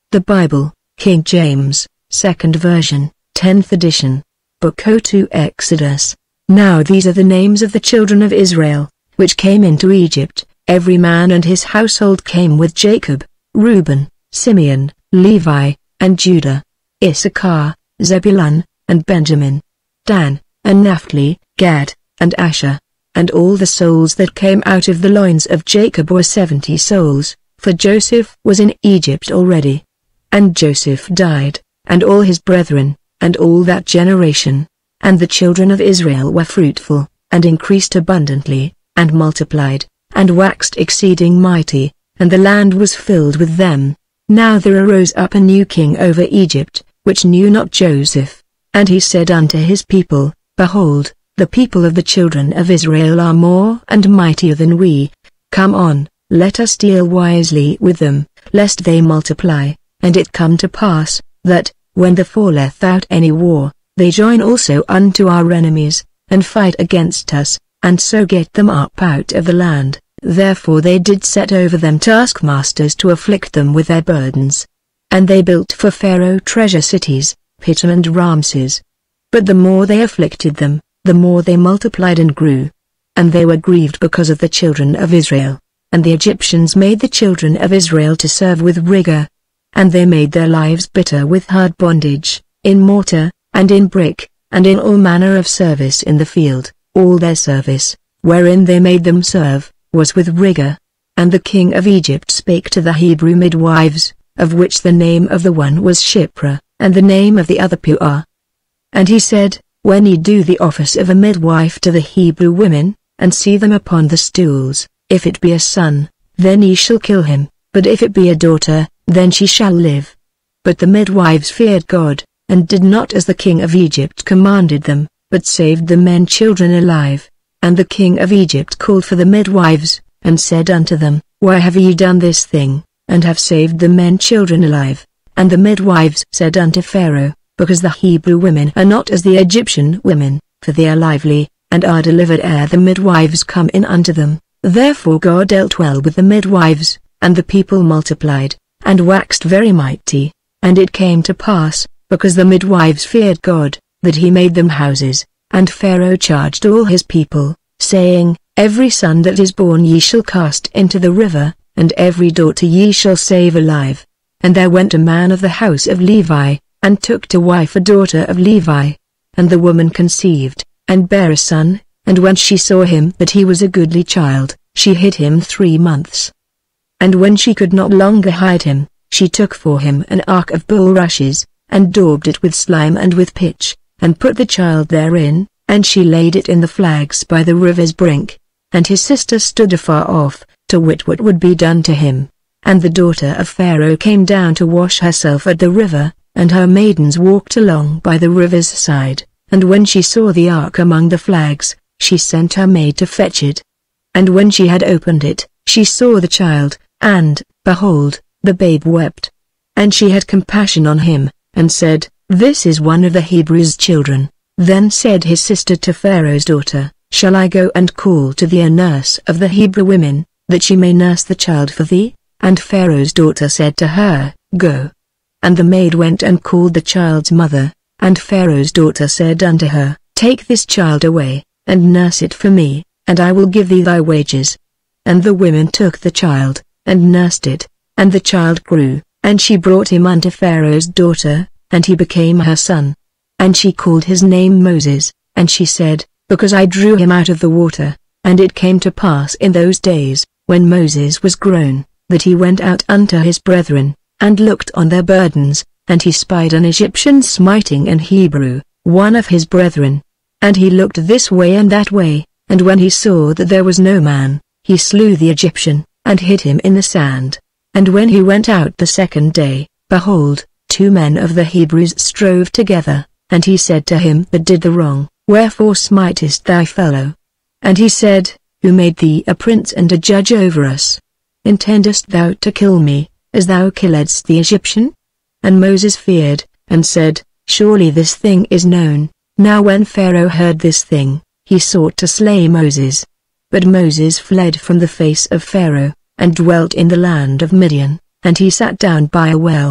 The Bible, King James, 2nd version, 10th edition. Book 02 Exodus. Now these are the names of the children of Israel, which came into Egypt. Every man and his household came with Jacob: Reuben, Simeon, Levi, and Judah; Issachar, Zebulun, and Benjamin; Dan, and Naphtali, Gad, and Asher. And all the souls that came out of the loins of Jacob were 70 souls, for Joseph was in Egypt already. And Joseph died, and all his brethren, and all that generation. And the children of Israel were fruitful, and increased abundantly, and multiplied, and waxed exceeding mighty, and the land was filled with them. Now there arose up a new king over Egypt, which knew not Joseph. And he said unto his people, Behold, the people of the children of Israel are more and mightier than we. Come on, let us deal wisely with them, lest they multiply. And it come to pass, that, when there falleth out any war, they join also unto our enemies, and fight against us, and so get them up out of the land. Therefore they did set over them taskmasters to afflict them with their burdens. And they built for Pharaoh treasure cities, Pithom and Ramses. But the more they afflicted them, the more they multiplied and grew. And they were grieved because of the children of Israel. And the Egyptians made the children of Israel to serve with rigor. And they made their lives bitter with hard bondage, in mortar, and in brick, and in all manner of service in the field. All their service, wherein they made them serve, was with rigor. And the king of Egypt spake to the Hebrew midwives, of which the name of the one was Shiphrah, and the name of the other Puah. And he said, When ye do the office of a midwife to the Hebrew women, and see them upon the stools, if it be a son, then ye shall kill him, but if it be a daughter, then she shall live. But the midwives feared God, and did not as the king of Egypt commanded them, but saved the men children alive. And the king of Egypt called for the midwives, and said unto them, Why have ye done this thing, and have saved the men children alive? And the midwives said unto Pharaoh, Because the Hebrew women are not as the Egyptian women, for they are lively, and are delivered ere the midwives come in unto them. Therefore God dealt well with the midwives, and the people multiplied, and waxed very mighty. And it came to pass, because the midwives feared God, that he made them houses. And Pharaoh charged all his people, saying, Every son that is born ye shall cast into the river, and every daughter ye shall save alive. And there went a man of the house of Levi, and took to wife a daughter of Levi. And the woman conceived, and bare a son, and when she saw him that he was a goodly child, she hid him 3 months. And when she could not longer hide him, she took for him an ark of bulrushes, and daubed it with slime and with pitch, and put the child therein, and she laid it in the flags by the river's brink. And his sister stood afar off, to wit what would be done to him. And the daughter of Pharaoh came down to wash herself at the river, and her maidens walked along by the river's side. And when she saw the ark among the flags, she sent her maid to fetch it. And when she had opened it, she saw the child, and, behold, the babe wept. And she had compassion on him, and said, This is one of the Hebrews' children. Then said his sister to Pharaoh's daughter, Shall I go and call to thee a nurse of the Hebrew women, that she may nurse the child for thee? And Pharaoh's daughter said to her, Go. And the maid went and called the child's mother. And Pharaoh's daughter said unto her, Take this child away, and nurse it for me, and I will give thee thy wages. And the women took the child, and nursed it, and the child grew, and she brought him unto Pharaoh's daughter, and he became her son. And she called his name Moses, and she said, Because I drew him out of the water. And it came to pass in those days, when Moses was grown, that he went out unto his brethren, and looked on their burdens, and he spied an Egyptian smiting an Hebrew, one of his brethren. And he looked this way and that way, and when he saw that there was no man, he slew the Egyptian, and hid him in the sand. And when he went out the second day, behold, 2 men of the Hebrews strove together, and he said to him that did the wrong, Wherefore smitest thy fellow? And he said, Who made thee a prince and a judge over us? Intendest thou to kill me, as thou killedst the Egyptian? And Moses feared, and said, Surely this thing is known. Now when Pharaoh heard this thing, he sought to slay Moses. But Moses fled from the face of Pharaoh, and dwelt in the land of Midian, and he sat down by a well.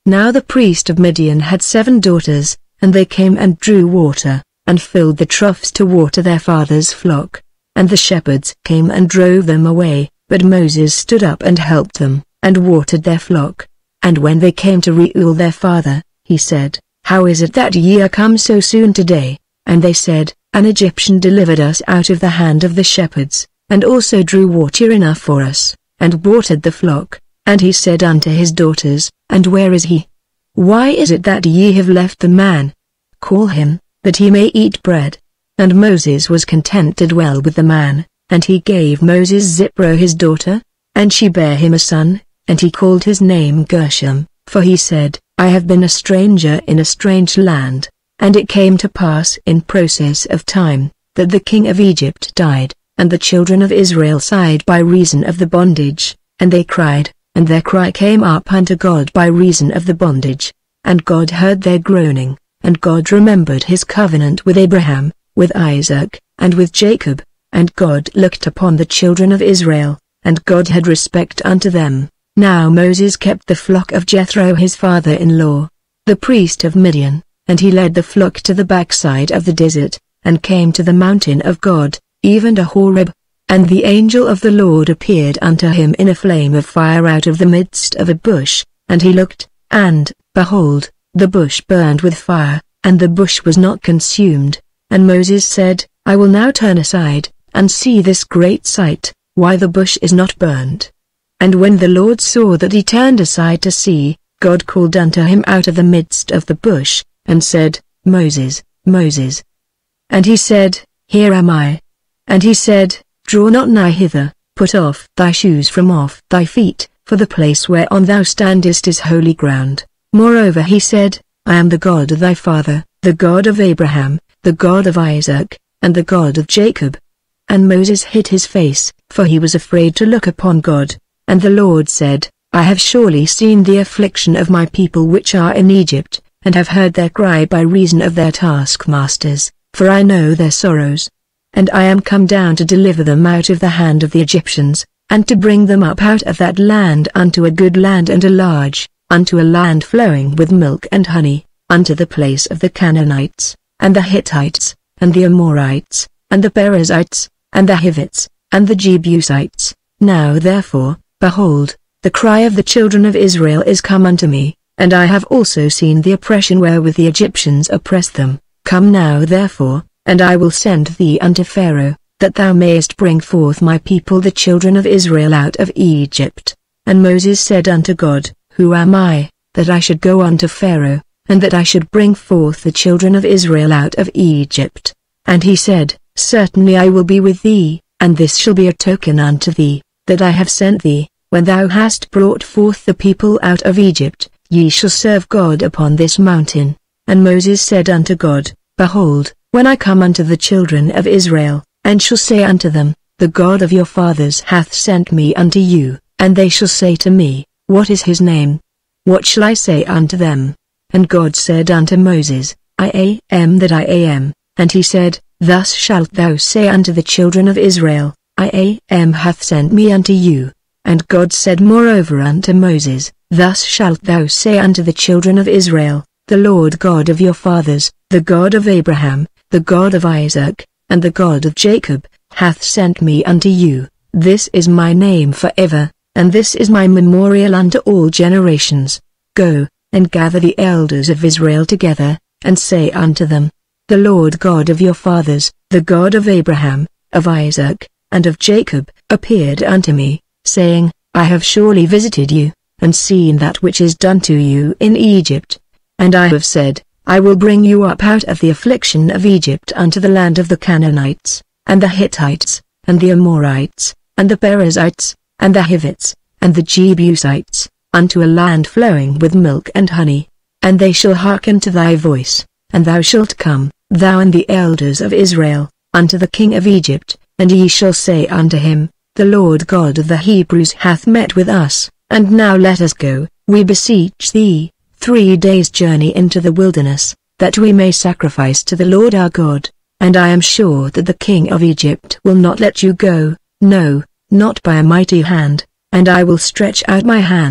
Now the priest of Midian had 7 daughters, and they came and drew water, and filled the troughs to water their father's flock. And the shepherds came and drove them away, but Moses stood up and helped them, and watered their flock. And when they came to Reuel their father, he said, How is it that ye are come so soon today? And they said, An Egyptian delivered us out of the hand of the shepherds, and also drew water enough for us, and watered the flock. And he said unto his daughters, And where is he? Why is it that ye have left the man? Call him, that he may eat bread. And Moses was content to dwell with the man, and he gave Moses Zipporah his daughter, and she bare him a son, and he called his name Gershom, for he said, I have been a stranger in a strange land. And it came to pass in process of time, that the king of Egypt died, and the children of Israel sighed by reason of the bondage, and they cried, and their cry came up unto God by reason of the bondage. And God heard their groaning, and God remembered his covenant with Abraham, with Isaac, and with Jacob, and God looked upon the children of Israel, and God had respect unto them. Now Moses kept the flock of Jethro his father-in-law, the priest of Midian, and he led the flock to the backside of the desert, and came to the mountain of God, even to Horeb. And the angel of the Lord appeared unto him in a flame of fire out of the midst of a bush, and he looked, and, behold, the bush burned with fire, and the bush was not consumed. And Moses said, I will now turn aside, and see this great sight, why the bush is not burnt. And when the Lord saw that he turned aside to see, God called unto him out of the midst of the bush, and said, Moses, Moses. And he said, Here am I. And he said, Draw not nigh hither, put off thy shoes from off thy feet, for the place whereon thou standest is holy ground. Moreover he said, I am the God of thy father, the God of Abraham, the God of Isaac, and the God of Jacob. And Moses hid his face, for he was afraid to look upon God. And the Lord said, I have surely seen the affliction of my people which are in Egypt, and have heard their cry by reason of their taskmasters, for I know their sorrows. And I am come down to deliver them out of the hand of the Egyptians, and to bring them up out of that land unto a good land and a large, unto a land flowing with milk and honey, unto the place of the Canaanites, and the Hittites, and the Amorites, and the Perizzites, and the Hivites, and the Jebusites. Now therefore, behold, the cry of the children of Israel is come unto me, and I have also seen the oppression wherewith the Egyptians oppressed them. Come now therefore, and I will send thee unto Pharaoh, that thou mayest bring forth my people the children of Israel out of Egypt. And Moses said unto God, Who am I, that I should go unto Pharaoh, and that I should bring forth the children of Israel out of Egypt? And he said, Certainly I will be with thee, and this shall be a token unto thee, that I have sent thee. When thou hast brought forth the people out of Egypt, ye shall serve God upon this mountain. And Moses said unto God, Behold, when I come unto the children of Israel, and shall say unto them, The God of your fathers hath sent me unto you, and they shall say to me, What is his name? What shall I say unto them? And God said unto Moses, I am that I am. And he said, Thus shalt thou say unto the children of Israel, I am hath sent me unto you. And God said moreover unto Moses, Thus shalt thou say unto the children of Israel, The Lord God of your fathers, the God of Abraham, the God of Isaac, and the God of Jacob, hath sent me unto you. This is my name forever, and this is my memorial unto all generations. Go, and gather the elders of Israel together, and say unto them, The Lord God of your fathers, the God of Abraham, of Isaac, and of Jacob, appeared unto me, saying, I have surely visited you, and seen that which is done to you in Egypt. And I have said, I will bring you up out of the affliction of Egypt unto the land of the Canaanites, and the Hittites, and the Amorites, and the Perizzites, and the Hivites, and the Jebusites, unto a land flowing with milk and honey. And they shall hearken to thy voice, and thou shalt come, thou and the elders of Israel, unto the king of Egypt, and ye shall say unto him, The Lord God of the Hebrews hath met with us, and now let us go, we beseech thee, 3 days' journey into the wilderness, that we may sacrifice to the Lord our God. And I am sure that the king of Egypt will not let you go, no, not by a mighty hand, and I will stretch out my hand,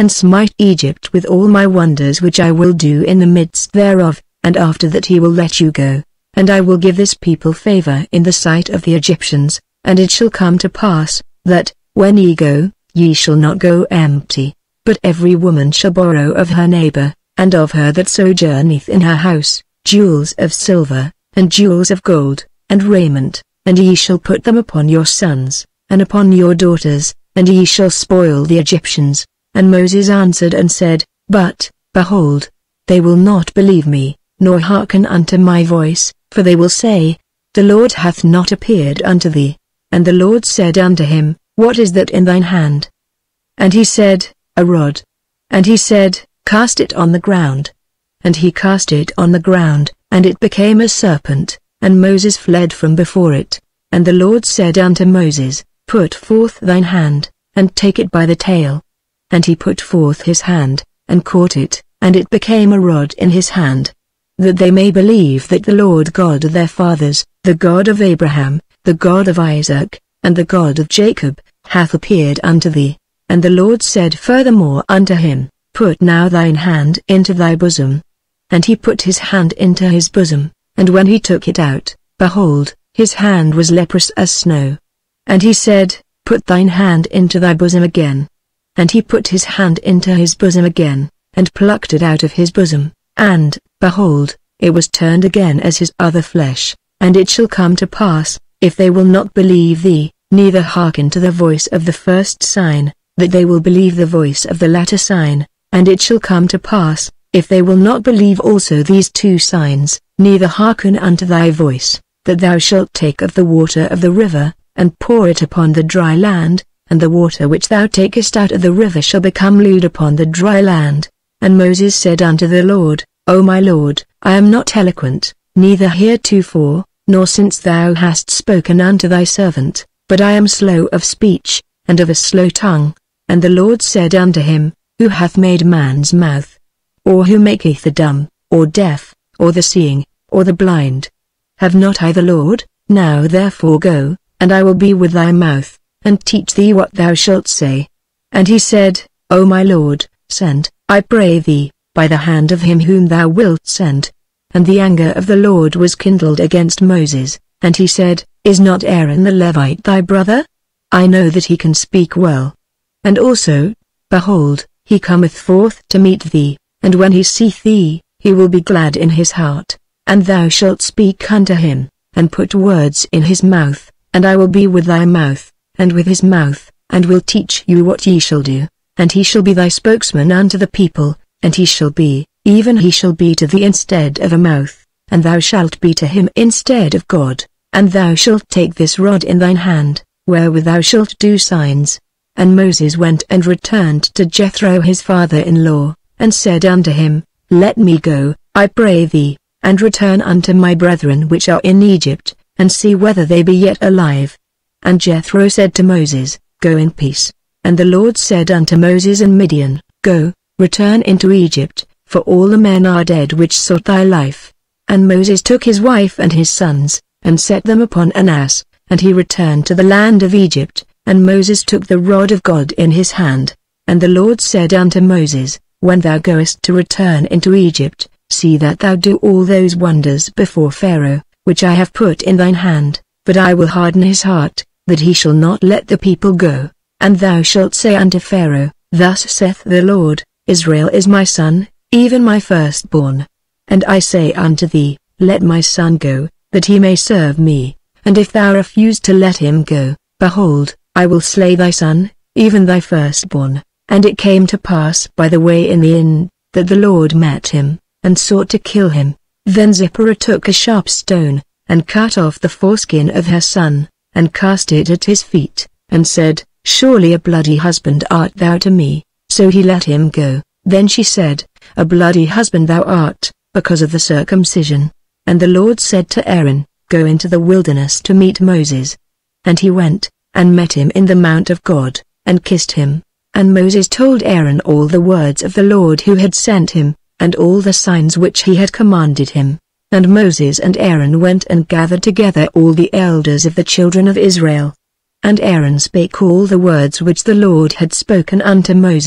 and smite Egypt with all my wonders which I will do in the midst thereof, and after that he will let you go. And I will give this people favor in the sight of the Egyptians, and it shall come to pass, that, when ye go, ye shall not go empty, but every woman shall borrow of her neighbor, and of her that sojourneth in her house, jewels of silver, and jewels of gold, and raiment, and ye shall put them upon your sons, and upon your daughters, and ye shall spoil the Egyptians. And Moses answered and said, But, behold, they will not believe me, nor hearken unto my voice, for they will say, The Lord hath not appeared unto thee. And the Lord said unto him, What is that in thine hand? And he said, A rod. And he said, Cast it on the ground. And he cast it on the ground, and it became a serpent, and Moses fled from before it. And the Lord said unto Moses, Put forth thine hand, and take it by the tail. And he put forth his hand, and caught it, and it became a rod in his hand. That they may believe that the Lord God of their fathers, the God of Abraham, the God of Isaac, and the God of Jacob, hath appeared unto thee. And the Lord said furthermore unto him, Put now thine hand into thy bosom. And he put his hand into his bosom, and when he took it out, behold, his hand was leprous as snow. And he said, Put thine hand into thy bosom again. And he put his hand into his bosom again, and plucked it out of his bosom, and, behold, it was turned again as his other flesh. And it shall come to pass, if they will not believe thee, neither hearken to the voice of the first sign, that they will believe the voice of the latter sign. And it shall come to pass, if they will not believe also these two signs, neither hearken unto thy voice, that thou shalt take of the water of the river, and pour it upon the dry land, and the water which thou takest out of the river shall become lewd upon the dry land. And Moses said unto the Lord, O my Lord, I am not eloquent, neither heretofore, nor since thou hast spoken unto thy servant, but I am slow of speech, and of a slow tongue. And the Lord said unto him, Who hath made man's mouth? Or who maketh the dumb, or deaf, or the seeing, or the blind? Have not I the Lord? Now therefore go, and I will be with thy mouth, and teach thee what thou shalt say. And he said, O my Lord, send, I pray thee, by the hand of him whom thou wilt send. And the anger of the Lord was kindled against Moses, and he said, Is not Aaron the Levite thy brother? I know that he can speak well. And also, behold, he cometh forth to meet thee, and when he seeth thee, he will be glad in his heart. And thou shalt speak unto him, and put words in his mouth, and I will be with thy mouth, and with his mouth, and will teach you what ye shall do. And he shall be thy spokesman unto the people, and he shall be, even he shall be to thee instead of a mouth, and thou shalt be to him instead of God. And thou shalt take this rod in thine hand, wherewith thou shalt do signs. And Moses went and returned to Jethro his father-in-law, and said unto him, Let me go, I pray thee, and return unto my brethren which are in Egypt, and see whether they be yet alive. And Jethro said to Moses, Go in peace. And the Lord said unto Moses and Midian, Go, return into Egypt, for all the men are dead which sought thy life. And Moses took his wife and his sons, and set them upon an ass, and he returned to the land of Egypt. And Moses took the rod of God in his hand. And the Lord said unto Moses, When thou goest to return into Egypt, see that thou do all those wonders before Pharaoh, which I have put in thine hand, but I will harden his heart, that he shall not let the people go. And thou shalt say unto Pharaoh, Thus saith the Lord, Israel is my son, even my firstborn. And I say unto thee, Let my son go, that he may serve me. And if thou refuse to let him go, behold, I will slay thy son, even thy firstborn. And it came to pass by the way in the inn, that the Lord met him, and sought to kill him. Then Zipporah took a sharp stone, and cut off the foreskin of her son, and cast it at his feet, and said, Surely a bloody husband art thou to me. So he let him go. Then she said, A bloody husband thou art, because of the circumcision. And the Lord said to Aaron, Go into the wilderness to meet Moses. And he went, and met him in the mount of God, and kissed him. And Moses told Aaron all the words of the Lord who had sent him, and all the signs which he had commanded him. And Moses and Aaron went and gathered together all the elders of the children of Israel. And Aaron spake all the words which the Lord had spoken unto Moses,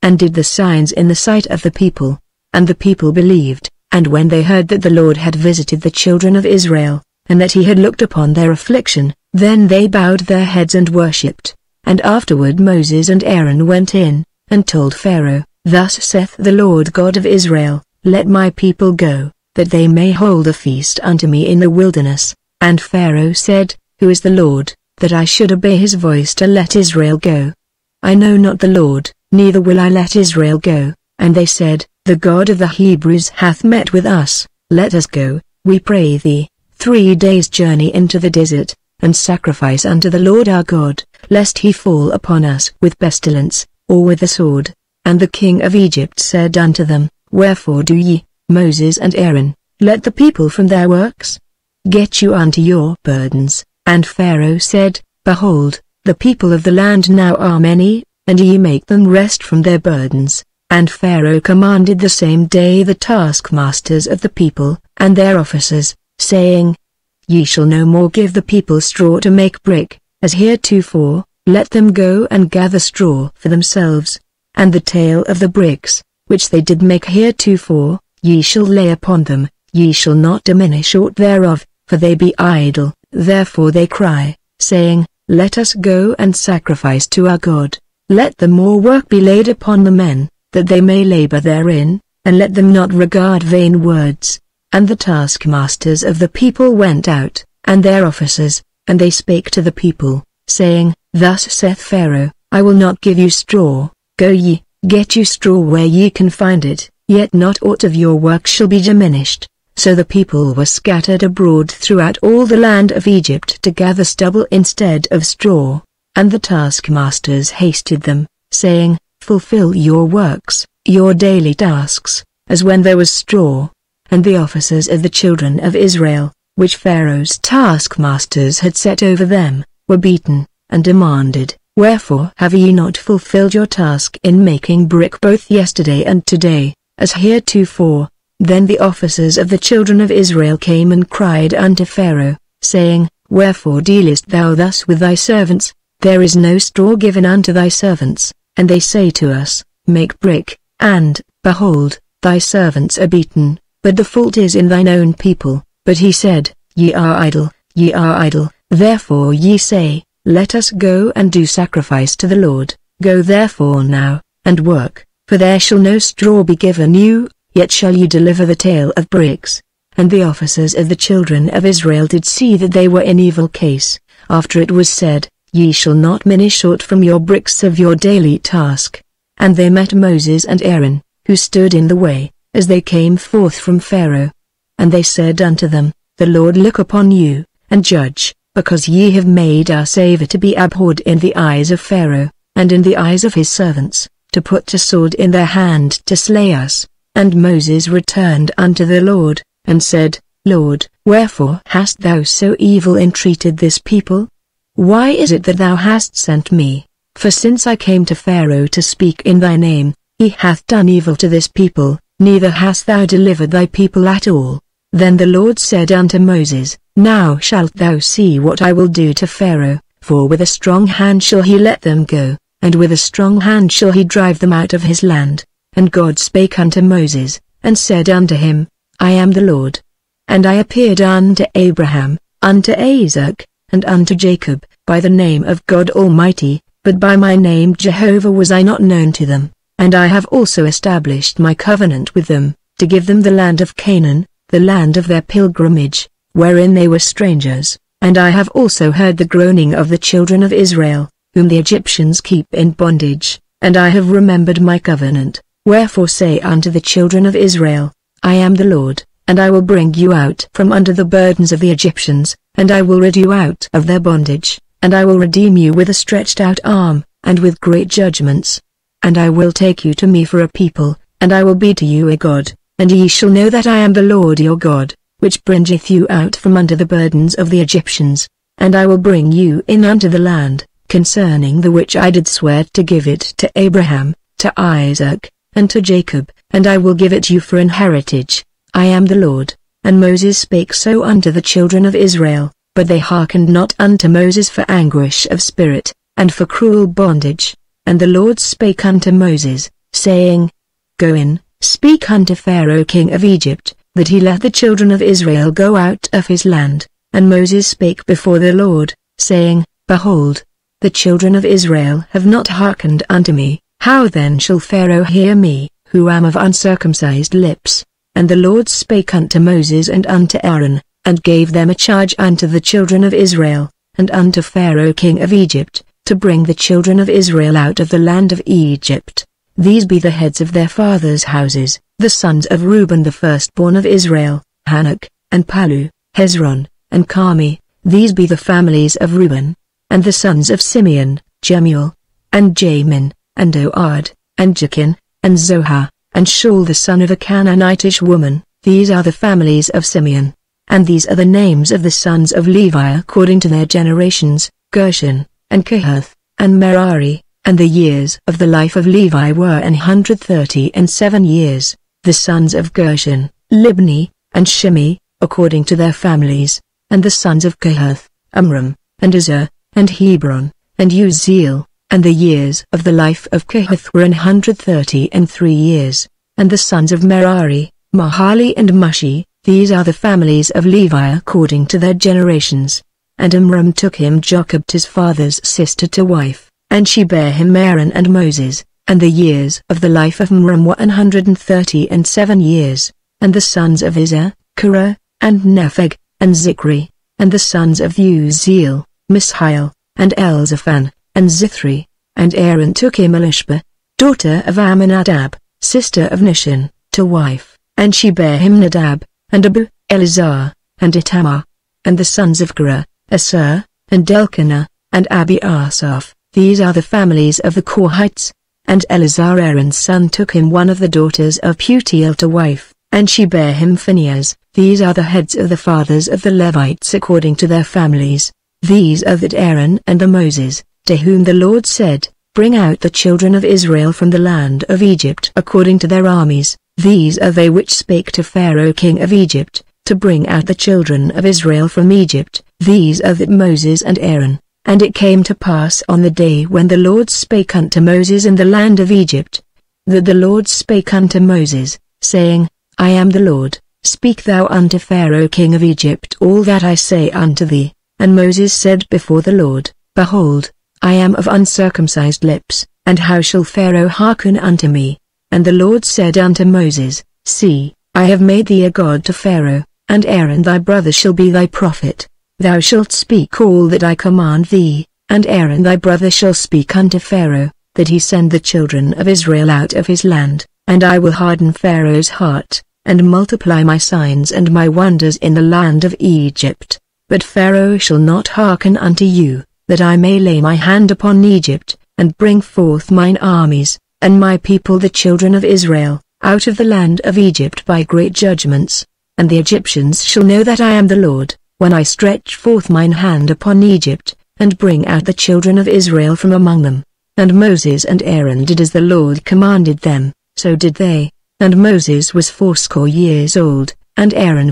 and did the signs in the sight of the people. And the people believed, and when they heard that the Lord had visited the children of Israel, and that he had looked upon their affliction, then they bowed their heads and worshipped. And afterward Moses and Aaron went in, and told Pharaoh, Thus saith the Lord God of Israel, Let my people go, that they may hold a feast unto me in the wilderness. And Pharaoh said, Who is the Lord, that I should obey his voice to let Israel go? I know not the Lord, neither will I let Israel go. And they said, The God of the Hebrews hath met with us. Let us go, we pray thee, 3 days' journey into the desert, and sacrifice unto the Lord our God, lest he fall upon us with pestilence, or with the sword. And the king of Egypt said unto them, Wherefore do ye, Moses and Aaron, let the people from their works? Get you unto your burdens. And Pharaoh said, Behold, the people of the land now are many, and ye make them rest from their burdens. And Pharaoh commanded the same day the taskmasters of the people, and their officers, saying, Ye shall no more give the people straw to make brick, as heretofore, let them go and gather straw for themselves. And the tale of the bricks, which they did make heretofore, ye shall lay upon them, ye shall not diminish aught thereof, for they be idle. Therefore they cry, saying, Let us go and sacrifice to our God. Let the more work be laid upon the men, that they may labor therein, and let them not regard vain words. And the taskmasters of the people went out, and their officers, and they spake to the people, saying, Thus saith Pharaoh, I will not give you straw. Go ye, get you straw where ye can find it, yet not aught of your work shall be diminished. So the people were scattered abroad throughout all the land of Egypt to gather stubble instead of straw. And the taskmasters hasted them, saying, Fulfill your works, your daily tasks, as when there was straw. And the officers of the children of Israel, which Pharaoh's taskmasters had set over them, were beaten, and demanded, Wherefore have ye not fulfilled your task in making brick both yesterday and today, as heretofore? Then the officers of the children of Israel came and cried unto Pharaoh, saying, Wherefore dealest thou thus with thy servants? There is no straw given unto thy servants. And they say to us, Make brick, and, behold, thy servants are beaten, but the fault is in thine own people. But he said, Ye are idle, therefore ye say, Let us go and do sacrifice to the Lord. Go therefore now, and work, for there shall no straw be given you, yet shall you deliver the tale of bricks. And the officers of the children of Israel did see that they were in evil case, after it was said, Ye shall not diminish aught from your bricks of your daily task. And they met Moses and Aaron, who stood in the way, as they came forth from Pharaoh. And they said unto them, The Lord look upon you, and judge, because ye have made our Saviour to be abhorred in the eyes of Pharaoh, and in the eyes of his servants, to put a sword in their hand to slay us. And Moses returned unto the Lord, and said, Lord, wherefore hast thou so evil entreated this people? Why is it that thou hast sent me? For since I came to Pharaoh to speak in thy name, he hath done evil to this people, neither hast thou delivered thy people at all. Then the Lord said unto Moses, Now shalt thou see what I will do to Pharaoh, for with a strong hand shall he let them go, and with a strong hand shall he drive them out of his land. And God spake unto Moses, and said unto him, I am the Lord. And I appeared unto Abraham, unto Isaac, and unto Jacob, by the name of God Almighty, but by my name Jehovah was I not known to them. And I have also established my covenant with them, to give them the land of Canaan, the land of their pilgrimage, wherein they were strangers. And I have also heard the groaning of the children of Israel, whom the Egyptians keep in bondage, and I have remembered my covenant. Wherefore say unto the children of Israel, I am the Lord, and I will bring you out from under the burdens of the Egyptians, and I will rid you out of their bondage, and I will redeem you with a stretched out arm, and with great judgments. And I will take you to me for a people, and I will be to you a God, and ye shall know that I am the Lord your God, which bringeth you out from under the burdens of the Egyptians. And I will bring you in unto the land, concerning the which I did swear to give it to Abraham, to Isaac, and to Jacob, and I will give it you for an heritage. I am the Lord. And Moses spake so unto the children of Israel, but they hearkened not unto Moses for anguish of spirit, and for cruel bondage. And the Lord spake unto Moses, saying, Go in, speak unto Pharaoh king of Egypt, that he let the children of Israel go out of his land. And Moses spake before the Lord, saying, Behold, the children of Israel have not hearkened unto me, how then shall Pharaoh hear me, who am of uncircumcised lips? And the Lord spake unto Moses and unto Aaron, and gave them a charge unto the children of Israel, and unto Pharaoh king of Egypt, to bring the children of Israel out of the land of Egypt. These be the heads of their fathers' houses, the sons of Reuben the firstborn of Israel, Hanok, and Palu, Hezron, and Carmi. These be the families of Reuben. And the sons of Simeon, Jemuel, and Jamin, and Ohad, and Jachin, and Zohar, and Shaul the son of a Canaanitish woman. These are the families of Simeon. And these are the names of the sons of Levi according to their generations, Gershon, and Kohath, and Merari. And the years of the life of Levi were 137 years. The sons of Gershon, Libni, and Shimei, according to their families. And the sons of Kohath, Amram, and Izhar, and Hebron, and Uzziel. And the years of the life of Kohath were 133 years. And the sons of Merari, Mahali and Mushi. These are the families of Levi according to their generations. And Amram took him Jochebed his father's sister to wife, and she bare him Aaron and Moses. And the years of the life of Amram were 137 years. And the sons of Izhar, Korah, and Nepheg, and Zikri. And the sons of Uzziel, Mishael, and Elzaphan, and Zithri. And Aaron took him Elishba, daughter of Amminadab, sister of Nishan, to wife, and she bare him Nadab, and Abu, Eleazar, and Itamar. And the sons of Korah, Asur, and Elkanah, and Abiasaph. These are the families of the Korhites. And Eleazar Aaron's son took him one of the daughters of Putiel to wife, and she bare him Phinehas. These are the heads of the fathers of the Levites according to their families. These are that Aaron and the Moses, to whom the Lord said, Bring out the children of Israel from the land of Egypt according to their armies. These are they which spake to Pharaoh king of Egypt, to bring out the children of Israel from Egypt. These are that Moses and Aaron. And it came to pass on the day when the Lord spake unto Moses in the land of Egypt, that the Lord spake unto Moses, saying, I am the Lord, speak thou unto Pharaoh king of Egypt all that I say unto thee. And Moses said before the Lord, Behold, I am of uncircumcised lips, and how shall Pharaoh hearken unto me? And the Lord said unto Moses, See, I have made thee a god to Pharaoh, and Aaron thy brother shall be thy prophet. Thou shalt speak all that I command thee, and Aaron thy brother shall speak unto Pharaoh, that he send the children of Israel out of his land. And I will harden Pharaoh's heart, and multiply my signs and my wonders in the land of Egypt. But Pharaoh shall not hearken unto you, that I may lay my hand upon Egypt, and bring forth mine armies, and my people the children of Israel, out of the land of Egypt by great judgments. And the Egyptians shall know that I am the Lord, when I stretch forth mine hand upon Egypt, and bring out the children of Israel from among them. And Moses and Aaron did as the Lord commanded them, so did they. And Moses was 80 years old, and Aaron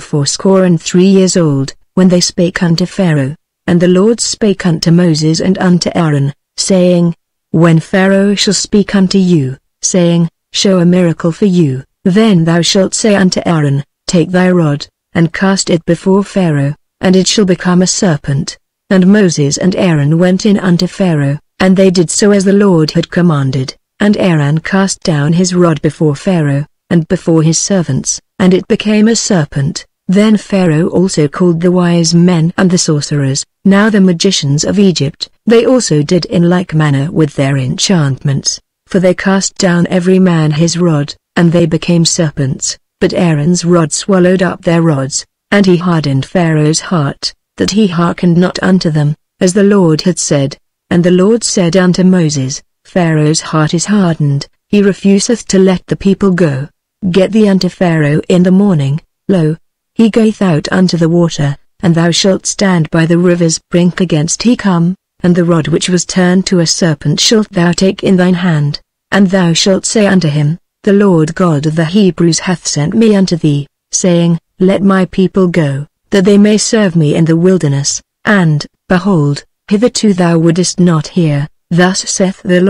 83 years old, when they spake unto Pharaoh. And the Lord spake unto Moses and unto Aaron, saying, When Pharaoh shall speak unto you, saying, Show a miracle for you, then thou shalt say unto Aaron, Take thy rod, and cast it before Pharaoh, and it shall become a serpent. And Moses and Aaron went in unto Pharaoh, and they did so as the Lord had commanded. And Aaron cast down his rod before Pharaoh, and before his servants, and it became a serpent. Then Pharaoh also called the wise men and the sorcerers, now the magicians of Egypt. They also did in like manner with their enchantments, for they cast down every man his rod, and they became serpents. But Aaron's rod swallowed up their rods, and he hardened Pharaoh's heart, that he hearkened not unto them, as the Lord had said. And the Lord said unto Moses, Pharaoh's heart is hardened, he refuseth to let the people go. Get thee unto Pharaoh in the morning, lo, he goeth out unto the water, and thou shalt stand by the river's brink against he come, and the rod which was turned to a serpent shalt thou take in thine hand, and thou shalt say unto him, The Lord God of the Hebrews hath sent me unto thee, saying, Let my people go, that they may serve me in the wilderness. And, behold, hitherto thou wouldest not hear. Thus saith the Lord,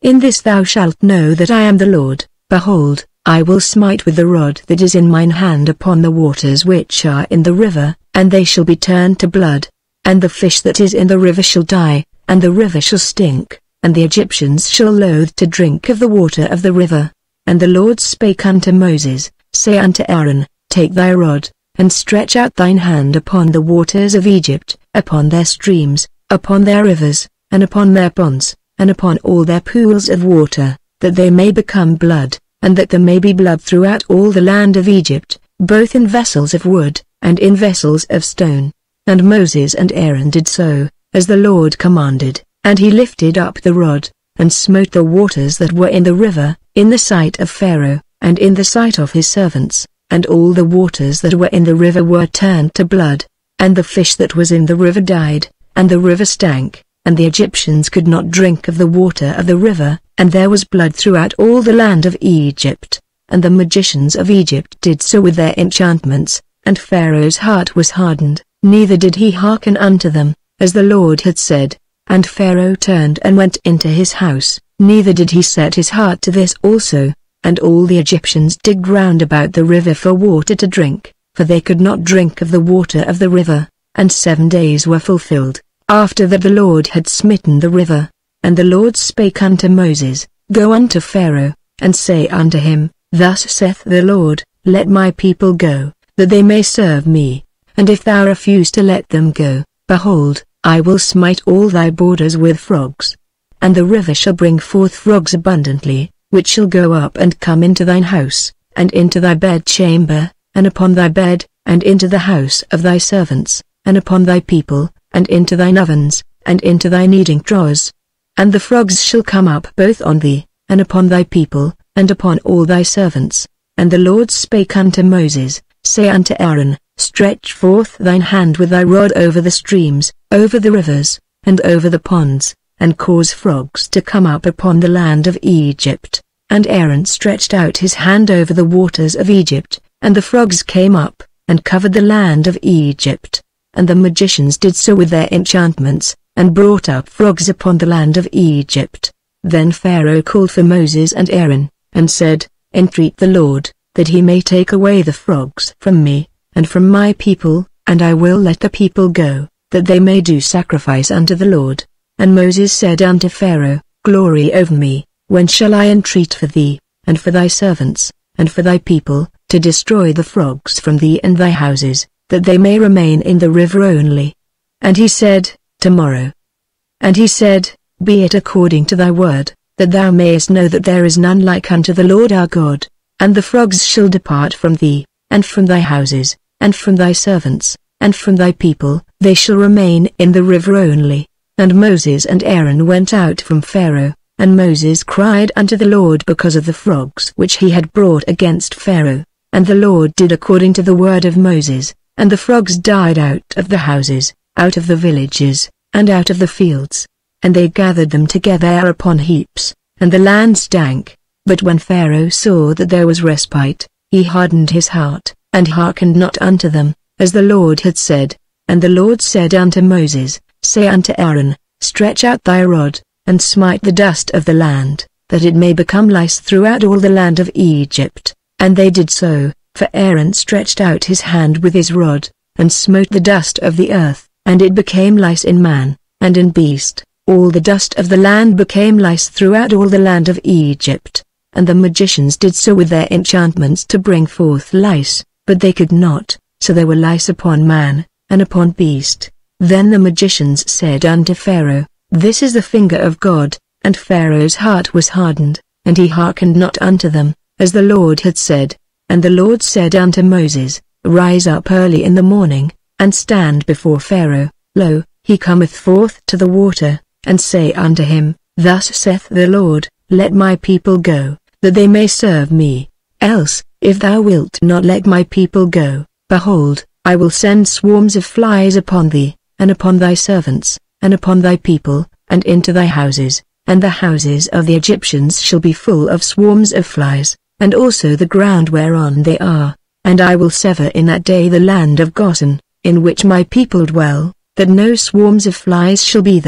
In this thou shalt know that I am the Lord. Behold, I will smite with the rod that is in mine hand upon the waters which are in the river, and they shall be turned to blood. And the fish that is in the river shall die, and the river shall stink, and the Egyptians shall loathe to drink of the water of the river. And the Lord spake unto Moses, Say unto Aaron, Take thy rod, and stretch out thine hand upon the waters of Egypt, upon their streams, upon their rivers, and upon their ponds, and upon all their pools of water, that they may become blood, and that there may be blood throughout all the land of Egypt, both in vessels of wood, and in vessels of stone. And Moses and Aaron did so, as the Lord commanded, and he lifted up the rod, and smote the waters that were in the river, in the sight of Pharaoh, and in the sight of his servants, and all the waters that were in the river were turned to blood, and the fish that was in the river died, and the river stank, and the Egyptians could not drink of the water of the river, and there was blood throughout all the land of Egypt. And the magicians of Egypt did so with their enchantments, and Pharaoh's heart was hardened, neither did he hearken unto them, as the Lord had said. And Pharaoh turned and went into his house, neither did he set his heart to this also. And all the Egyptians digged round about the river for water to drink, for they could not drink of the water of the river. And 7 days were fulfilled, after that the Lord had smitten the river. And the Lord spake unto Moses, Go unto Pharaoh, and say unto him, Thus saith the Lord, Let my people go, that they may serve me. And if thou refuse to let them go, behold, I will smite all thy borders with frogs. And the river shall bring forth frogs abundantly, which shall go up and come into thine house, and into thy bedchamber, and upon thy bed, and into the house of thy servants, and upon thy people, and into thine ovens, and into thy kneading troughs. And the frogs shall come up both on thee, and upon thy people, and upon all thy servants. And the Lord spake unto Moses, Say unto Aaron, Stretch forth thine hand with thy rod over the streams, over the rivers, and over the ponds, and cause frogs to come up upon the land of Egypt. And Aaron stretched out his hand over the waters of Egypt, and the frogs came up, and covered the land of Egypt. And the magicians did so with their enchantments, and brought up frogs upon the land of Egypt. Then Pharaoh called for Moses and Aaron, and said, Entreat the Lord, that he may take away the frogs from me, and from my people, and I will let the people go, that they may do sacrifice unto the Lord. And Moses said unto Pharaoh, Glory over me, when shall I entreat for thee, and for thy servants, and for thy people, to destroy the frogs from thee and thy houses, that they may remain in the river only? And he said, Tomorrow. And he said, Be it according to thy word, that thou mayest know that there is none like unto the Lord our God. And the frogs shall depart from thee, and from thy houses, and from thy servants, and from thy people, they shall remain in the river only. And Moses and Aaron went out from Pharaoh, and Moses cried unto the Lord because of the frogs which he had brought against Pharaoh. And the Lord did according to the word of Moses, and the frogs died out of the houses, out of the villages, and out of the fields. And they gathered them together upon heaps, and the land stank. But when Pharaoh saw that there was respite, he hardened his heart, and hearkened not unto them, as the Lord had said. And the Lord said unto Moses, Say unto Aaron, Stretch out thy rod, and smite the dust of the land, that it may become lice throughout all the land of Egypt. And they did so, for Aaron stretched out his hand with his rod, and smote the dust of the earth, and it became lice in man, and in beast. All the dust of the land became lice throughout all the land of Egypt. And the magicians did so with their enchantments to bring forth lice, but they could not, so there were lice upon man, and upon beast. Then the magicians said unto Pharaoh, This is the finger of God. And Pharaoh's heart was hardened, and he hearkened not unto them, as the Lord had said. And the Lord said unto Moses, Rise up early in the morning, and stand before Pharaoh. Lo, he cometh forth to the water, and say unto him, Thus saith the Lord, Let my people go, that they may serve me. Else, if thou wilt not let my people go, behold, I will send swarms of flies upon thee, and upon thy servants, and upon thy people, and into thy houses, and the houses of the Egyptians shall be full of swarms of flies, and also the ground whereon they are. And I will sever in that day the land of Goshen, in which my people dwell, that no swarms of flies shall be there,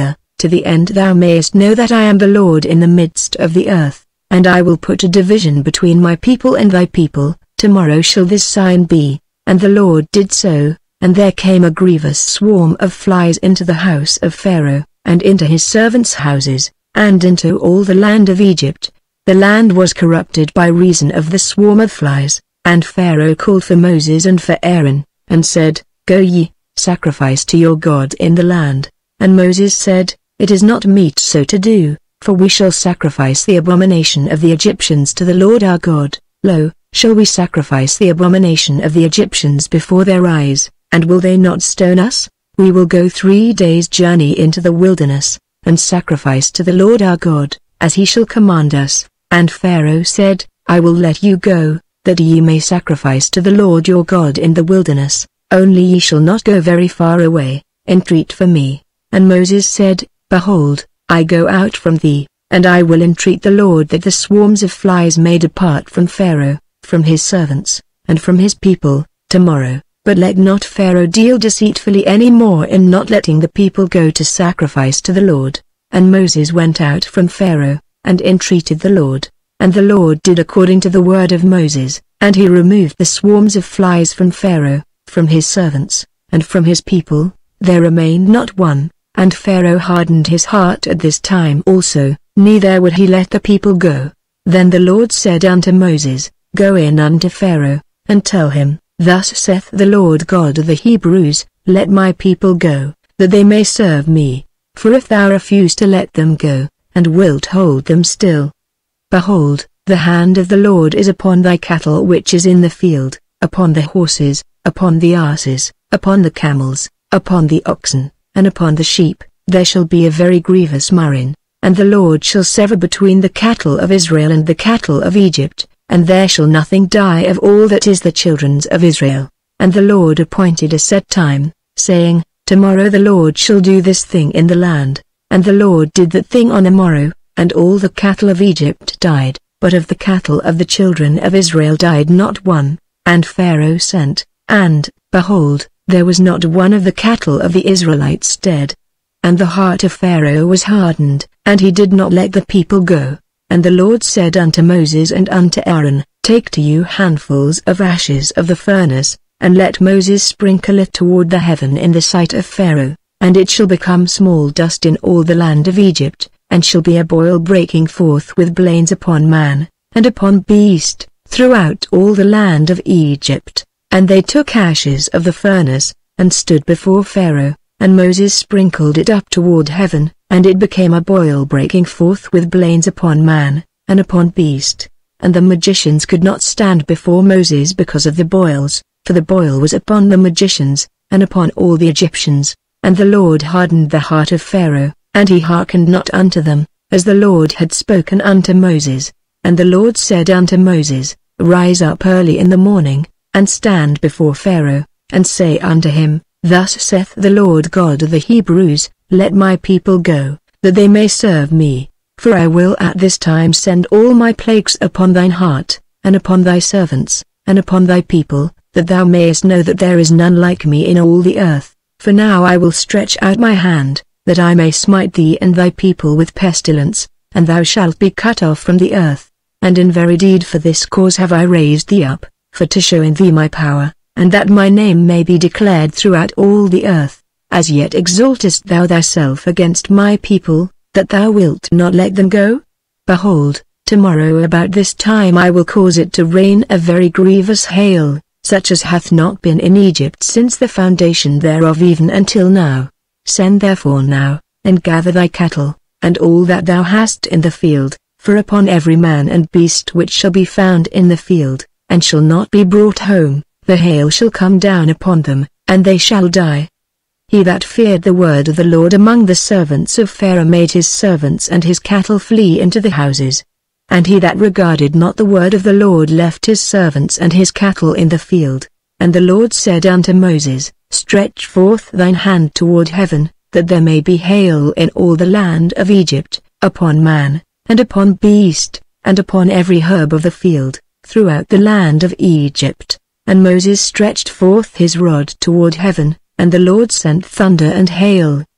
to the end thou mayest know that I am the Lord in the midst of the earth, and I will put a division between my people and thy people. Tomorrow shall this sign be. And the Lord did so, and there came a grievous swarm of flies into the house of Pharaoh, and into his servants' houses, and into all the land of Egypt. The land was corrupted by reason of the swarm of flies. And Pharaoh called for Moses and for Aaron, and said, Go ye, sacrifice to your God in the land. And Moses said, It is not meet so to do, for we shall sacrifice the abomination of the Egyptians to the Lord our God. Lo, shall we sacrifice the abomination of the Egyptians before their eyes, and will they not stone us? We will go 3 days' journey into the wilderness, and sacrifice to the Lord our God, as he shall command us. And Pharaoh said, I will let you go, that ye may sacrifice to the Lord your God in the wilderness, only ye shall not go very far away. Entreat for me. And Moses said, Behold, I go out from thee, and I will entreat the Lord that the swarms of flies may depart from Pharaoh, from his servants, and from his people, tomorrow. But let not Pharaoh deal deceitfully any more in not letting the people go to sacrifice to the Lord. And Moses went out from Pharaoh, and entreated the Lord. And the Lord did according to the word of Moses, and he removed the swarms of flies from Pharaoh, from his servants, and from his people. There remained not one. And Pharaoh hardened his heart at this time also, neither would he let the people go. Then the Lord said unto Moses, Go in unto Pharaoh, and tell him, Thus saith the Lord God of the Hebrews, Let my people go, that they may serve me. For if thou refuse to let them go, and wilt hold them still, behold, the hand of the Lord is upon thy cattle which is in the field, upon the horses, upon the asses, upon the camels, upon the oxen, and upon the sheep. There shall be a very grievous murrain, and the Lord shall sever between the cattle of Israel and the cattle of Egypt, and there shall nothing die of all that is the children's of Israel. And the Lord appointed a set time, saying, Tomorrow the Lord shall do this thing in the land. And the Lord did that thing on the morrow, and all the cattle of Egypt died, but of the cattle of the children of Israel died not one. And Pharaoh sent, and, behold, there was not one of the cattle of the Israelites dead. And the heart of Pharaoh was hardened, and he did not let the people go. And the Lord said unto Moses and unto Aaron, Take to you handfuls of ashes of the furnace, and let Moses sprinkle it toward the heaven in the sight of Pharaoh, and it shall become small dust in all the land of Egypt, and shall be a boil breaking forth with blains upon man, and upon beast, throughout all the land of Egypt. And they took ashes of the furnace, and stood before Pharaoh, and Moses sprinkled it up toward heaven, and it became a boil breaking forth with blains upon man, and upon beast. And the magicians could not stand before Moses because of the boils, for the boil was upon the magicians, and upon all the Egyptians. And the Lord hardened the heart of Pharaoh, and he hearkened not unto them, as the Lord had spoken unto Moses. And the Lord said unto Moses, Rise up early in the morning, and stand before Pharaoh, and say unto him, Thus saith the Lord God of the Hebrews, Let my people go, that they may serve me. For I will at this time send all my plagues upon thine heart, and upon thy servants, and upon thy people, that thou mayest know that there is none like me in all the earth. For now I will stretch out my hand, that I may smite thee and thy people with pestilence, and thou shalt be cut off from the earth. And in very deed for this cause have I raised thee up, for to show in thee my power, and that my name may be declared throughout all the earth. As yet exaltest thou thyself against my people, that thou wilt not let them go? Behold, tomorrow about this time I will cause it to rain a very grievous hail, such as hath not been in Egypt since the foundation thereof even until now. Send therefore now, and gather thy cattle, and all that thou hast in the field, for upon every man and beast which shall be found in the field, and shall not be brought home, the hail shall come down upon them, and they shall die. He that feared the word of the Lord among the servants of Pharaoh made his servants and his cattle flee into the houses. And he that regarded not the word of the Lord left his servants and his cattle in the field. And the Lord said unto Moses, Stretch forth thine hand toward heaven, that there may be hail in all the land of Egypt, upon man, and upon beast, and upon every herb of the field, throughout the land of Egypt. And Moses stretched forth his rod toward heaven, and the Lord sent thunder and hail,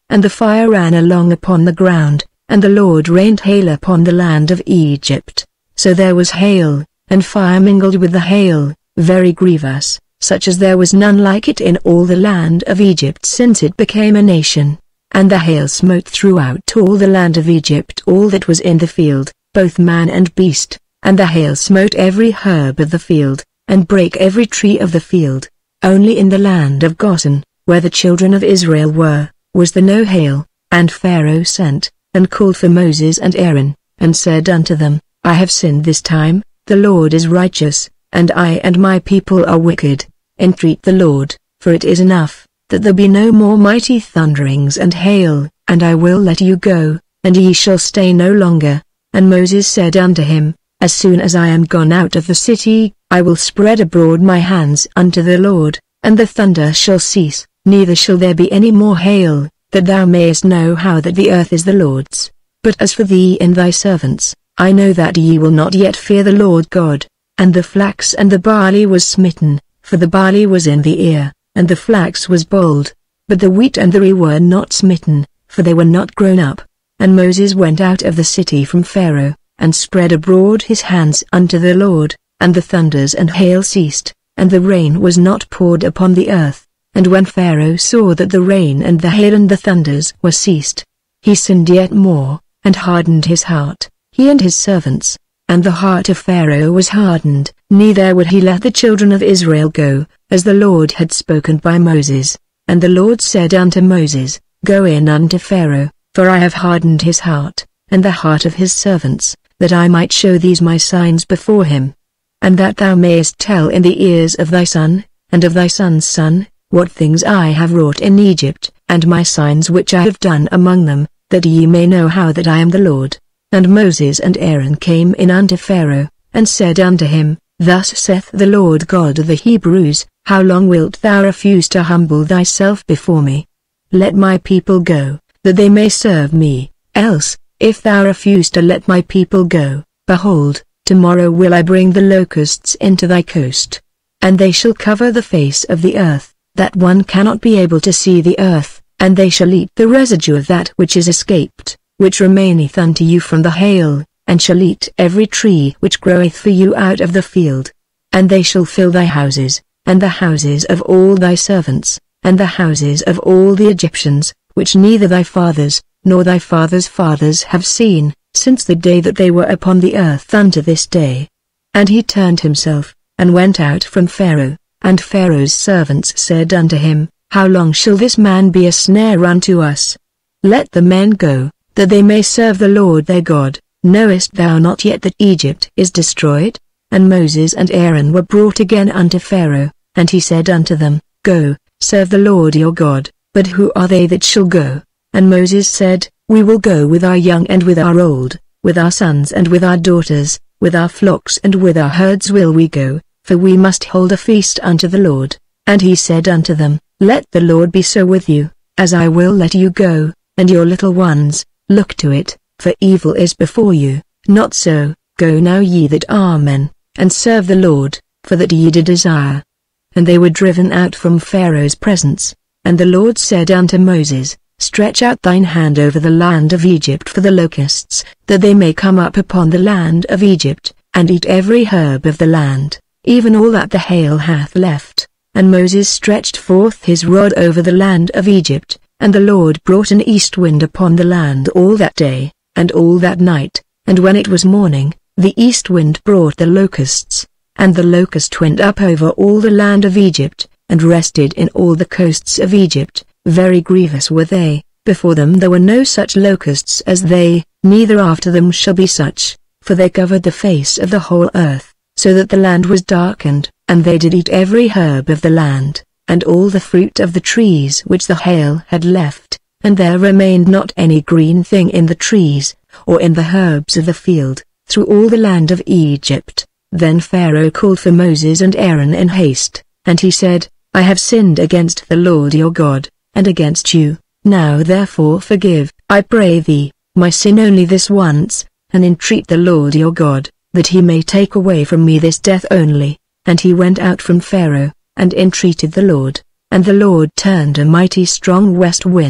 and the fire ran along upon the ground, and the Lord rained hail upon the land of Egypt. So there was hail, and fire mingled with the hail, very grievous, such as there was none like it in all the land of Egypt since it became a nation. And the hail smote throughout all the land of Egypt all that was in the field, both man and beast, and the hail smote every herb of the field, and brake every tree of the field. Only in the land of Goshen, where the children of Israel were, was there no hail. And Pharaoh sent, and called for Moses and Aaron, and said unto them, I have sinned this time, the Lord is righteous, and I and my people are wicked. Entreat the Lord, for it is enough, that there be no more mighty thunderings and hail, and I will let you go, and ye shall stay no longer. And Moses said unto him, As soon as I am gone out of the city, I will spread abroad my hands unto the Lord, and the thunder shall cease, neither shall there be any more hail, that thou mayest know how that the earth is the Lord's. But as for thee and thy servants, I know that ye will not yet fear the Lord God. And the flax and the barley was smitten, for the barley was in the ear, and the flax was bold. But the wheat and the rye were not smitten, for they were not grown up. And Moses went out of the city from Pharaoh, and spread abroad his hands unto the Lord, and the thunders and hail ceased, and the rain was not poured upon the earth. And when Pharaoh saw that the rain and the hail and the thunders were ceased, he sinned yet more, and hardened his heart, he and his servants. And the heart of Pharaoh was hardened, neither would he let the children of Israel go, as the Lord had spoken by Moses. And the Lord said unto Moses, Go in unto Pharaoh, for I have hardened his heart, and the heart of his servants, that I might show these my signs before him. And that thou mayest tell in the ears of thy son, and of thy son's son, what things I have wrought in Egypt, and my signs which I have done among them, that ye may know how that I am the Lord. And Moses and Aaron came in unto Pharaoh, and said unto him, Thus saith the Lord God of the Hebrews, How long wilt thou refuse to humble thyself before me? Let my people go, that they may serve me. Else, if thou refuse to let my people go, behold, tomorrow will I bring the locusts into thy coast. And they shall cover the face of the earth, that one cannot be able to see the earth, and they shall eat the residue of that which is escaped, which remaineth unto you from the hail, and shall eat every tree which groweth for you out of the field. And they shall fill thy houses, and the houses of all thy servants, and the houses of all the Egyptians, which neither thy fathers, nor thy fathers' fathers have seen, since the day that they were upon the earth unto this day. And he turned himself, and went out from Pharaoh, and Pharaoh's servants said unto him, How long shall this man be a snare unto us? Let the men go, that they may serve the Lord their God. Knowest thou not yet that Egypt is destroyed? And Moses and Aaron were brought again unto Pharaoh, and he said unto them, Go, serve the Lord your God. But who are they that shall go? And Moses said, We will go with our young and with our old, with our sons and with our daughters, with our flocks and with our herds will we go, for we must hold a feast unto the Lord. And he said unto them, Let the Lord be so with you, as I will let you go, and your little ones. Look to it, for evil is before you. Not so, go now ye that are men, and serve the Lord, for that ye did desire. And they were driven out from Pharaoh's presence. And the Lord said unto Moses, Stretch out thine hand over the land of Egypt for the locusts, that they may come up upon the land of Egypt, and eat every herb of the land, even all that the hail hath left. And Moses stretched forth his rod over the land of Egypt, and the Lord brought an east wind upon the land all that day, and all that night, and when it was morning, the east wind brought the locusts, and the locust went up over all the land of Egypt, and rested in all the coasts of Egypt. Very grievous were they. Before them there were no such locusts as they, neither after them shall be such, for they covered the face of the whole earth, so that the land was darkened, and they did eat every herb of the land, and all the fruit of the trees which the hail had left, and there remained not any green thing in the trees, or in the herbs of the field, through all the land of Egypt. Then Pharaoh called for Moses and Aaron in haste, and he said, I have sinned against the Lord your God, and against you. Now therefore forgive, I pray thee, my sin only this once, and entreat the Lord your God, that he may take away from me this death only. And he went out from Pharaoh, and entreated the Lord, and the Lord turned a mighty strong west wind,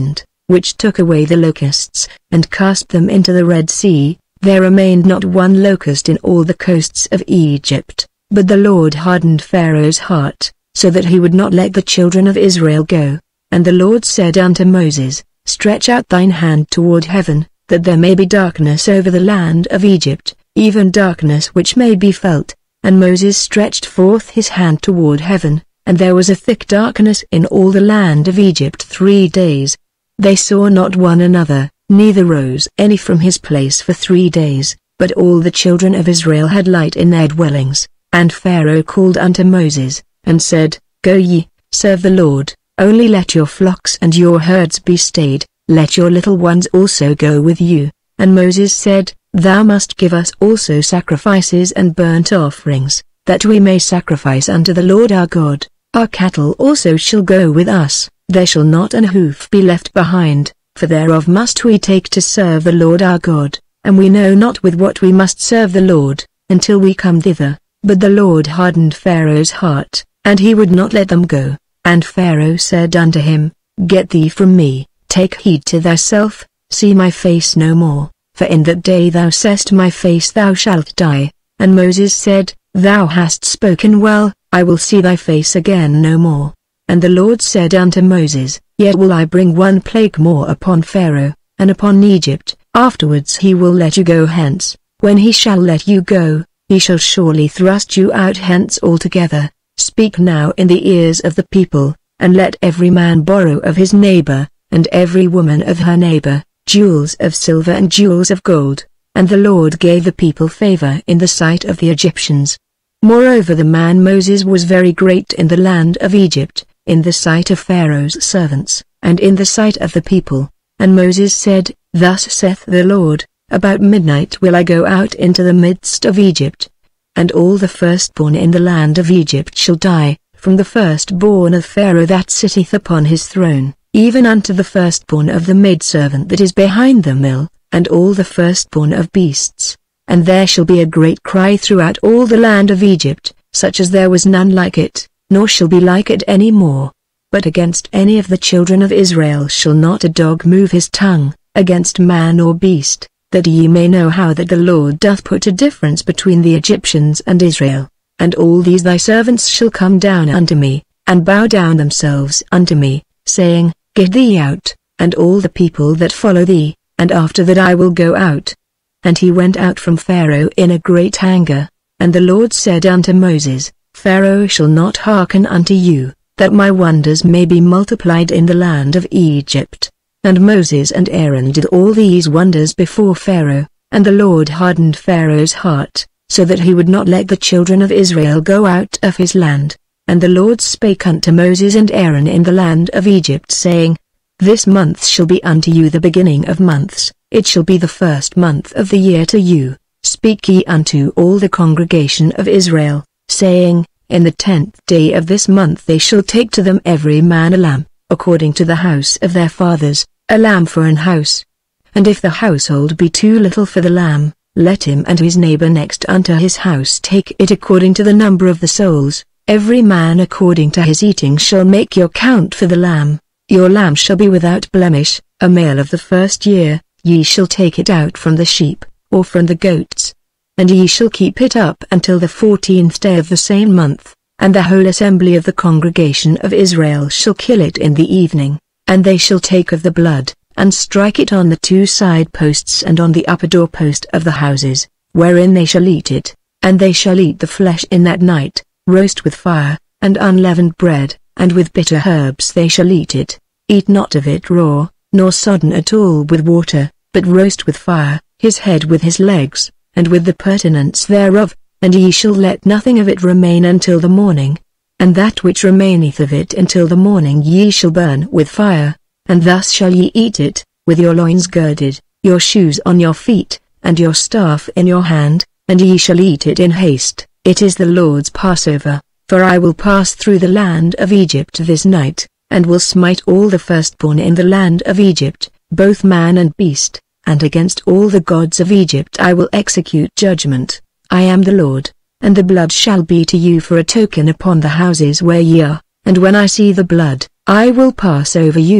which took away the locusts, and cast them into the Red Sea. There remained not one locust in all the coasts of Egypt, but the Lord hardened Pharaoh's heart, so that he would not let the children of Israel go. And the Lord said unto Moses, Stretch out thine hand toward heaven, that there may be darkness over the land of Egypt, even darkness which may be felt. And Moses stretched forth his hand toward heaven, and there was a thick darkness in all the land of Egypt 3 days. They saw not one another, neither rose any from his place for 3 days, but all the children of Israel had light in their dwellings. And Pharaoh called unto Moses, and said, Go ye, serve the Lord, only let your flocks and your herds be stayed, let your little ones also go with you. And Moses said, Thou must give us also sacrifices and burnt offerings, that we may sacrifice unto the Lord our God. Our cattle also shall go with us, there shall not an hoof be left behind, for thereof must we take to serve the Lord our God, and we know not with what we must serve the Lord, until we come thither. But the Lord hardened Pharaoh's heart, and he would not let them go. And Pharaoh said unto him, Get thee from me, take heed to thyself, see my face no more, for in that day thou seest my face thou shalt die. And Moses said, Thou hast spoken well, I will see thy face again no more. And the Lord said unto Moses, Yet will I bring one plague more upon Pharaoh, and upon Egypt, afterwards he will let you go hence. When he shall let you go, he shall surely thrust you out hence altogether. Speak now in the ears of the people, and let every man borrow of his neighbor, and every woman of her neighbor, jewels of silver and jewels of gold. And the Lord gave the people favor in the sight of the Egyptians. Moreover the man Moses was very great in the land of Egypt, in the sight of Pharaoh's servants, and in the sight of the people. And Moses said, Thus saith the Lord, About midnight will I go out into the midst of Egypt. And all the firstborn in the land of Egypt shall die, from the firstborn of Pharaoh that sitteth upon his throne, even unto the firstborn of the maidservant that is behind the mill, and all the firstborn of beasts. And there shall be a great cry throughout all the land of Egypt, such as there was none like it, nor shall be like it any more. But against any of the children of Israel shall not a dog move his tongue, against man or beast, that ye may know how that the Lord doth put a difference between the Egyptians and Israel. And all these thy servants shall come down unto me, and bow down themselves unto me, saying, Get thee out, and all the people that follow thee, and after that I will go out. And he went out from Pharaoh in a great anger. And the Lord said unto Moses, Pharaoh shall not hearken unto you, that my wonders may be multiplied in the land of Egypt. And Moses and Aaron did all these wonders before Pharaoh, and the Lord hardened Pharaoh's heart, so that he would not let the children of Israel go out of his land. And the Lord spake unto Moses and Aaron in the land of Egypt, saying, This month shall be unto you the beginning of months, it shall be the first month of the year to you. Speak ye unto all the congregation of Israel, saying, In the 10th day of this month they shall take to them every man a lamb, according to the house of their fathers, a lamb for an house. And if the household be too little for the lamb, let him and his neighbor next unto his house take it according to the number of the souls. Every man according to his eating shall make your count for the lamb. Your lamb shall be without blemish, a male of the first year. Ye shall take it out from the sheep, or from the goats. And ye shall keep it up until the 14th day of the same month, and the whole assembly of the congregation of Israel shall kill it in the evening. And they shall take of the blood, and strike it on the 2 side posts and on the upper door post of the houses, wherein they shall eat it. And they shall eat the flesh in that night, roast with fire, and unleavened bread, and with bitter herbs they shall eat it. Eat not of it raw, nor sodden at all with water, but roast with fire, his head with his legs, and with the purtenance thereof, and ye shall let nothing of it remain until the morning. And that which remaineth of it until the morning ye shall burn with fire. And thus shall ye eat it, with your loins girded, your shoes on your feet, and your staff in your hand, and ye shall eat it in haste. It is the Lord's Passover, for I will pass through the land of Egypt this night, and will smite all the firstborn in the land of Egypt, both man and beast, and against all the gods of Egypt I will execute judgment. I am the Lord, and the blood shall be to you for a token upon the houses where ye are, and when I see the blood, I will pass over you,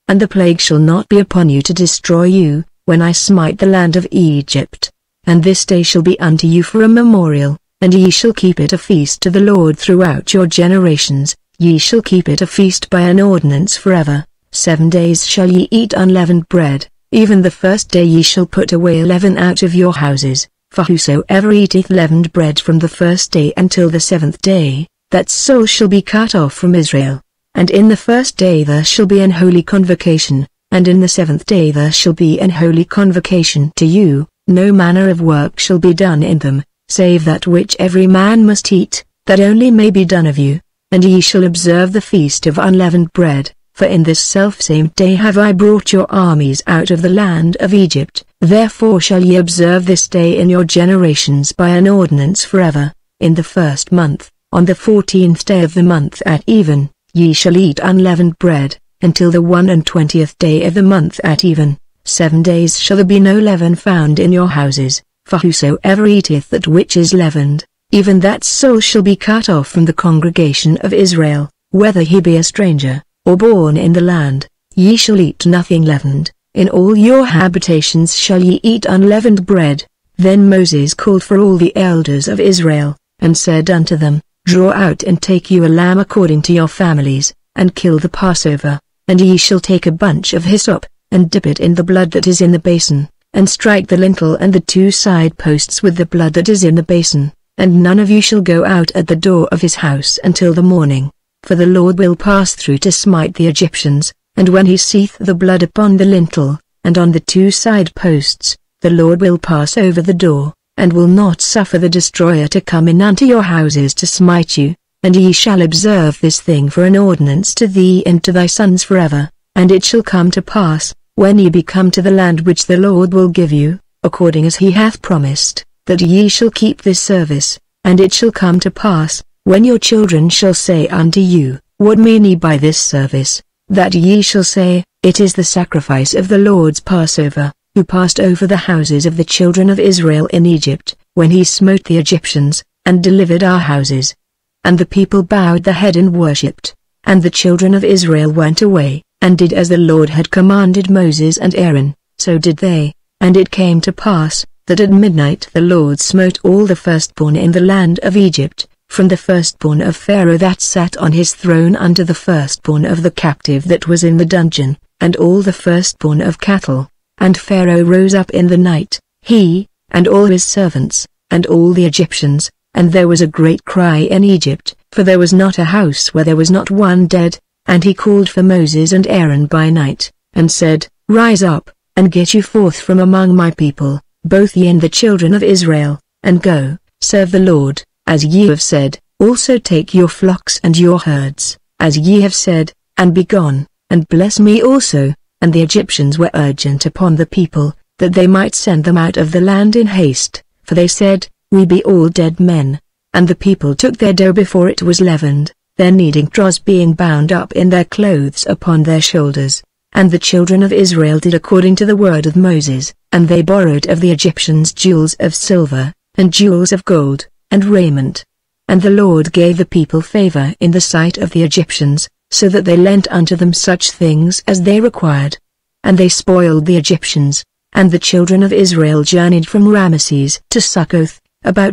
and the plague shall not be upon you to destroy you, when I smite the land of Egypt. And this day shall be unto you for a memorial, and ye shall keep it a feast to the Lord throughout your generations, ye shall keep it a feast by an ordinance forever. 7 days shall ye eat unleavened bread, even the first day ye shall put away leaven out of your houses, for whosoever eateth leavened bread from the first day until the 7th day, that soul shall be cut off from Israel. And in the first day there shall be an holy convocation, and in the 7th day there shall be an holy convocation to you, no manner of work shall be done in them, save that which every man must eat, that only may be done of you. And ye shall observe the feast of unleavened bread, for in this selfsame day have I brought your armies out of the land of Egypt. Therefore shall ye observe this day in your generations by an ordinance forever. In the 1st month, on the 14th day of the month at even, ye shall eat unleavened bread, until the 21st day of the month at even. 7 days shall there be no leaven found in your houses, for whosoever eateth that which is leavened, even that soul shall be cut off from the congregation of Israel, whether he be a stranger, or born in the land. Ye shall eat nothing leavened, in all your habitations shall ye eat unleavened bread. Then Moses called for all the elders of Israel, and said unto them, Draw out and take you a lamb according to your families, and kill the Passover, and ye shall take a bunch of hyssop, and dip it in the blood that is in the basin, and strike the lintel and the 2 side posts with the blood that is in the basin, and none of you shall go out at the door of his house until the morning, for the Lord will pass through to smite the Egyptians, and when he seeth the blood upon the lintel, and on the 2 side posts, the Lord will pass over the door, and will not suffer the destroyer to come in unto your houses to smite you. And ye shall observe this thing for an ordinance to thee and to thy sons forever. And it shall come to pass, when ye be come to the land which the Lord will give you, according as he hath promised, that ye shall keep this service. And it shall come to pass, when your children shall say unto you, What mean ye by this service? That ye shall say, It is the sacrifice of the Lord's Passover, who passed over the houses of the children of Israel in Egypt, when he smote the Egyptians, and delivered our houses. And the people bowed the head and worshipped, and the children of Israel went away, and did as the Lord had commanded Moses and Aaron, so did they. And it came to pass, that at midnight the Lord smote all the firstborn in the land of Egypt, from the firstborn of Pharaoh that sat on his throne unto the firstborn of the captive that was in the dungeon, and all the firstborn of cattle. And Pharaoh rose up in the night, he, and all his servants, and all the Egyptians, and there was a great cry in Egypt, for there was not a house where there was not one dead. And he called for Moses and Aaron by night, and said, Rise up, and get you forth from among my people, both ye and the children of Israel, and go, serve the Lord, as ye have said. Also take your flocks and your herds, as ye have said, and be gone, and bless me also. And the Egyptians were urgent upon the people, that they might send them out of the land in haste, for they said, We be all dead men. And the people took their dough before it was leavened, their kneading troughs being bound up in their clothes upon their shoulders. And the children of Israel did according to the word of Moses, and they borrowed of the Egyptians jewels of silver, and jewels of gold, and raiment. And the Lord gave the people favor in the sight of the Egyptians, so that they lent unto them such things as they required. And they spoiled the Egyptians, and the children of Israel journeyed from Ramesses to Succoth, about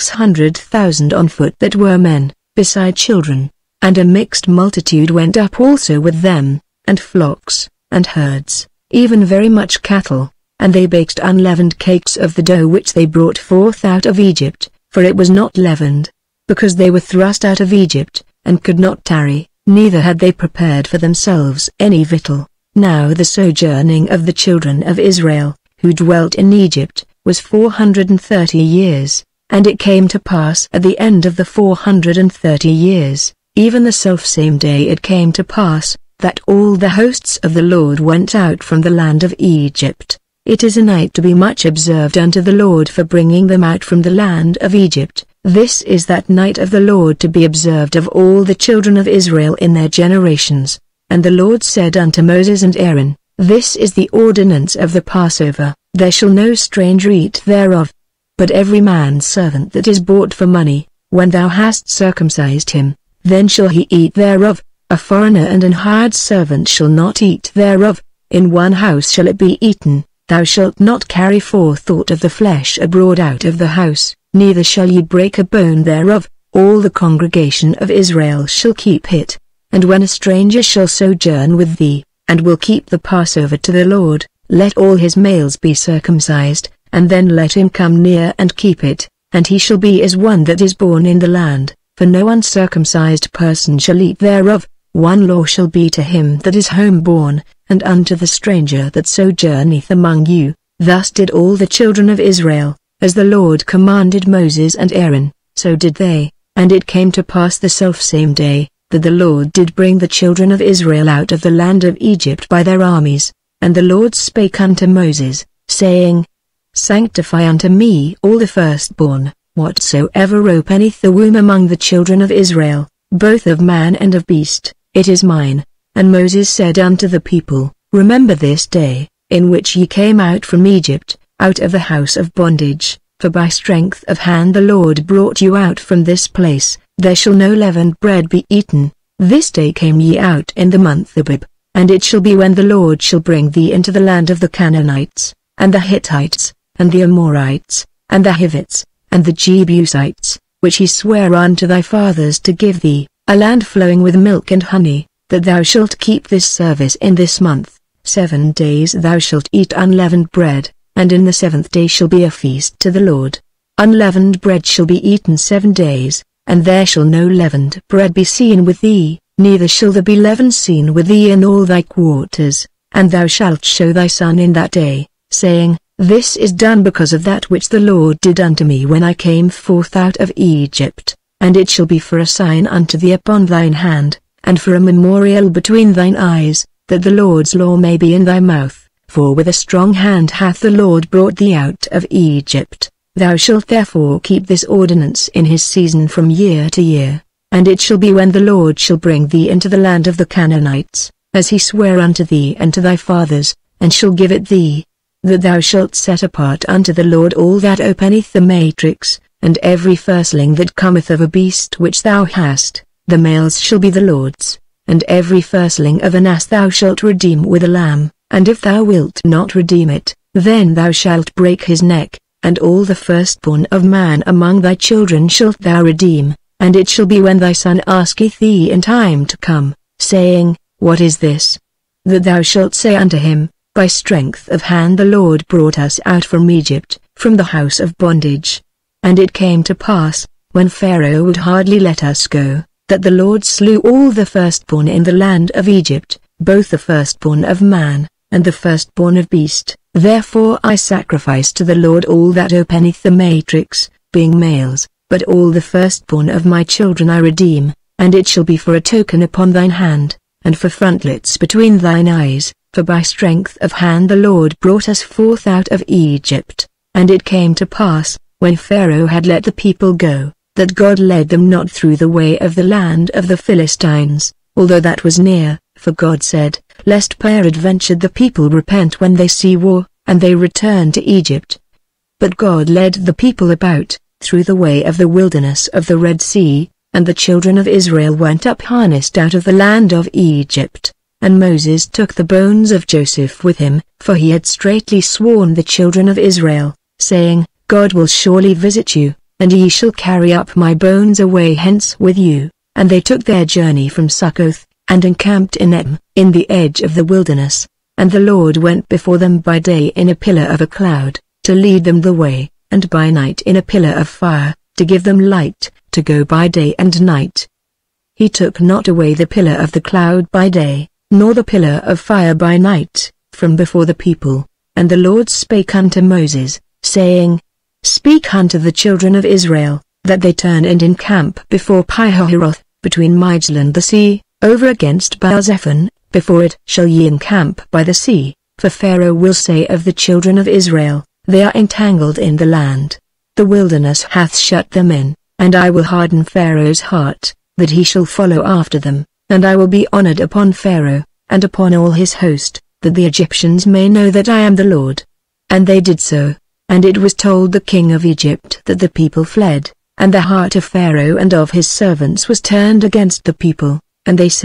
600,000 on foot that were men, beside children, and a mixed multitude went up also with them, and flocks, and herds, even very much cattle, and they baked unleavened cakes of the dough which they brought forth out of Egypt, for it was not leavened, because they were thrust out of Egypt, and could not tarry, neither had they prepared for themselves any victual. Now the sojourning of the children of Israel, who dwelt in Egypt, was 430 years, and it came to pass at the end of the 430 years, even the selfsame day it came to pass, that all the hosts of the Lord went out from the land of Egypt. It is a night to be much observed unto the Lord for bringing them out from the land of Egypt. This is that night of the Lord to be observed of all the children of Israel in their generations. And the Lord said unto Moses and Aaron, This is the ordinance of the Passover, there shall no stranger eat thereof. But every man's servant that is bought for money, when thou hast circumcised him, then shall he eat thereof. A foreigner and an hired servant shall not eat thereof, in one house shall it be eaten. Thou shalt not carry forth aught of the flesh abroad out of the house, neither shall ye break a bone thereof. All the congregation of Israel shall keep it. And when a stranger shall sojourn with thee, and will keep the Passover to the Lord, let all his males be circumcised, and then let him come near and keep it, and he shall be as one that is born in the land, for no uncircumcised person shall eat thereof. One law shall be to him that is home-born, and unto the stranger that sojourneth among you. Thus did all the children of Israel, as the Lord commanded Moses and Aaron, so did they. And it came to pass the selfsame day, that the Lord did bring the children of Israel out of the land of Egypt by their armies. And the Lord spake unto Moses, saying, Sanctify unto me all the firstborn, whatsoever openeth the womb among the children of Israel, both of man and of beast, it is mine. And Moses said unto the people, Remember this day, in which ye came out from Egypt, out of the house of bondage. For by strength of hand the Lord brought you out from this place. There shall no leavened bread be eaten. This day came ye out in the month Abib. And it shall be when the Lord shall bring thee into the land of the Canaanites, and the Hittites, and the Amorites, and the Hivites, and the Jebusites, which he sware unto thy fathers to give thee, a land flowing with milk and honey, that thou shalt keep this service in this month. 7 days thou shalt eat unleavened bread. And in the 7th day shall be a feast to the Lord. Unleavened bread shall be eaten 7 days, and there shall no leavened bread be seen with thee, neither shall there be leaven seen with thee in all thy quarters. And thou shalt show thy son in that day, saying, This is done because of that which the Lord did unto me when I came forth out of Egypt. And it shall be for a sign unto thee upon thine hand, and for a memorial between thine eyes, that the Lord's law may be in thy mouth. For with a strong hand hath the Lord brought thee out of Egypt. Thou shalt therefore keep this ordinance in his season from year to year. And it shall be when the Lord shall bring thee into the land of the Canaanites, as he sware unto thee and to thy fathers, and shall give it thee, that thou shalt set apart unto the Lord all that openeth the matrix, and every firstling that cometh of a beast which thou hast, the males shall be the Lord's, and every firstling of an ass thou shalt redeem with a lamb. And if thou wilt not redeem it, then thou shalt break his neck, and all the firstborn of man among thy children shalt thou redeem. And it shall be when thy son asketh thee in time to come, saying, What is this? That thou shalt say unto him, By strength of hand the Lord brought us out from Egypt, from the house of bondage. And it came to pass, when Pharaoh would hardly let us go, that the Lord slew all the firstborn in the land of Egypt, both the firstborn of man, and the firstborn of beast. Therefore I sacrifice to the Lord all that openeth the matrix, being males, but all the firstborn of my children I redeem. And it shall be for a token upon thine hand, and for frontlets between thine eyes, for by strength of hand the Lord brought us forth out of Egypt. And it came to pass, when Pharaoh had let the people go, that God led them not through the way of the land of the Philistines, although that was near, for God said, Lest peradventure the people repent when they see war, and they return to Egypt. But God led the people about, through the way of the wilderness of the Red Sea, and the children of Israel went up harnessed out of the land of Egypt. And Moses took the bones of Joseph with him, for he had straitly sworn the children of Israel, saying, God will surely visit you, and ye shall carry up my bones away hence with you. And they took their journey from Succoth, and encamped in Etam, in the edge of the wilderness. And the Lord went before them by day in a pillar of a cloud, to lead them the way, and by night in a pillar of fire, to give them light, to go by day and night. He took not away the pillar of the cloud by day, nor the pillar of fire by night, from before the people. And the Lord spake unto Moses, saying, Speak unto the children of Israel, that they turn and encamp before Pi-hahiroth, between Migdol and the sea, over against Baal-zephon. Before it shall ye encamp by the sea, for Pharaoh will say of the children of Israel, They are entangled in the land. The wilderness hath shut them in, and I will harden Pharaoh's heart, that he shall follow after them, and I will be honored upon Pharaoh, and upon all his host, that the Egyptians may know that I am the Lord. And they did so, and it was told the king of Egypt that the people fled, and the heart of Pharaoh and of his servants was turned against the people, and they said,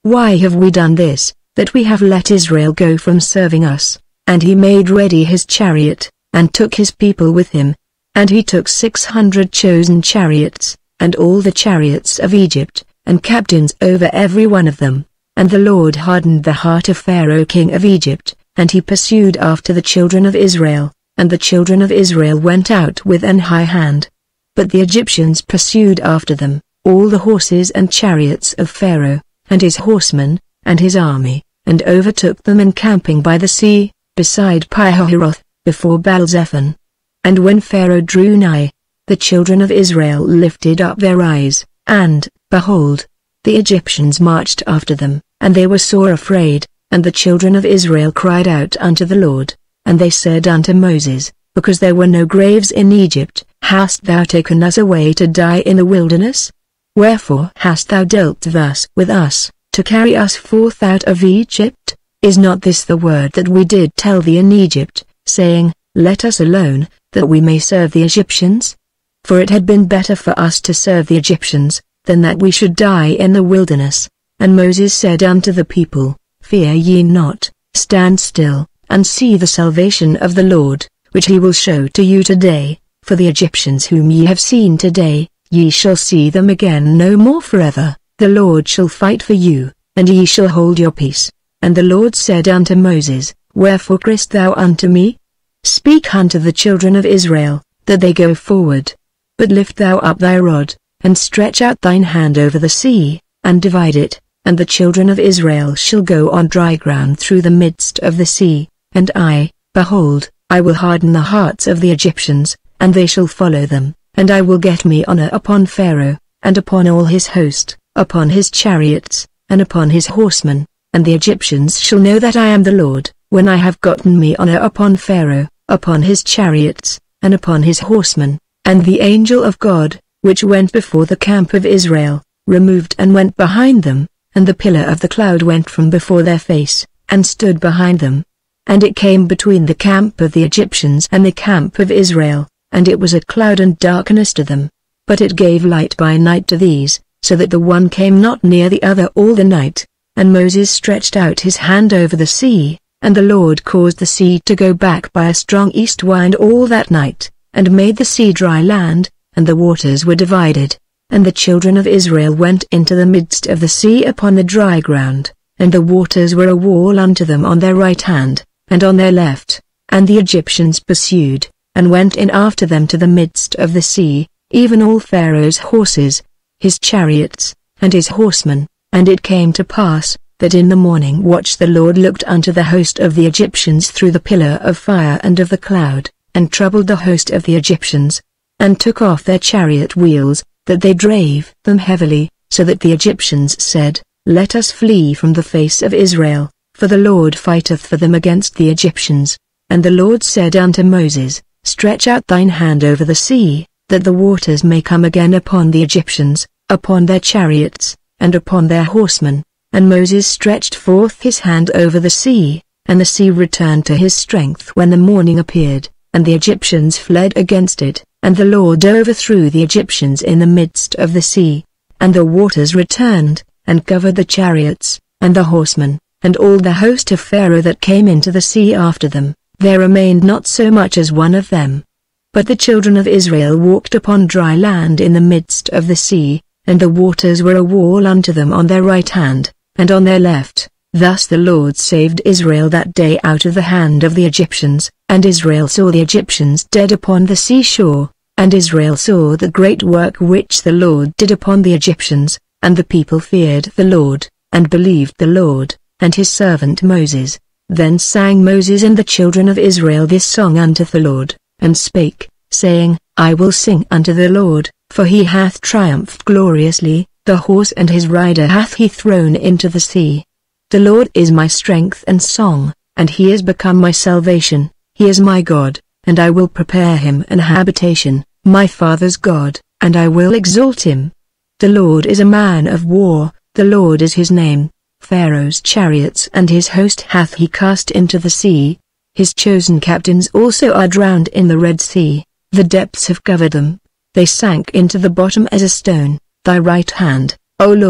Why have we done this, that we have let Israel go from serving us? And he made ready his chariot, and took his people with him. And he took 600 chosen chariots, and all the chariots of Egypt, and captains over every one of them. And the Lord hardened the heart of Pharaoh king of Egypt, and he pursued after the children of Israel, and the children of Israel went out with an high hand. But the Egyptians pursued after them, all the horses and chariots of Pharaoh, and his horsemen, and his army, and overtook them encamping by the sea, beside Pi-hahiroth, before Baal-zephon. And when Pharaoh drew nigh, the children of Israel lifted up their eyes, and, behold, the Egyptians marched after them, and they were sore afraid, and the children of Israel cried out unto the Lord, and they said unto Moses, because there were no graves in Egypt, hast thou taken us away to die in the wilderness? Wherefore hast thou dealt thus with us, to carry us forth out of Egypt? Is not this the word that we did tell thee in Egypt, saying, Let us alone, that we may serve the Egyptians? For it had been better for us to serve the Egyptians, than that we should die in the wilderness. And Moses said unto the people, Fear ye not, stand still, and see the salvation of the Lord, which he will show to you today. For the Egyptians whom ye have seen today, ye shall see them again no more forever. The Lord shall fight for you, and ye shall hold your peace. And the Lord said unto Moses, Wherefore criest thou unto me? Speak unto the children of Israel, that they go forward. But lift thou up thy rod, and stretch out thine hand over the sea, and divide it, and the children of Israel shall go on dry ground through the midst of the sea. And I, behold, I will harden the hearts of the Egyptians, and they shall follow them, and I will get me honor upon Pharaoh, and upon all his host, upon his chariots, and upon his horsemen, and the Egyptians shall know that I am the Lord, when I have gotten me honor upon Pharaoh, upon his chariots, and upon his horsemen. And the angel of God, which went before the camp of Israel, removed and went behind them, and the pillar of the cloud went from before their face, and stood behind them. And it came between the camp of the Egyptians and the camp of Israel, and it was a cloud and darkness to them. But it gave light by night to these, so that the one came not near the other all the night. And Moses stretched out his hand over the sea, and the Lord caused the sea to go back by a strong east wind all that night, and made the sea dry land, and the waters were divided. And the children of Israel went into the midst of the sea upon the dry ground, and the waters were a wall unto them on their right hand, and on their left. And the Egyptians pursued, and went in after them to the midst of the sea, even all Pharaoh's horses, his chariots, and his horsemen. And it came to pass, that in the morning watch the Lord looked unto the host of the Egyptians through the pillar of fire and of the cloud, and troubled the host of the Egyptians, and took off their chariot wheels, that they drave them heavily, so that the Egyptians said, Let us flee from the face of Israel, for the Lord fighteth for them against the Egyptians. And the Lord said unto Moses, Stretch out thine hand over the sea, that the waters may come again upon the Egyptians, upon their chariots, and upon their horsemen. And Moses stretched forth his hand over the sea, and the sea returned to his strength when the morning appeared, and the Egyptians fled against it, and the Lord overthrew the Egyptians in the midst of the sea. And the waters returned, and covered the chariots, and the horsemen, and all the host of Pharaoh that came into the sea after them. There remained not so much as one of them. But the children of Israel walked upon dry land in the midst of the sea, and the waters were a wall unto them on their right hand, and on their left. Thus the Lord saved Israel that day out of the hand of the Egyptians, and Israel saw the Egyptians dead upon the seashore, and Israel saw the great work which the Lord did upon the Egyptians, and the people feared the Lord, and believed the Lord, and his servant Moses. Then sang Moses and the children of Israel this song unto the Lord, and spake, saying, I will sing unto the Lord, for he hath triumphed gloriously, the horse and his rider hath he thrown into the sea. The Lord is my strength and song, and he is become my salvation. He is my God, and I will prepare him an habitation, my father's God, and I will exalt him. The Lord is a man of war, the Lord is his name. Pharaoh's chariots and his host hath he cast into the sea. His chosen captains also are drowned in the Red Sea. The depths have covered them. They sank into the bottom as a stone. Thy right hand, O Lord,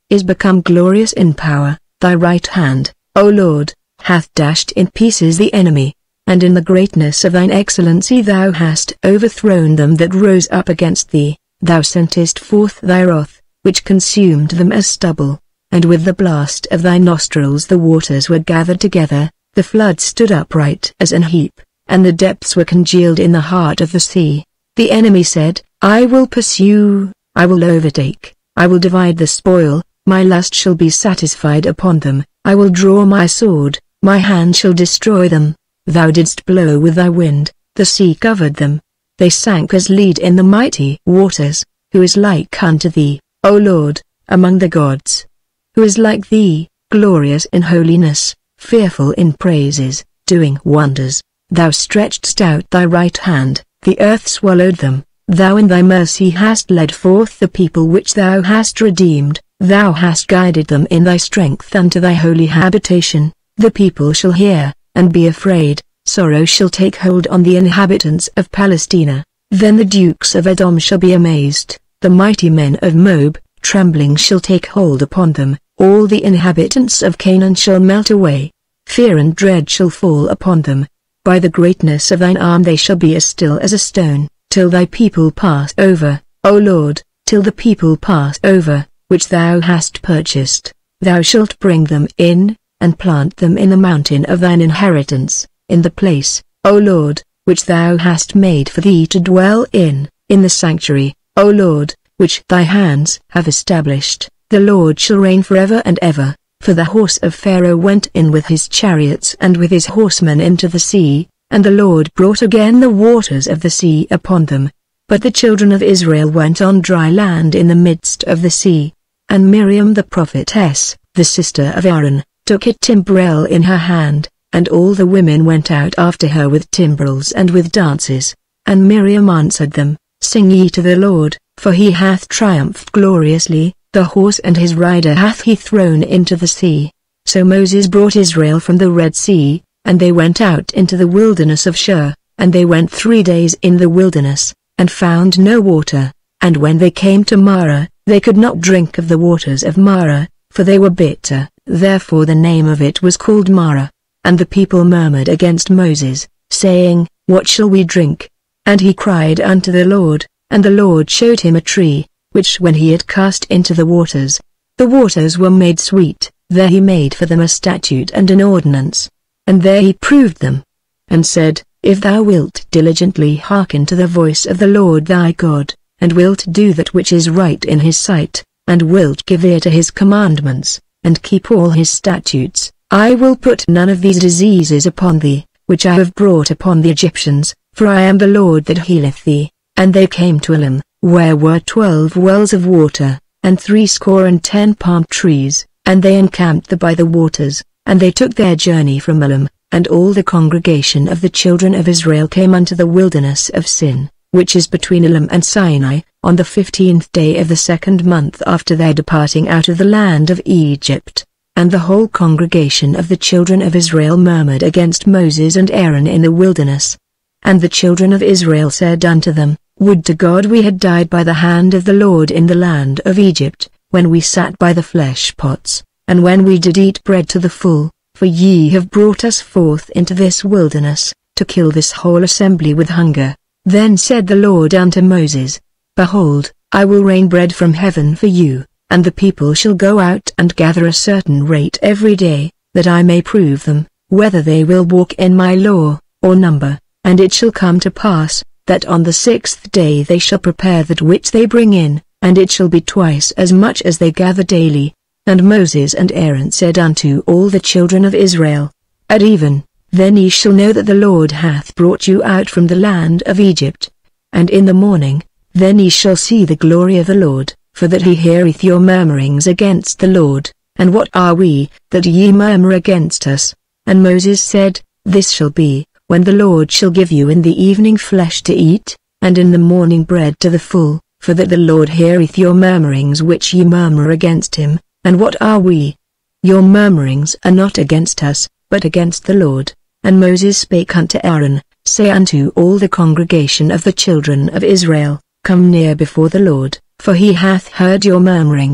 is become glorious in power, thy right hand, O Lord, hath dashed in pieces the enemy, and in the greatness of thine excellency thou hast overthrown them that rose up against thee. Thou sentest forth thy wrath, which consumed them as stubble, and with the blast of thy nostrils the waters were gathered together, the flood stood upright as an heap, and the depths were congealed in the heart of the sea. The enemy said, I will pursue, I will overtake, I will divide the spoil, my lust shall be satisfied upon them, I will draw my sword, my hand shall destroy them. Thou didst blow with thy wind, the sea covered them. They sank as lead in the mighty waters. Who is like unto thee, O Lord, among the gods? Who is like thee, glorious in holiness, fearful in praises, doing wonders? Thou stretchedst out thy right hand, the earth swallowed them. Thou in thy mercy hast led forth the people which thou hast redeemed. Thou hast guided them in thy strength unto thy holy habitation. The people shall hear, and be afraid, sorrow shall take hold on the inhabitants of Palestina. Then the dukes of Edom shall be amazed, the mighty men of Moab, trembling shall take hold upon them, all the inhabitants of Canaan shall melt away. Fear and dread shall fall upon them. By the greatness of thine arm they shall be as still as a stone, till thy people pass over, O Lord, till the people pass over, which thou hast purchased. Thou shalt bring them in, and plant them in the mountain of thine inheritance, in the place, O Lord, which thou hast made for thee to dwell in the sanctuary, O Lord, which thy hands have established. The Lord shall reign forever and ever, for the horse of Pharaoh went in with his chariots and with his horsemen into the sea, and the Lord brought again the waters of the sea upon them. But the children of Israel went on dry land in the midst of the sea. And Miriam the prophetess, the sister of Aaron, took a timbrel in her hand, and all the women went out after her with timbrels and with dances. And Miriam answered them, Sing ye to the Lord, for he hath triumphed gloriously, the horse and his rider hath he thrown into the sea. So Moses brought Israel from the Red Sea, and they went out into the wilderness of Shur, and they went 3 days in the wilderness, and found no water, and when they came to Marah, they could not drink of the waters of Marah, for they were bitter. Therefore the name of it was called Marah. And the people murmured against Moses, saying, What shall we drink? And he cried unto the Lord, and the Lord showed him a tree, which when he had cast into the waters were made sweet. There he made for them a statute and an ordinance. And there he proved them, and said, If thou wilt diligently hearken to the voice of the Lord thy God, and wilt do that which is right in his sight, and wilt give ear to his commandments, and keep all his statutes, I will put none of these diseases upon thee, which I have brought upon the Egyptians, for I am the Lord that healeth thee. And they came to Elim, where were 12 wells of water, and 70 palm trees, and they encamped there by the waters, and they took their journey from Elim, and all the congregation of the children of Israel came unto the wilderness of Sin, which is between Elim and Sinai, on the 15th day of the 2nd month after their departing out of the land of Egypt. And the whole congregation of the children of Israel murmured against Moses and Aaron in the wilderness. And the children of Israel said unto them, Would to God we had died by the hand of the Lord in the land of Egypt, when we sat by the flesh pots, and when we did eat bread to the full, for ye have brought us forth into this wilderness, to kill this whole assembly with hunger. Then said the Lord unto Moses, Behold, I will rain bread from heaven for you, and the people shall go out and gather a certain rate every day, that I may prove them, whether they will walk in my law, or number. And it shall come to pass, that on the 6th day they shall prepare that which they bring in, and it shall be twice as much as they gather daily. And Moses and Aaron said unto all the children of Israel, At even, then ye shall know that the Lord hath brought you out from the land of Egypt. And in the morning, then ye shall see the glory of the Lord, for that he heareth your murmurings against the Lord. And what are we, that ye murmur against us? And Moses said, This shall be, when the Lord shall give you in the evening flesh to eat, and in the morning bread to the full, for that the Lord heareth your murmurings which ye murmur against him. And what are we? Your murmurings are not against us, but against the Lord. And Moses spake unto Aaron, Say unto all the congregation of the children of Israel, Come near before the Lord, for he hath heard your murmurings.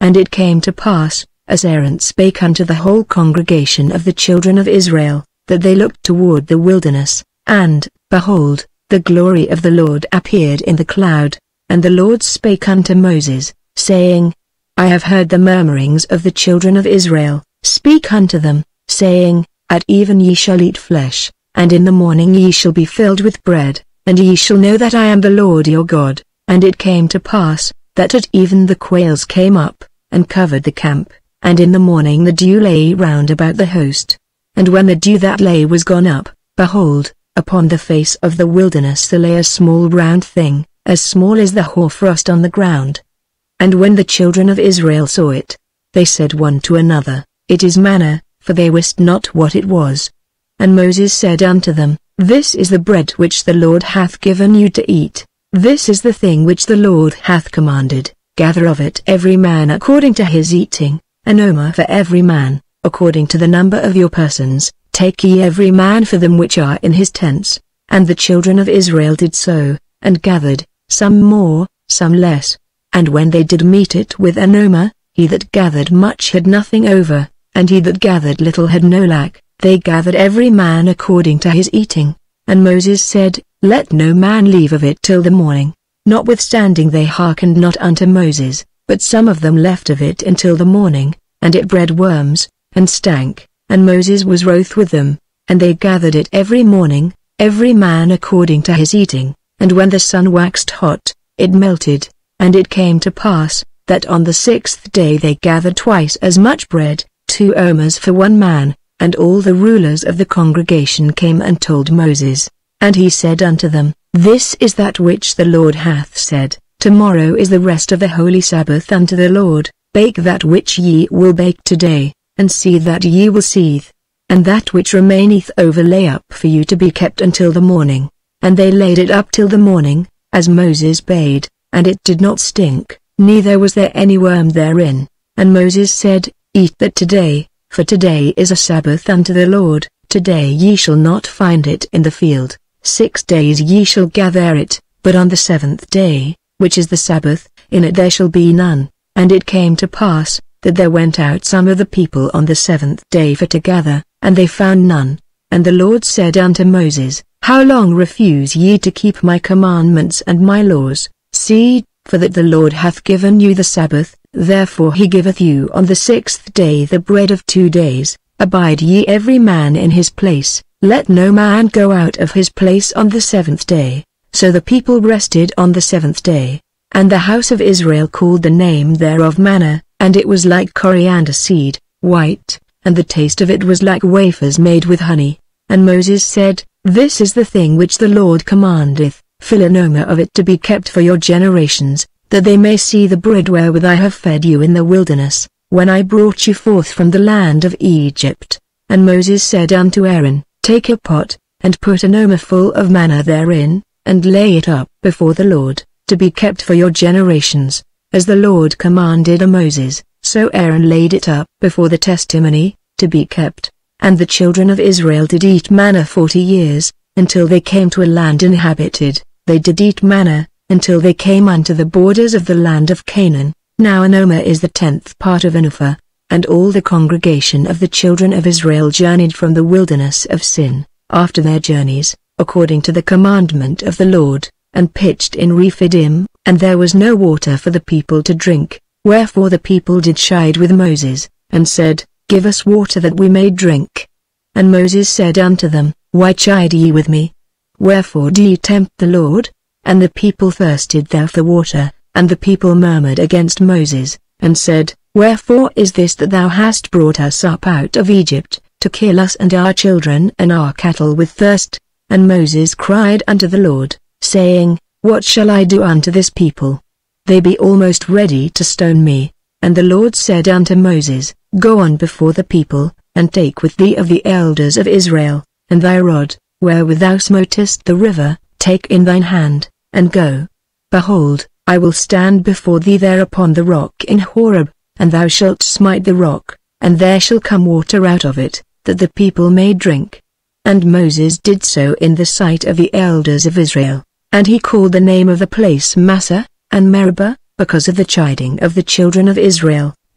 And it came to pass, as Aaron spake unto the whole congregation of the children of Israel, that they looked toward the wilderness, and, behold, the glory of the Lord appeared in the cloud. And the Lord spake unto Moses, saying, I have heard the murmurings of the children of Israel. Speak unto them, saying, At even ye shall eat flesh, and in the morning ye shall be filled with bread, and ye shall know that I am the Lord your God. And it came to pass, that at even the quails came up, and covered the camp, and in the morning the dew lay round about the host. And when the dew that lay was gone up, behold, upon the face of the wilderness there lay a small round thing, as small as the hoarfrost on the ground. And when the children of Israel saw it, they said one to another, It is manna, for they wist not what it was. And Moses said unto them, This is the bread which the Lord hath given you to eat. This is the thing which the Lord hath commanded. Gather of it every man according to his eating, an omer for every man, according to the number of your persons. Take ye every man for them which are in his tents. And the children of Israel did so, and gathered, some more, some less. And when they did meet it with an omer, he that gathered much had nothing over, and he that gathered little had no lack. They gathered every man according to his eating. And Moses said, Let no man leave of it till the morning. Notwithstanding they hearkened not unto Moses, but some of them left of it until the morning, and it bred worms, and stank. And Moses was wroth with them, and they gathered it every morning, every man according to his eating. And when the sun waxed hot, it melted. And it came to pass, that on the 6th day they gathered twice as much bread, 2 omers for one man. And all the rulers of the congregation came and told Moses. And he said unto them, This is that which the Lord hath said, Tomorrow is the rest of the holy Sabbath unto the Lord. Bake that which ye will bake today, and seethe that ye will seethe. And that which remaineth over lay up for you to be kept until the morning. And they laid it up till the morning, as Moses bade, and it did not stink, neither was there any worm therein. And Moses said, Eat that today, for today is a Sabbath unto the Lord. Today ye shall not find it in the field. 6 days ye shall gather it, but on the 7th day, which is the Sabbath, in it there shall be none. And it came to pass, that there went out some of the people on the 7th day for to gather, and they found none. And the Lord said unto Moses, How long refuse ye to keep my commandments and my laws? See, for that the Lord hath given you the Sabbath, therefore he giveth you on the 6th day the bread of 2 days. Abide ye every man in his place, let no man go out of his place on the 7th day. So the people rested on the 7th day. And the house of Israel called the name thereof manna, and it was like coriander seed, white, and the taste of it was like wafers made with honey. And Moses said, This is the thing which the Lord commandeth, fill an omer of it to be kept for your generations, that they may see the bread wherewith I have fed you in the wilderness, when I brought you forth from the land of Egypt. And Moses said unto Aaron, Take a pot, and put an omer full of manna therein, and lay it up before the Lord, to be kept for your generations, as the Lord commanded Moses. So Aaron laid it up before the testimony, to be kept. And the children of Israel did eat manna 40 years, until they came to a land inhabited. They did eat manna, until they came unto the borders of the land of Canaan. Now an omer is the 10th part of an ephah. And all the congregation of the children of Israel journeyed from the wilderness of Sin, after their journeys, according to the commandment of the Lord, and pitched in Rephidim, and there was no water for the people to drink. Wherefore the people did chide with Moses, and said, Give us water that we may drink. And Moses said unto them, Why chide ye with me? Wherefore do ye tempt the Lord? And the people thirsted there for water, and the people murmured against Moses, and said, Wherefore is this that thou hast brought us up out of Egypt, to kill us and our children and our cattle with thirst? And Moses cried unto the Lord, saying, What shall I do unto this people? They be almost ready to stone me. And the Lord said unto Moses, Go on before the people, and take with thee of the elders of Israel, and thy rod, wherewith thou smotest the river, take in thine hand, and go. Behold, I will stand before thee there upon the rock in Horeb, and thou shalt smite the rock, and there shall come water out of it, that the people may drink. And Moses did so in the sight of the elders of Israel, and he called the name of the place Massah, and Meribah, because of the chiding of the children of Israel.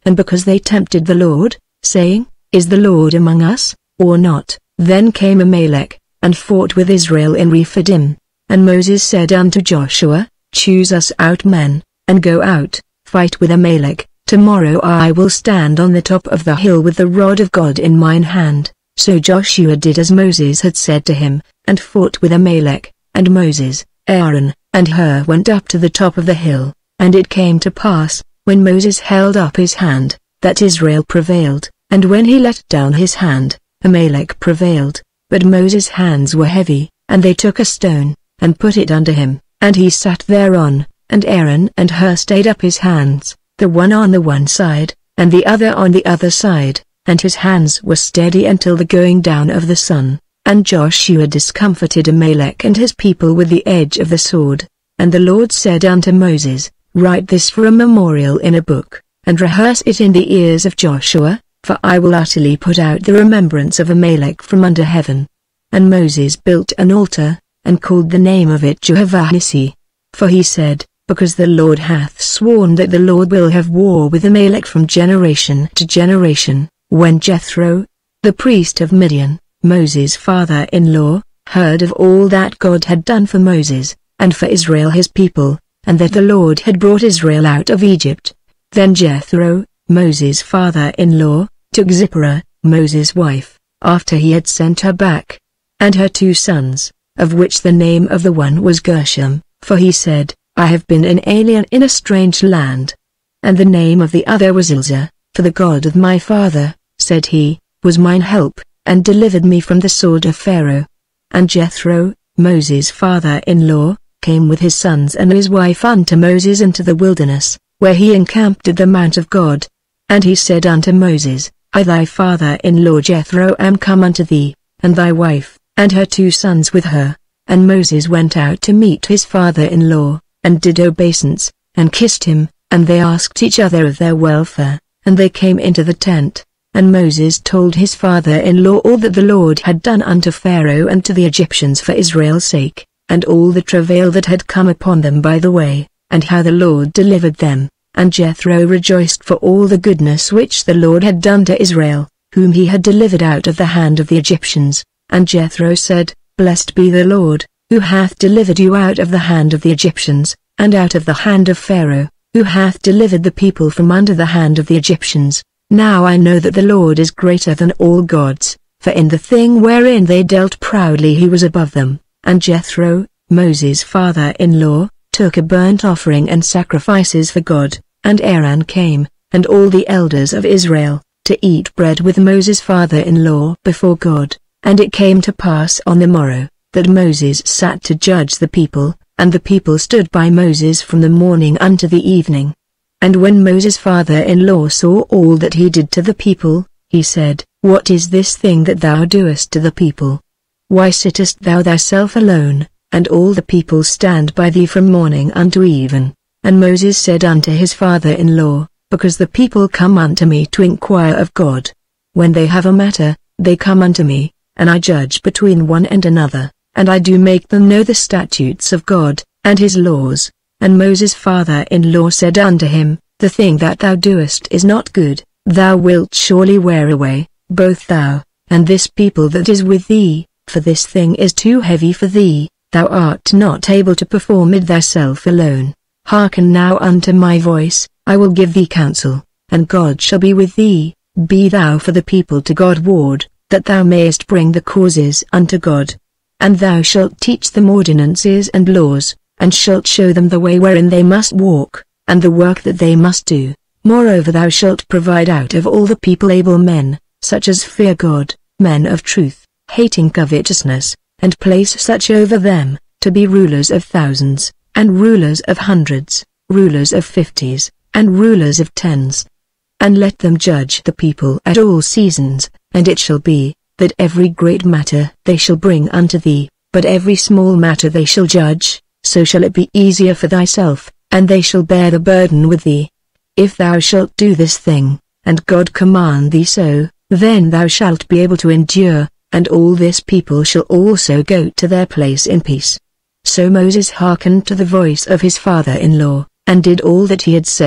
and because they tempted the Lord, saying, Is the Lord among us, or not? Then came Amalek, and fought with Israel in Rephidim. And Moses said unto Joshua, Choose us out men, and go out, fight with Amalek. Tomorrow I will stand on the top of the hill with the rod of God in mine hand. So Joshua did as Moses had said to him, and fought with Amalek. And Moses, Aaron, and Hur went up to the top of the hill. And it came to pass, when Moses held up his hand, that Israel prevailed, and when he let down his hand, Amalek prevailed. But Moses' hands were heavy, and they took a stone, and put it under him, and he sat thereon, and Aaron and Hur stayed up his hands, the one on the one side, and the other on the other side, and his hands were steady until the going down of the sun. And Joshua discomfited Amalek and his people with the edge of the sword. And the Lord said unto Moses, Write this for a memorial in a book, and rehearse it in the ears of Joshua, for I will utterly put out the remembrance of Amalek from under heaven. And Moses built an altar, and called the name of it Jehovah Nissi. For he said, Because the Lord hath sworn that the Lord will have war with Amalek from generation to generation. When Jethro, the priest of Midian, Moses' father-in-law, heard of all that God had done for Moses, and for Israel his people, and that the Lord had brought Israel out of Egypt, then Jethro, Moses' father-in-law, took Zipporah, Moses' wife, after he had sent her back, and her 2 sons, of which the name of the one was Gershom, for he said, I have been an alien in a strange land. And the name of the other was Ilzah, for the God of my father, said he, was mine help, and delivered me from the sword of Pharaoh. And Jethro, Moses' father-in-law, came with his sons and his wife unto Moses into the wilderness, where he encamped at the mount of God. And he said unto Moses, I thy father-in-law Jethro am come unto thee, and thy wife, and her 2 sons with her. And Moses went out to meet his father-in-law, and did obeisance, and kissed him, and they asked each other of their welfare, and they came into the tent. And Moses told his father-in-law all that the Lord had done unto Pharaoh and to the Egyptians for Israel's sake, and all the travail that had come upon them by the way, and how the Lord delivered them. And Jethro rejoiced for all the goodness which the Lord had done to Israel, whom he had delivered out of the hand of the Egyptians. And Jethro said, Blessed be the Lord, who hath delivered you out of the hand of the Egyptians, and out of the hand of Pharaoh, who hath delivered the people from under the hand of the Egyptians. Now I know that the Lord is greater than all gods, for in the thing wherein they dealt proudly he was above them. And Jethro, Moses' father-in-law, took a burnt offering and sacrifices for God, and Aaron came, and all the elders of Israel, to eat bread with Moses' father-in-law before God. And it came to pass on the morrow, that Moses sat to judge the people, and the people stood by Moses from the morning unto the evening. And when Moses' father-in-law saw all that he did to the people, he said, What is this thing that thou doest to the people? Why sittest thou thyself alone, and all the people stand by thee from morning unto even? And Moses said unto his father-in-law, Because the people come unto me to inquire of God. When they have a matter, they come unto me, and I judge between one and another, and I do make them know the statutes of God, and his laws. And Moses' father-in-law said unto him, The thing that thou doest is not good, thou wilt surely wear away, both thou, and this people that is with thee, for this thing is too heavy for thee, thou art not able to perform it thyself alone. Hearken now unto my voice, I will give thee counsel, and God shall be with thee. Be thou for the people to God ward, that thou mayest bring the causes unto God. And thou shalt teach them ordinances and laws, and shalt show them the way wherein they must walk, and the work that they must do. Moreover thou shalt provide out of all the people able men, such as fear God, men of truth, hating covetousness, and place such over them, to be rulers of thousands, and rulers of hundreds, rulers of 50s, and rulers of 10s. And let them judge the people at all seasons, and it shall be, that every great matter they shall bring unto thee, but every small matter they shall judge. So shall it be easier for thyself, and they shall bear the burden with thee. If thou shalt do this thing, and God command thee so, then thou shalt be able to endure, and all this people shall also go to their place in peace. So Moses hearkened to the voice of his father-in-law, and did all that he had said.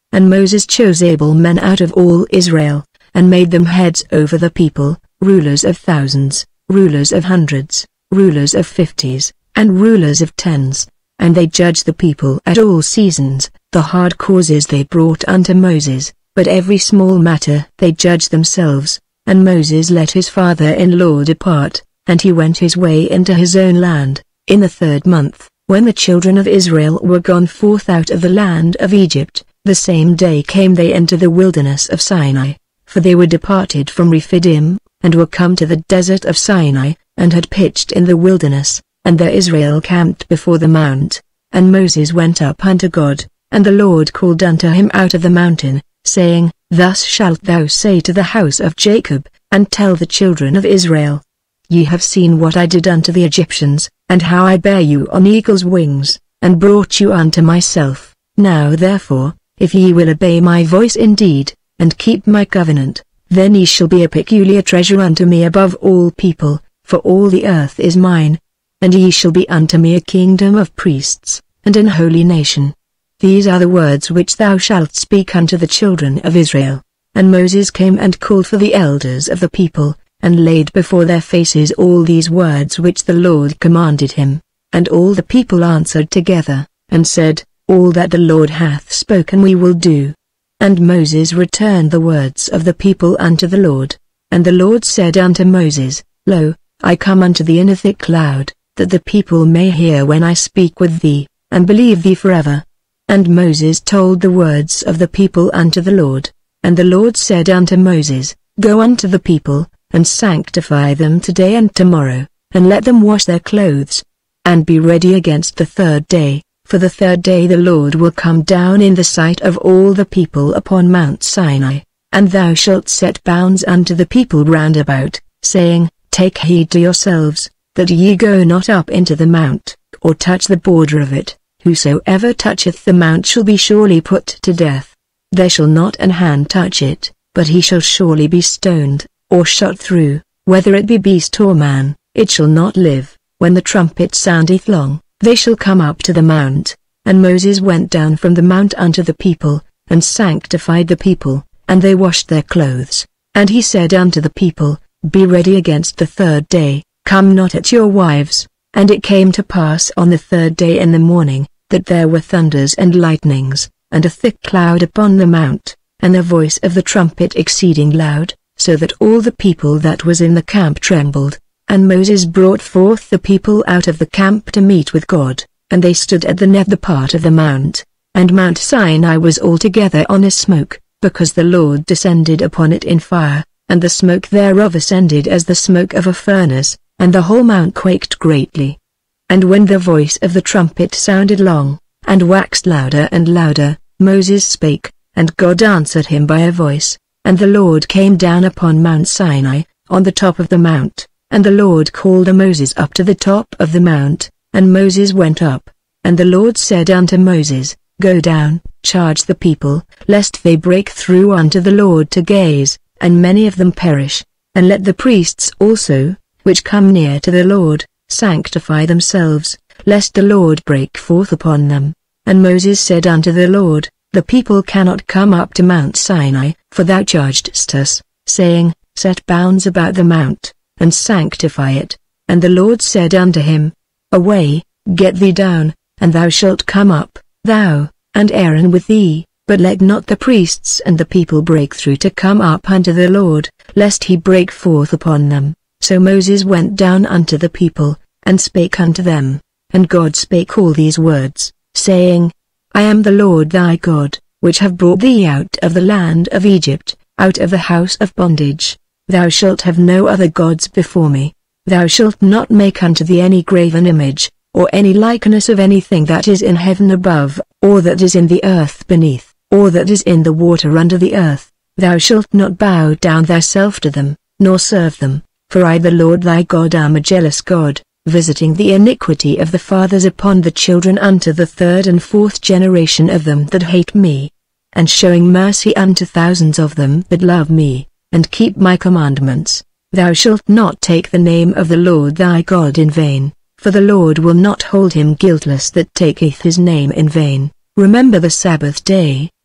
And Moses chose able men out of all Israel, and made them heads over the people, rulers of thousands, rulers of hundreds, rulers of 50s, and rulers of 10s. And they judged the people at all seasons. The hard causes they brought unto Moses, but every small matter they judged themselves. And Moses let his father-in-law depart, and he went his way into his own land, in the 3rd month, when the children of Israel were gone forth out of the land of Egypt. The same day came they into the wilderness of Sinai, for they were departed from Rephidim, and were come to the desert of Sinai, and had pitched in the wilderness, and there Israel camped before the mount. And Moses went up unto God, and the Lord called unto him out of the mountain, saying, Thus shalt thou say to the house of Jacob, and tell the children of Israel, Ye have seen what I did unto the Egyptians, and how I bare you on eagle's wings, and brought you unto myself. Now therefore, if ye will obey my voice indeed, and keep my covenant, then ye shall be a peculiar treasure unto me above all people, for all the earth is mine. And ye shall be unto me a kingdom of priests, and an holy nation. These are the words which thou shalt speak unto the children of Israel. And Moses came and called for the elders of the people, and laid before their faces all these words which the Lord commanded him. And all the people answered together, and said, All that the Lord hath spoken we will do. And Moses returned the words of the people unto the Lord. And the Lord said unto Moses, Lo, I come unto thee in a thick cloud, that the people may hear when I speak with thee, and believe thee forever. And Moses told the words of the people unto the Lord. And the Lord said unto Moses, Go unto the people, and sanctify them today and tomorrow, and let them wash their clothes, and be ready against the 3rd day, for the 3rd day the Lord will come down in the sight of all the people upon Mount Sinai. And thou shalt set bounds unto the people round about, saying, Take heed to yourselves, that ye go not up into the mount, or touch the border of it. Whosoever toucheth the mount shall be surely put to death. There shall not an hand touch it, but he shall surely be stoned, or shot through, whether it be beast or man, it shall not live. When the trumpet soundeth long, they shall come up to the mount. And Moses went down from the mount unto the people, and sanctified the people, and they washed their clothes. And he said unto the people, Be ready against the 3rd day, come not at your wives. And it came to pass on the 3rd day in the morning, that there were thunders and lightnings, and a thick cloud upon the mount, and the voice of the trumpet exceeding loud, so that all the people that was in the camp trembled. And Moses brought forth the people out of the camp to meet with God, and they stood at the nether part of the mount. And Mount Sinai was altogether on a smoke, because the Lord descended upon it in fire, and the smoke thereof ascended as the smoke of a furnace, and the whole mount quaked greatly. And when the voice of the trumpet sounded long, and waxed louder and louder, Moses spake, and God answered him by a voice. And the Lord came down upon Mount Sinai, on the top of the mount, and the Lord called Moses up to the top of the mount, and Moses went up. And the Lord said unto Moses, Go down, charge the people, lest they break through unto the Lord to gaze, and many of them perish. And let the priests also, which come near to the Lord, sanctify themselves, lest the Lord break forth upon them. And Moses said unto the Lord, The people cannot come up to Mount Sinai, for thou chargedst us, saying, Set bounds about the mount, and sanctify it. And the Lord said unto him, Away, get thee down, and thou shalt come up, thou, and Aaron with thee, but let not the priests and the people break through to come up unto the Lord, lest he break forth upon them. So Moses went down unto the people, and spake unto them. And God spake all these words, saying, I am the Lord thy God, which have brought thee out of the land of Egypt, out of the house of bondage. Thou shalt have no other gods before me. Thou shalt not make unto thee any graven image, or any likeness of anything that is in heaven above, or that is in the earth beneath, or that is in the water under the earth. Thou shalt not bow down thyself to them, nor serve them. For I the Lord thy God am a jealous God, visiting the iniquity of the fathers upon the children unto the 3rd and 4th generation of them that hate me, and showing mercy unto thousands of them that love me, and keep my commandments. Thou shalt not take the name of the Lord thy God in vain, for the Lord will not hold him guiltless that taketh his name in vain. Remember the Sabbath day,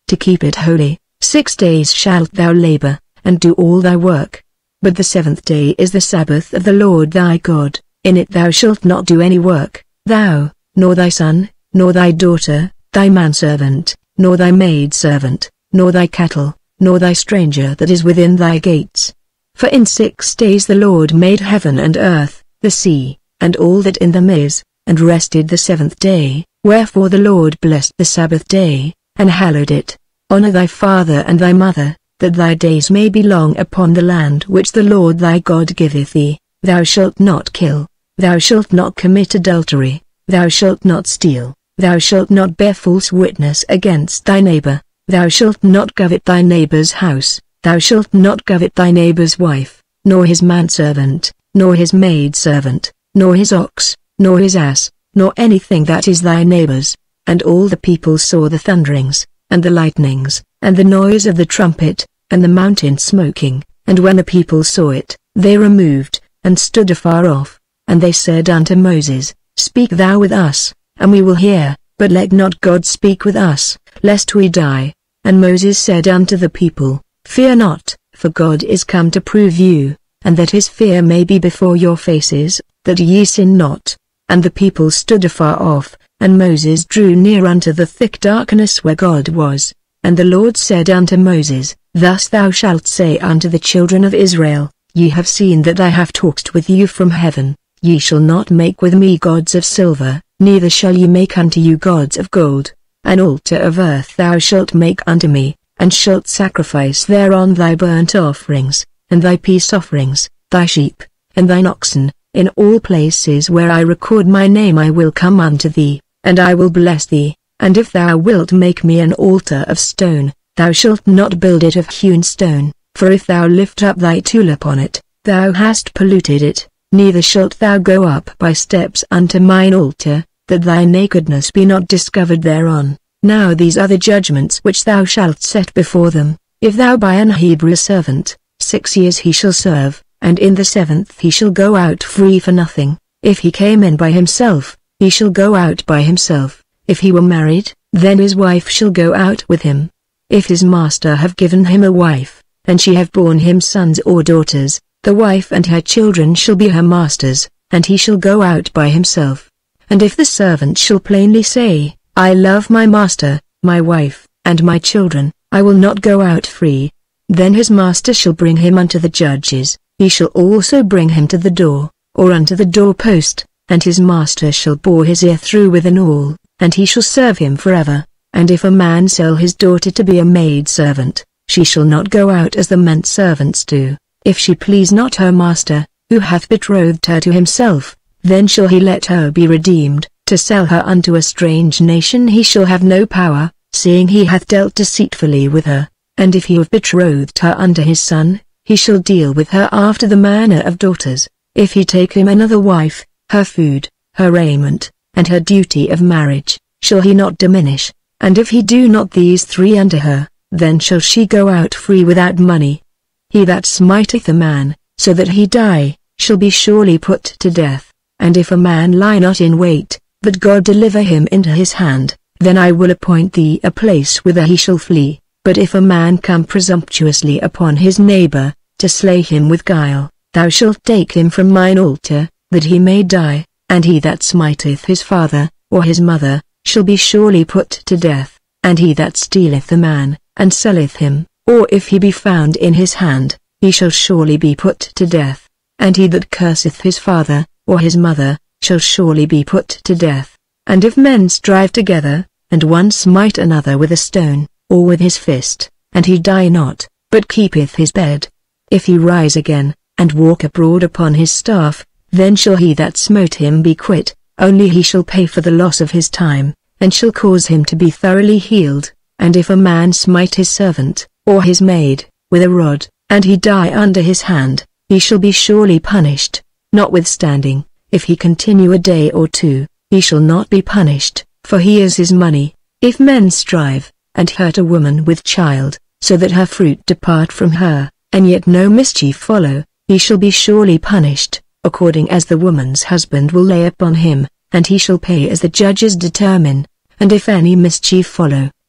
to keep it holy. 6 days shalt thou labor, and do all thy work. But the 7th day is the Sabbath of the Lord thy God. In it thou shalt not do any work, thou, nor thy son, nor thy daughter, thy manservant, nor thy maidservant, nor thy cattle, nor thy stranger that is within thy gates. For in 6 days the Lord made heaven and earth, the sea, and all that in them is, and rested the 7th day. Wherefore the Lord blessed the Sabbath day, and hallowed it. Honor thy father and thy mother, that thy days may be long upon the land which the Lord thy God giveth thee. Thou shalt not kill. Thou shalt not commit adultery. Thou shalt not steal. Thou shalt not bear false witness against thy neighbor. Thou shalt not covet thy neighbor's house. Thou shalt not covet thy neighbor's wife, nor his manservant, nor his maidservant, nor his ox, nor his ass, nor anything that is thy neighbor's. And all the people saw the thunderings, and the lightnings, and the noise of the trumpet, and the mountain smoking. And when the people saw it, they removed, and stood afar off. And they said unto Moses, Speak thou with us, and we will hear, but let not God speak with us, lest we die. And Moses said unto the people, Fear not, for God is come to prove you, and that his fear may be before your faces, that ye sin not. And the people stood afar off, and Moses drew near unto the thick darkness where God was. And the Lord said unto Moses, Thus thou shalt say unto the children of Israel, Ye have seen that I have talked with you from heaven. Ye shall not make with me gods of silver, neither shall ye make unto you gods of gold. An altar of earth thou shalt make unto me, and shalt sacrifice thereon thy burnt offerings, and thy peace offerings, thy sheep, and thine oxen. In all places where I record my name I will come unto thee, and I will bless thee. And if thou wilt make me an altar of stone, thou shalt not build it of hewn stone, for if thou lift up thy tool upon it, thou hast polluted it. Neither shalt thou go up by steps unto mine altar, that thy nakedness be not discovered thereon. Now these are the judgments which thou shalt set before them. If thou buy an Hebrew servant, 6 years he shall serve, and in the 7th he shall go out free for nothing. If he came in by himself, he shall go out by himself. If he were married, then his wife shall go out with him. If his master have given him a wife, and she have borne him sons or daughters, the wife and her children shall be her master's, and he shall go out by himself. And if the servant shall plainly say, I love my master, my wife, and my children, I will not go out free, then his master shall bring him unto the judges. He shall also bring him to the door, or unto the doorpost, and his master shall bore his ear through with an awl, and he shall serve him forever. And if a man sell his daughter to be a maidservant, she shall not go out as the menservants do. If she please not her master, who hath betrothed her to himself, then shall he let her be redeemed. To sell her unto a strange nation he shall have no power, seeing he hath dealt deceitfully with her. And if he have betrothed her unto his son, he shall deal with her after the manner of daughters. If he take him another wife, her food, her raiment, and her duty of marriage, shall he not diminish. And if he do not these 3 unto her, then shall she go out free without money. He that smiteth a man, so that he die, shall be surely put to death. And if a man lie not in wait, but God deliver him into his hand, then I will appoint thee a place whither he shall flee. But if a man come presumptuously upon his neighbor, to slay him with guile, thou shalt take him from mine altar, that he may die. And he that smiteth his father, or his mother, shall be surely put to death. And he that stealeth a man, and selleth him, or if he be found in his hand, he shall surely be put to death. And he that curseth his father, or his mother, shall surely be put to death. And if men strive together, and one smite another with a stone, or with his fist, and he die not, but keepeth his bed, if he rise again, and walk abroad upon his staff, then shall he that smote him be quit, only he shall pay for the loss of his time, and shall cause him to be thoroughly healed. And if a man smite his servant, or his maid, with a rod, and he die under his hand, he shall be surely punished. Notwithstanding, if he continue a day or 2, he shall not be punished, for he is his money. If men strive, and hurt a woman with child, so that her fruit depart from her, and yet no mischief follow, he shall be surely punished, according as the woman's husband will lay upon him, and he shall pay as the judges determine. And if any mischief follow,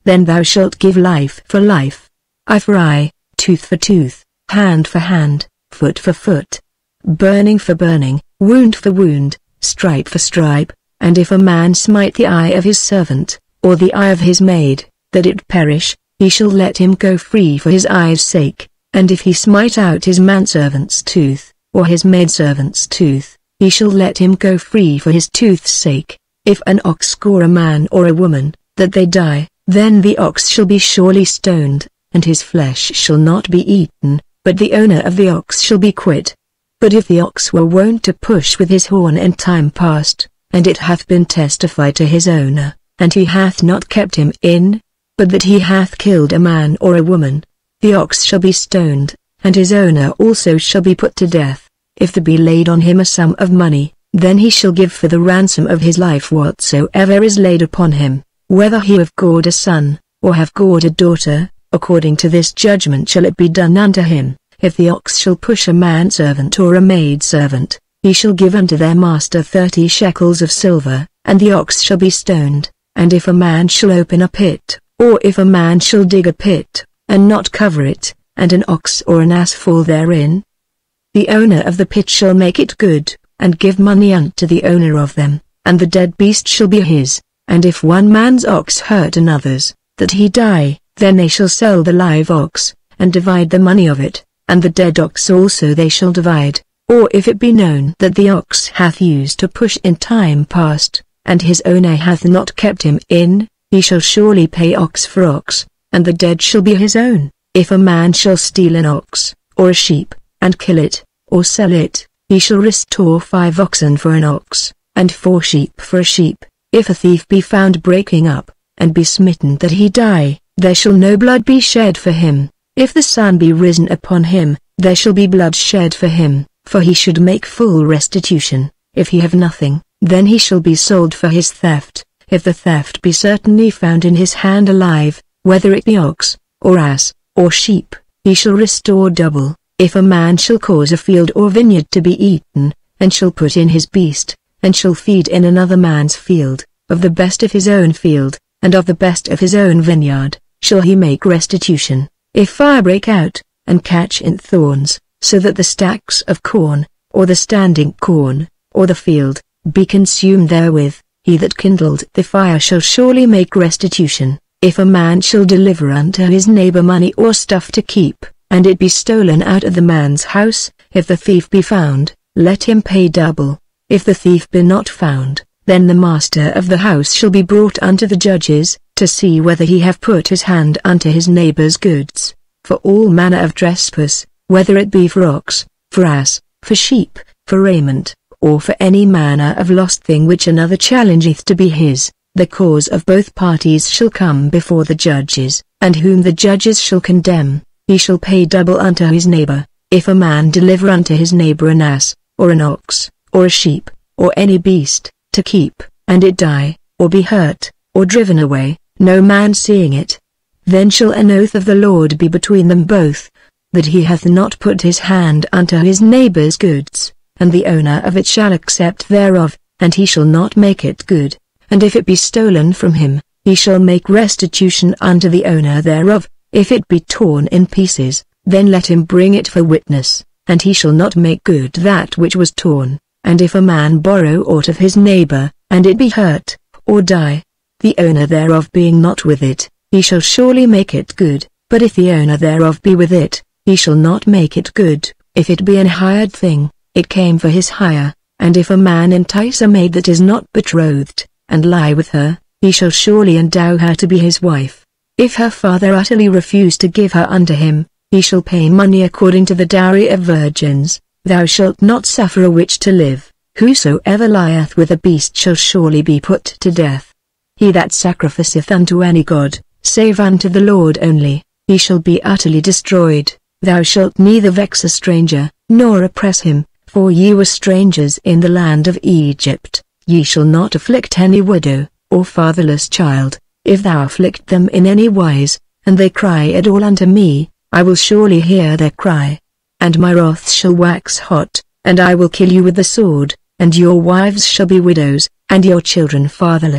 then thou shalt give life for life, eye for eye, tooth for tooth, hand for hand, foot for foot, burning for burning, wound for wound, stripe for stripe. And if a man smite the eye of his servant, or the eye of his maid, that it perish, he shall let him go free for his eye's sake. And if he smite out his manservant's tooth, or his maidservant's tooth, he shall let him go free for his tooth's sake. If an ox gore a man or a woman, that they die, then the ox shall be surely stoned, and his flesh shall not be eaten, but the owner of the ox shall be quit. But if the ox were wont to push with his horn in time past, and it hath been testified to his owner, and he hath not kept him in, but that he hath killed a man or a woman, the ox shall be stoned, and his owner also shall be put to death. If there be laid on him a sum of money, then he shall give for the ransom of his life whatsoever is laid upon him, whether he have gored a son, or have gored a daughter, according to this judgment shall it be done unto him. If the ox shall push a manservant or a maidservant, he shall give unto their master 30 shekels of silver, and the ox shall be stoned. And if a man shall open a pit, or if a man shall dig a pit, and not cover it, and an ox or an ass fall therein, the owner of the pit shall make it good, and give money unto the owner of them, and the dead beast shall be his. And if one man's ox hurt another's, that he die, then they shall sell the live ox, and divide the money of it, and the dead ox also they shall divide. Or if it be known that the ox hath used to push in time past, and his owner hath not kept him in, he shall surely pay ox for ox, and the dead shall be his own. If a man shall steal an ox, or a sheep, and kill it, or sell it, he shall restore 5 oxen for an ox, and 4 sheep for a sheep. If a thief be found breaking up, and be smitten that he die, there shall no blood be shed for him. If the sun be risen upon him, there shall be blood shed for him, for he should make full restitution. If he have nothing, then he shall be sold for his theft. If the theft be certainly found in his hand alive, whether it be ox, or ass, or sheep, he shall restore double. If a man shall cause a field or vineyard to be eaten, and shall put in his beast, and shall feed in another man's field, of the best of his own field, and of the best of his own vineyard, shall he make restitution. If fire break out, and catch in thorns, so that the stacks of corn, or the standing corn, or the field, be consumed therewith, he that kindled the fire shall surely make restitution. If a man shall deliver unto his neighbor money or stuff to keep, and it be stolen out of the man's house, if the thief be found, let him pay double. If the thief be not found, then the master of the house shall be brought unto the judges, to see whether he have put his hand unto his neighbor's goods. For all manner of trespass, whether it be for ox, for ass, for sheep, for raiment, or for any manner of lost thing which another challengeth to be his, the cause of both parties shall come before the judges, and whom the judges shall condemn, he shall pay double unto his neighbor. If a man deliver unto his neighbor an ass, or an ox, or a sheep, or any beast, to keep, and it die, or be hurt, or driven away, no man seeing it, then shall an oath of the Lord be between them both, that he hath not put his hand unto his neighbor's goods, and the owner of it shall accept thereof, and he shall not make it good. And if it be stolen from him, he shall make restitution unto the owner thereof. If it be torn in pieces, then let him bring it for witness, and he shall not make good that which was torn. And if a man borrow aught of his neighbor, and it be hurt, or die, the owner thereof being not with it, he shall surely make it good. But if the owner thereof be with it, he shall not make it good. If it be an hired thing, it came for his hire. And if a man entice a maid that is not betrothed, and lie with her, he shall surely endow her to be his wife. If her father utterly refuse to give her unto him, he shall pay money according to the dowry of virgins. Thou shalt not suffer a witch to live. Whosoever lieth with a beast shall surely be put to death. He that sacrificeth unto any god, save unto the Lord only, he shall be utterly destroyed. Thou shalt neither vex a stranger, nor oppress him, for ye were strangers in the land of Egypt. Ye shall not afflict any widow, or fatherless child. If thou afflict them in any wise, and they cry at all unto me, I will surely hear their cry. And my wrath shall wax hot, and I will kill you with the sword, and your wives shall be widows, and your children fatherless.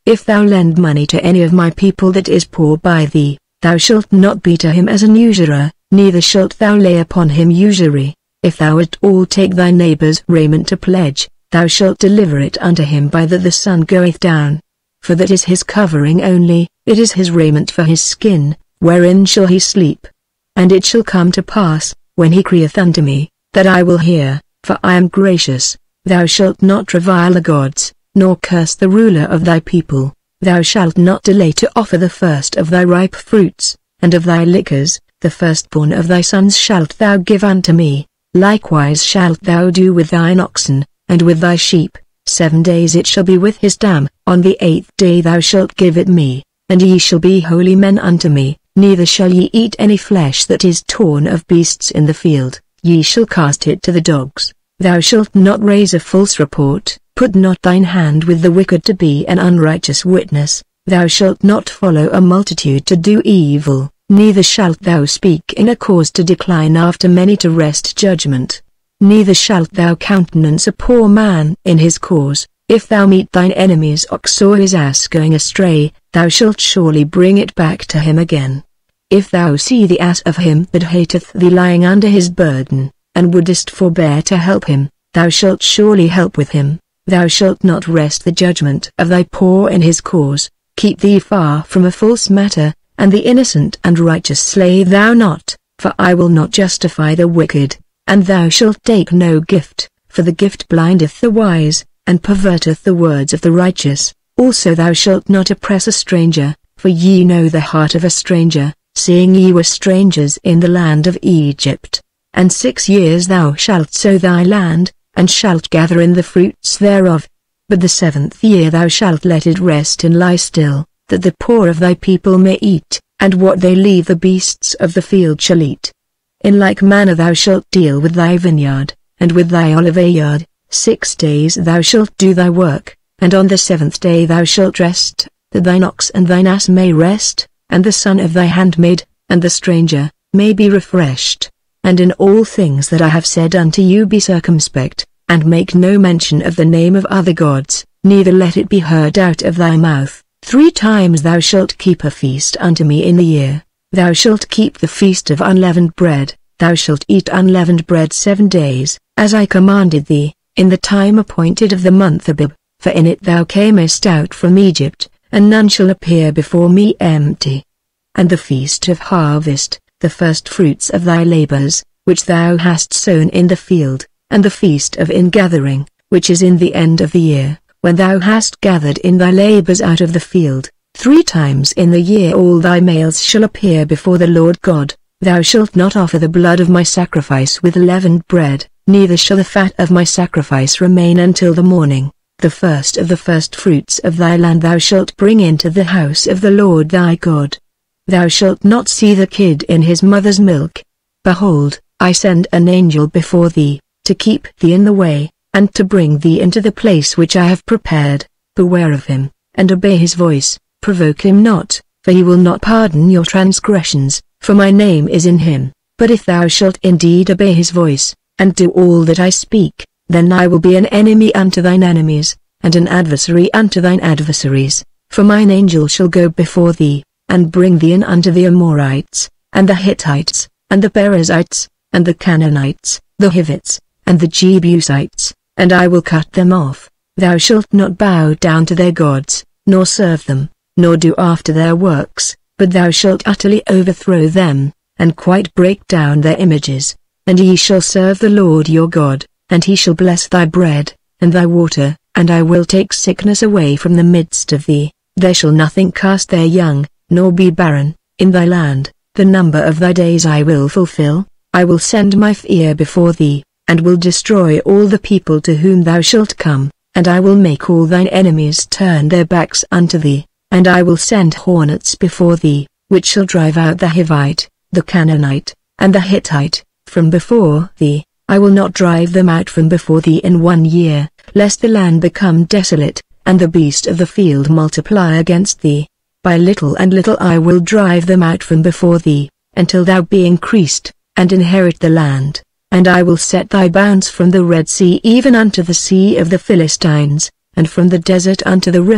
If thou lend money to any of my people that is poor by thee, thou shalt not be to him as an usurer, neither shalt thou lay upon him usury. If thou at all take thy neighbor's raiment to pledge, thou shalt deliver it unto him by that the sun goeth down. For that is his covering only, it is his raiment for his skin, wherein shall he sleep. And it shall come to pass, when he crieth unto me, that I will hear, for I am gracious. Thou shalt not revile the gods, nor curse the ruler of thy people. Thou shalt not delay to offer the first of thy ripe fruits, and of thy liquors, the firstborn of thy sons shalt thou give unto me. Likewise shalt thou do with thine oxen, and with thy sheep. 7 days it shall be with his dam. On the 8th day thou shalt give it me, and ye shall be holy men unto me. Neither shall ye eat any flesh that is torn of beasts in the field, ye shall cast it to the dogs. Thou shalt not raise a false report, put not thine hand with the wicked to be an unrighteous witness. Thou shalt not follow a multitude to do evil, neither shalt thou speak in a cause to decline after many to wrest judgment. Neither shalt thou countenance a poor man in his cause. If thou meet thine enemy's ox or his ass going astray, thou shalt surely bring it back to him again. If thou see the ass of him that hateth thee lying under his burden, and wouldest forbear to help him, thou shalt surely help with him. Thou shalt not wrest the judgment of thy poor in his cause. Keep thee far from a false matter, and the innocent and righteous slay thou not, for I will not justify the wicked. And thou shalt take no gift, for the gift blindeth the wise, and perverteth the words of the righteous. Also thou shalt not oppress a stranger, for ye know the heart of a stranger, seeing ye were strangers in the land of Egypt. And 6 years thou shalt sow thy land, and shalt gather in the fruits thereof. But the 7th year thou shalt let it rest and lie still, that the poor of thy people may eat, and what they leave the beasts of the field shall eat. In like manner thou shalt deal with thy vineyard, and with thy oliveyard. 6 days thou shalt do thy work, and on the 7th day thou shalt rest, that thine ox and thine ass may rest, and the son of thy handmaid, and the stranger, may be refreshed. And in all things that I have said unto you be circumspect, and make no mention of the name of other gods, neither let it be heard out of thy mouth. 3 times thou shalt keep a feast unto me in the year. Thou shalt keep the feast of unleavened bread. Thou shalt eat unleavened bread 7 days, as I commanded thee, in the time appointed of the month Abib, for in it thou camest out from Egypt, and none shall appear before me empty. And the feast of harvest, the first fruits of thy labors, which thou hast sown in the field, and the feast of ingathering, which is in the end of the year, when thou hast gathered in thy labors out of the field. 3 times in the year all thy males shall appear before the Lord God. Thou shalt not offer the blood of my sacrifice with leavened bread, neither shall the fat of my sacrifice remain until the morning. The first of the first fruits of thy land thou shalt bring into the house of the Lord thy God. Thou shalt not see the kid in his mother's milk. Behold, I send an angel before thee, to keep thee in the way, and to bring thee into the place which I have prepared. Beware of him, and obey his voice. Provoke him not, for he will not pardon your transgressions, for my name is in him. But if thou shalt indeed obey his voice, and do all that I speak, then I will be an enemy unto thine enemies, and an adversary unto thine adversaries. For mine angel shall go before thee, and bring thee in unto the Amorites, and the Hittites, and the Perizzites, and the Canaanites, the Hivites, and the Jebusites, and I will cut them off. Thou shalt not bow down to their gods, nor serve them, nor do after their works, but thou shalt utterly overthrow them, and quite break down their images. And ye shall serve the Lord your God, and he shall bless thy bread, and thy water, and I will take sickness away from the midst of thee. There shall nothing cast their young, nor be barren, in thy land. The number of thy days I will fulfill. I will send my fear before thee, and will destroy all the people to whom thou shalt come, and I will make all thine enemies turn their backs unto thee. And I will send hornets before thee, which shall drive out the Hivite, the Canaanite, and the Hittite, from before thee. I will not drive them out from before thee in 1 year, lest the land become desolate, and the beast of the field multiply against thee. By little and little I will drive them out from before thee, until thou be increased, and inherit the land. And I will set thy bounds from the Red Sea even unto the sea of the Philistines, and from the desert unto the river,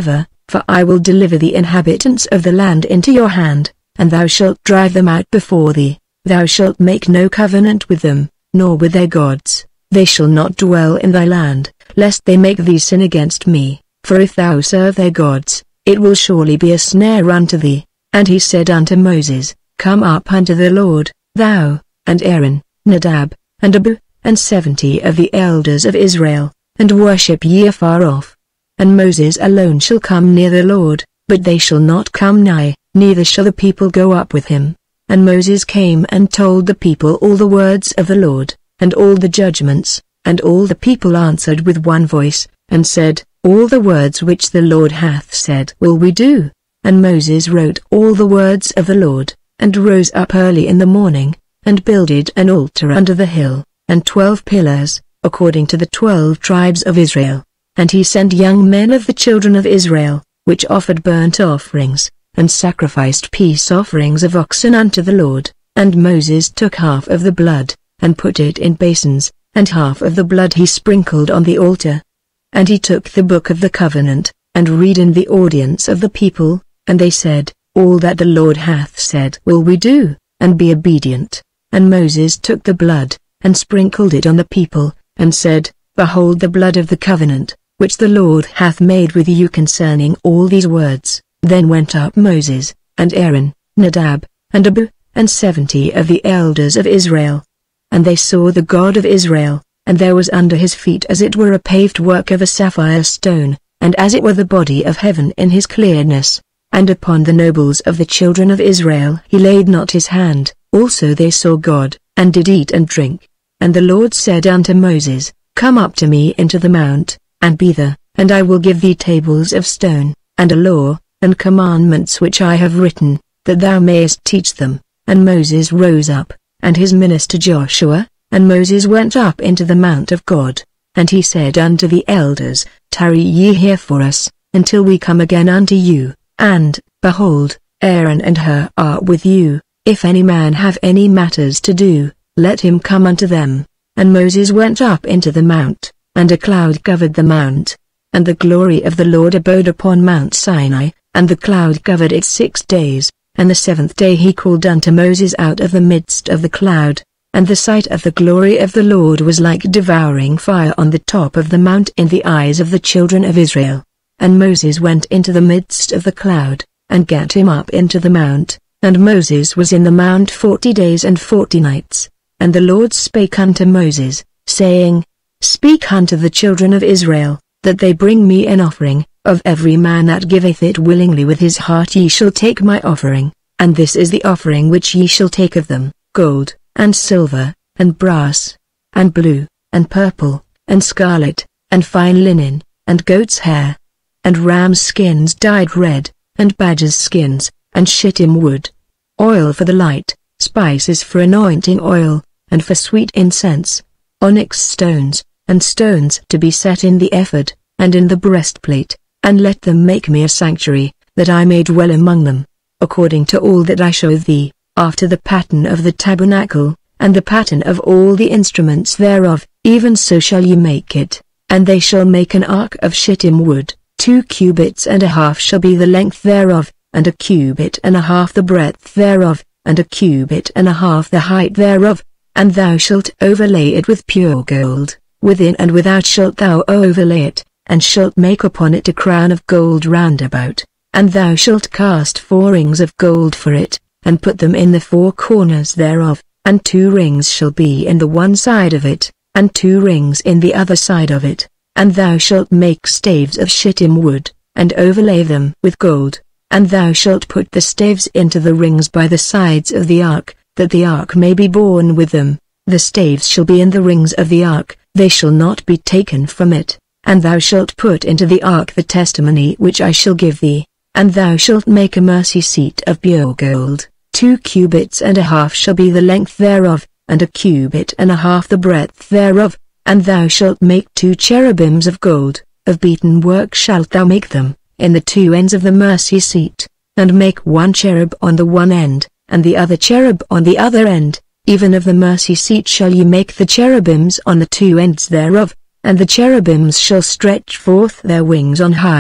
for I will deliver the inhabitants of the land into your hand, and thou shalt drive them out before thee. Thou shalt make no covenant with them, nor with their gods. They shall not dwell in thy land, lest they make thee sin against me. For if thou serve their gods, it will surely be a snare unto thee. And he said unto Moses, Come up unto the Lord, thou, and Aaron, Nadab, and Abihu, and 70 of the elders of Israel, and worship ye afar off. And Moses alone shall come near the Lord, but they shall not come nigh, neither shall the people go up with him. And Moses came and told the people all the words of the Lord, and all the judgments, and all the people answered with one voice, and said, All the words which the Lord hath said will we do. And Moses wrote all the words of the Lord, and rose up early in the morning, and builded an altar under the hill, and 12 pillars, according to the 12 tribes of Israel. And he sent young men of the children of Israel, which offered burnt offerings, and sacrificed peace offerings of oxen unto the Lord. And Moses took half of the blood, and put it in basins, and half of the blood he sprinkled on the altar. And he took the book of the covenant, and read in the audience of the people, and they said, All that the Lord hath said will we do, and be obedient. And Moses took the blood, and sprinkled it on the people, and said, Behold the blood of the covenant, which the Lord hath made with you concerning all these words. Then went up Moses, and Aaron, Nadab, and Abihu, and 70 of the elders of Israel. And they saw the God of Israel, and there was under his feet as it were a paved work of a sapphire stone, and as it were the body of heaven in his clearness. And upon the nobles of the children of Israel he laid not his hand. Also they saw God, and did eat and drink. And the Lord said unto Moses, Come up to me into the mount, and be there, and I will give thee tables of stone, and a law, and commandments which I have written, that thou mayest teach them. And Moses rose up, and his minister Joshua, and Moses went up into the mount of God. And he said unto the elders, Tarry ye here for us, until we come again unto you. And, behold, Aaron and Hur are with you. If any man have any matters to do, let him come unto them. And Moses went up into the mount, and a cloud covered the mount. And the glory of the Lord abode upon Mount Sinai, and the cloud covered it 6 days. And the 7th day he called unto Moses out of the midst of the cloud. And the sight of the glory of the Lord was like devouring fire on the top of the mount in the eyes of the children of Israel. And Moses went into the midst of the cloud, and gat him up into the mount. And Moses was in the mount 40 days and 40 nights. And the Lord spake unto Moses, saying, Speak unto the children of Israel, that they bring me an offering. Of every man that giveth it willingly with his heart ye shall take my offering. And this is the offering which ye shall take of them, gold, and silver, and brass, and blue, and purple, and scarlet, and fine linen, and goat's hair, and ram's skins dyed red, and badger's skins, and shittim wood, oil for the light, spices for anointing oil, and for sweet incense, onyx stones, and stones to be set in the ephod, and in the breastplate. And let them make me a sanctuary, that I may dwell among them, according to all that I show thee, after the pattern of the tabernacle, and the pattern of all the instruments thereof, even so shall ye make it. And they shall make an ark of shittim wood, 2 cubits and a half shall be the length thereof, and a cubit and a half the breadth thereof, and a cubit and a half the height thereof. And thou shalt overlay it with pure gold, within and without shalt thou overlay it, and shalt make upon it a crown of gold round about. And thou shalt cast 4 rings of gold for it, and put them in the 4 corners thereof, and 2 rings shall be in the one side of it, and 2 rings in the other side of it. And thou shalt make staves of shittim wood, and overlay them with gold. And thou shalt put the staves into the rings by the sides of the ark, that the ark may be borne with them. The staves shall be in the rings of the ark, they shall not be taken from it. And thou shalt put into the ark the testimony which I shall give thee. And thou shalt make a mercy seat of pure gold, 2 cubits and a half shall be the length thereof, and a cubit and a half the breadth thereof. And thou shalt make 2 cherubims of gold, of beaten work shalt thou make them, in the 2 ends of the mercy seat, and make 1 cherub on the one end, and the other cherub on the other end. Even of the mercy seat shall ye make the cherubims on the 2 ends thereof. And the cherubims shall stretch forth their wings on high,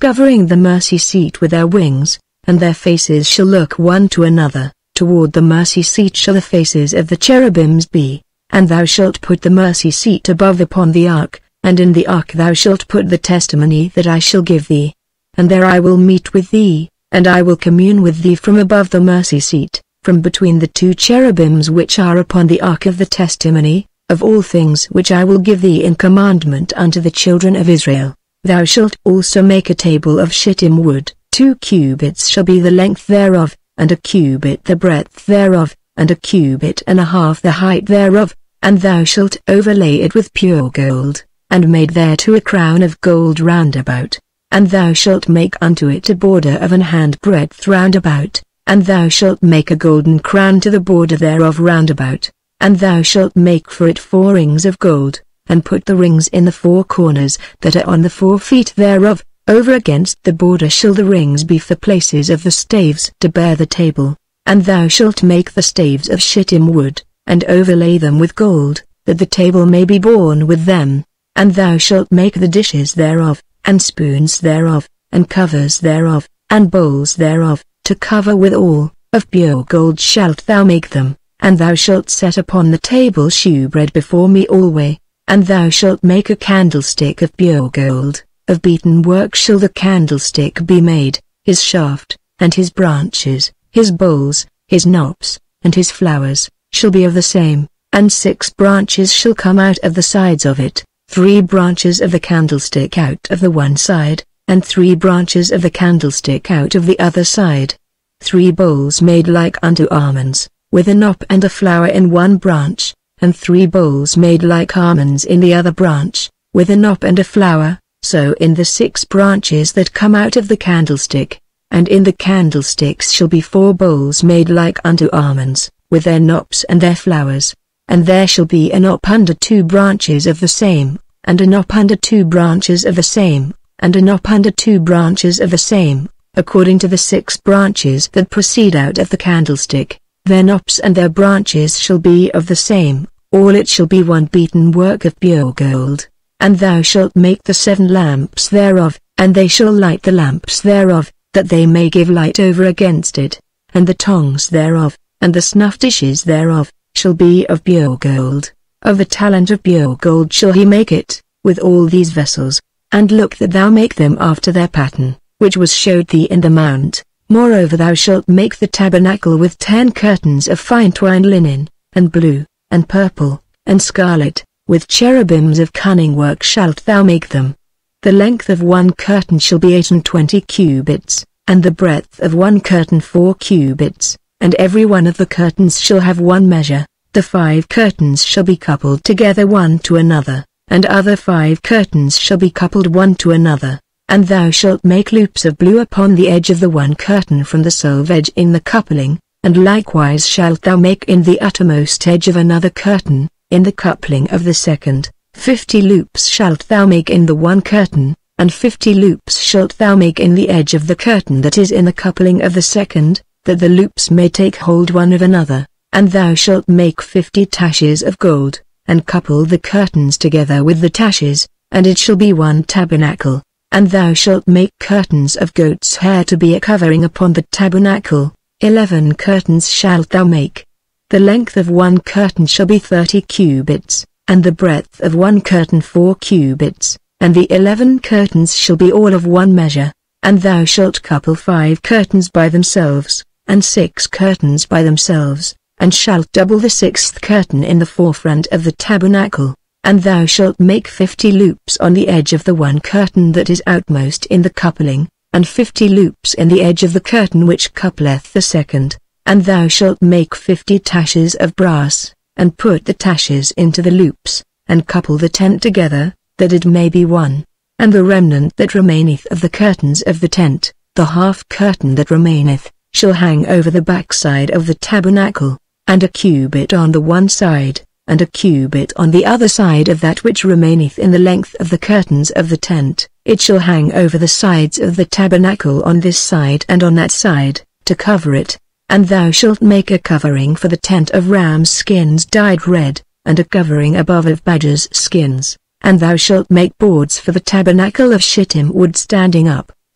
covering the mercy seat with their wings, and their faces shall look one to another. Toward the mercy seat shall the faces of the cherubims be, and thou shalt put the mercy seat above upon the ark, and in the ark thou shalt put the testimony that I shall give thee. And there I will meet with thee, and I will commune with thee from above the mercy seat, from between the two cherubims which are upon the ark of the testimony, of all things which I will give thee in commandment unto the children of Israel. Thou shalt also make a table of shittim wood, 2 cubits shall be the length thereof, and a cubit the breadth thereof, and a cubit and a half the height thereof, and thou shalt overlay it with pure gold, and made thereto a crown of gold round about. And thou shalt make unto it a border of an hand breadth round about, and thou shalt make a golden crown to the border thereof round about, and thou shalt make for it 4 rings of gold, and put the rings in the 4 corners that are on the 4 feet thereof. Over against the border shall the rings be for places of the staves to bear the table, and thou shalt make the staves of shittim wood, and overlay them with gold, that the table may be borne with them. And thou shalt make the dishes thereof, and spoons thereof, and covers thereof, and bowls thereof, to cover withal, of pure gold shalt thou make them, and thou shalt set upon the table shewbread before me alway, and thou shalt make a candlestick of pure gold. Of beaten work shall the candlestick be made, his shaft, and his branches, his bowls, his knops, and his flowers, shall be of the same, and 6 branches shall come out of the sides of it, 3 branches of the candlestick out of the one side, and 3 branches of the candlestick out of the other side. 3 bowls made like unto almonds, with a knop and a flower in one branch, and 3 bowls made like almonds in the other branch, with a knop and a flower. So in the 6 branches that come out of the candlestick, and in the candlesticks shall be 4 bowls made like unto almonds, with their knops and their flowers. And there shall be a knop under 2 branches of the same, and a knop under 2 branches of the same, and a knop under 2 branches of the same, according to the 6 branches that proceed out of the candlestick. Their knops and their branches shall be of the same, all it shall be one beaten work of pure gold. And thou shalt make the 7 lamps thereof, and they shall light the lamps thereof, that they may give light over against it. And the tongs thereof, and the snuff dishes thereof, shall be of pure gold. Of a talent of pure gold shall he make it, with all these vessels. And look that thou make them after their pattern, which was showed thee in the mount. Moreover thou shalt make the tabernacle with 10 curtains of fine twined linen, and blue, and purple, and scarlet. With cherubims of cunning work shalt thou make them. The length of one curtain shall be 28 cubits, and the breadth of one curtain 4 cubits, and every one of the curtains shall have one measure. The 5 curtains shall be coupled together one to another, and other 5 curtains shall be coupled one to another. And thou shalt make loops of blue upon the edge of the one curtain from the sole edge in the coupling, and likewise shalt thou make in the uttermost edge of another curtain, in the coupling of the second. 50 loops shalt thou make in the one curtain, and 50 loops shalt thou make in the edge of the curtain that is in the coupling of the second, that the loops may take hold one of another. And thou shalt make 50 taches of gold, and couple the curtains together with the taches, and it shall be one tabernacle. And thou shalt make curtains of goat's hair to be a covering upon the tabernacle. 11 curtains shalt thou make. The length of one curtain shall be 30 cubits, and the breadth of one curtain 4 cubits, and the 11 curtains shall be all of one measure. And thou shalt couple 5 curtains by themselves, and 6 curtains by themselves, and shalt double the 6th curtain in the forefront of the tabernacle. And thou shalt make 50 loops on the edge of the one curtain that is outmost in the coupling, and 50 loops in the edge of the curtain which coupleth the second. And thou shalt make 50 taches of brass, and put the taches into the loops, and couple the tent together, that it may be one. And the remnant that remaineth of the curtains of the tent, the half curtain that remaineth, shall hang over the backside of the tabernacle, and a cubit on the one side, and a cubit on the other side of that which remaineth in the length of the curtains of the tent. It shall hang over the sides of the tabernacle on this side and on that side, to cover it. And thou shalt make a covering for the tent of rams' skins dyed red, and a covering above of badgers' skins. And thou shalt make boards for the tabernacle of shittim wood standing up,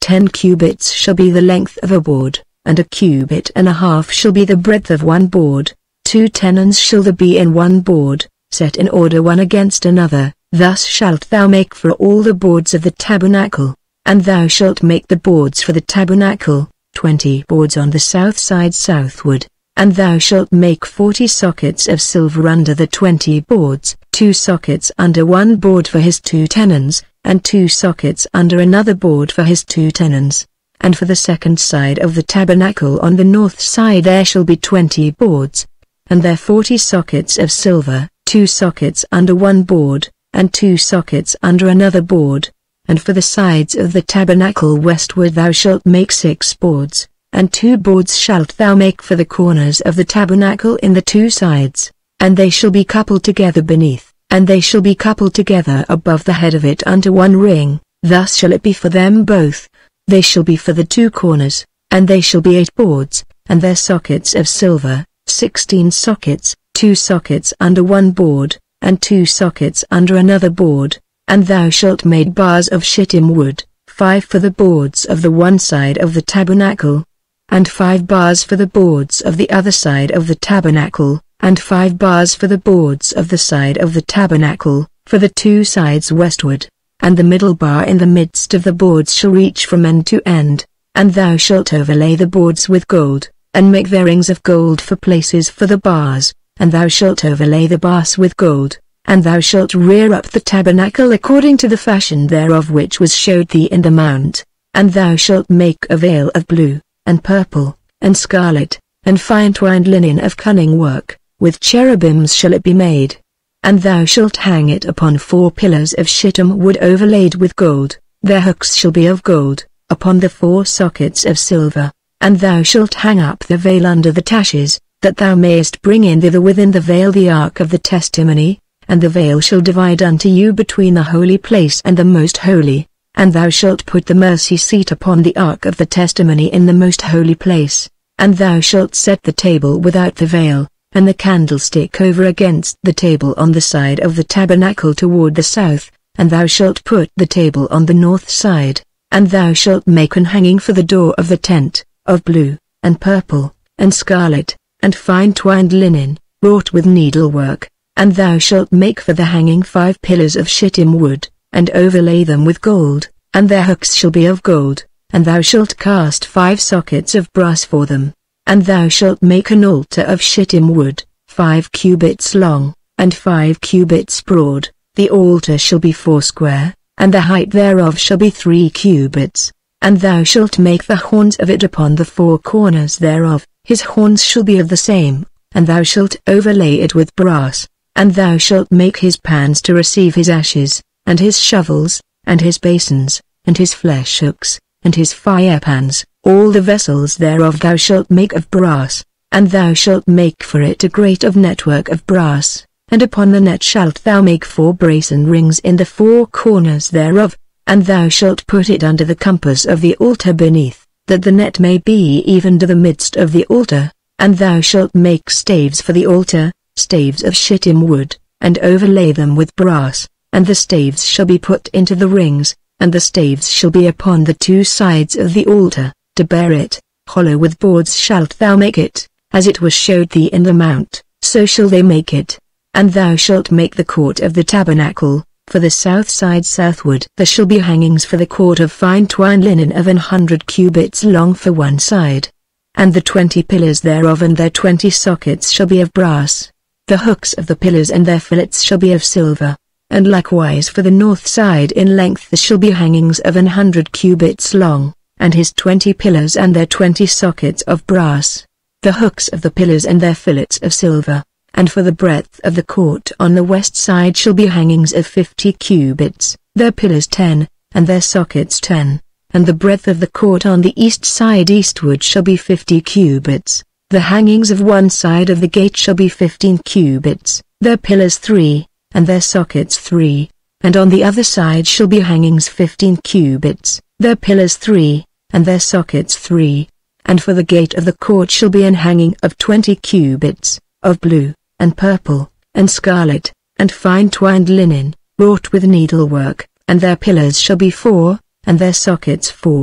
10 cubits shall be the length of a board, and 1.5 cubits shall be the breadth of one board. 2 tenons shall there be in one board, set in order one against another. Thus shalt thou make for all the boards of the tabernacle. And thou shalt make the boards for the tabernacle, 20 boards on the south side southward. And thou shalt make 40 sockets of silver under the 20 boards, 2 sockets under one board for his 2 tenons, and 2 sockets under another board for his 2 tenons. And for the second side of the tabernacle on the north side there shall be 20 boards, and there 40 sockets of silver, 2 sockets under one board, and 2 sockets under another board. And for the sides of the tabernacle westward thou shalt make 6 boards, and 2 boards shalt thou make for the corners of the tabernacle in the 2 sides, and they shall be coupled together beneath, and they shall be coupled together above the head of it unto one ring. Thus shall it be for them both. They shall be for the 2 corners, and they shall be 8 boards, and their sockets of silver, 16 sockets, 2 sockets under one board, and 2 sockets under another board. And thou shalt make bars of shittim wood, 5 for the boards of the one side of the tabernacle, and 5 bars for the boards of the other side of the tabernacle, and 5 bars for the boards of the side of the tabernacle, for the 2 sides westward. And the middle bar in the midst of the boards shall reach from end to end. And thou shalt overlay the boards with gold, and make their rings of gold for places for the bars, and thou shalt overlay the bars with gold. And thou shalt rear up the tabernacle according to the fashion thereof which was showed thee in the mount. And thou shalt make a veil of blue, and purple, and scarlet, and fine twined linen of cunning work, with cherubims shall it be made. And thou shalt hang it upon 4 pillars of shittim wood overlaid with gold, their hooks shall be of gold, upon the 4 sockets of silver. And thou shalt hang up the veil under the taches, that thou mayest bring in thither within the veil the ark of the testimony. And the veil shall divide unto you between the holy place and the most holy. And thou shalt put the mercy seat upon the ark of the testimony in the most holy place. And thou shalt set the table without the veil, and the candlestick over against the table on the side of the tabernacle toward the south. And thou shalt put the table on the north side. And thou shalt make an hanging for the door of the tent, of blue, and purple, and scarlet, and fine twined linen, wrought with needlework. And thou shalt make for the hanging 5 pillars of shittim wood, and overlay them with gold, and their hooks shall be of gold. And thou shalt cast 5 sockets of brass for them. And thou shalt make an altar of shittim wood, 5 cubits long, and 5 cubits broad. The altar shall be 4 square, and the height thereof shall be 3 cubits. And thou shalt make the horns of it upon the 4 corners thereof. His horns shall be of the same, and thou shalt overlay it with brass. And thou shalt make his pans to receive his ashes, and his shovels, and his basins, and his flesh hooks, and his fire pans. All the vessels thereof thou shalt make of brass. And thou shalt make for it a grate of network of brass, and upon the net shalt thou make 4 brazen rings in the 4 corners thereof. And thou shalt put it under the compass of the altar beneath, that the net may be even to the midst of the altar. And thou shalt make staves for the altar, staves of shittim wood, and overlay them with brass, and the staves shall be put into the rings, and the staves shall be upon the 2 sides of the altar, to bear it. Hollow with boards shalt thou make it, as it was showed thee in the mount, so shall they make it. And thou shalt make the court of the tabernacle, for the south side southward. There shall be hangings for the court of fine twined linen of 100 cubits long for one side. And the 20 pillars thereof and their 20 sockets shall be of brass. The hooks of the pillars and their fillets shall be of silver. And likewise for the north side in length there shall be hangings of 100 cubits long, and his 20 pillars and their 20 sockets of brass. The hooks of the pillars and their fillets of silver. And for the breadth of the court on the west side shall be hangings of 50 cubits, their pillars 10, and their sockets 10. And the breadth of the court on the east side eastward shall be 50 cubits. The hangings of one side of the gate shall be 15 cubits, their pillars 3, and their sockets 3. And on the other side shall be hangings 15 cubits, their pillars 3, and their sockets 3. And for the gate of the court shall be an hanging of 20 cubits, of blue, and purple, and scarlet, and fine twined linen, wrought with needlework, and their pillars shall be 4, and their sockets 4.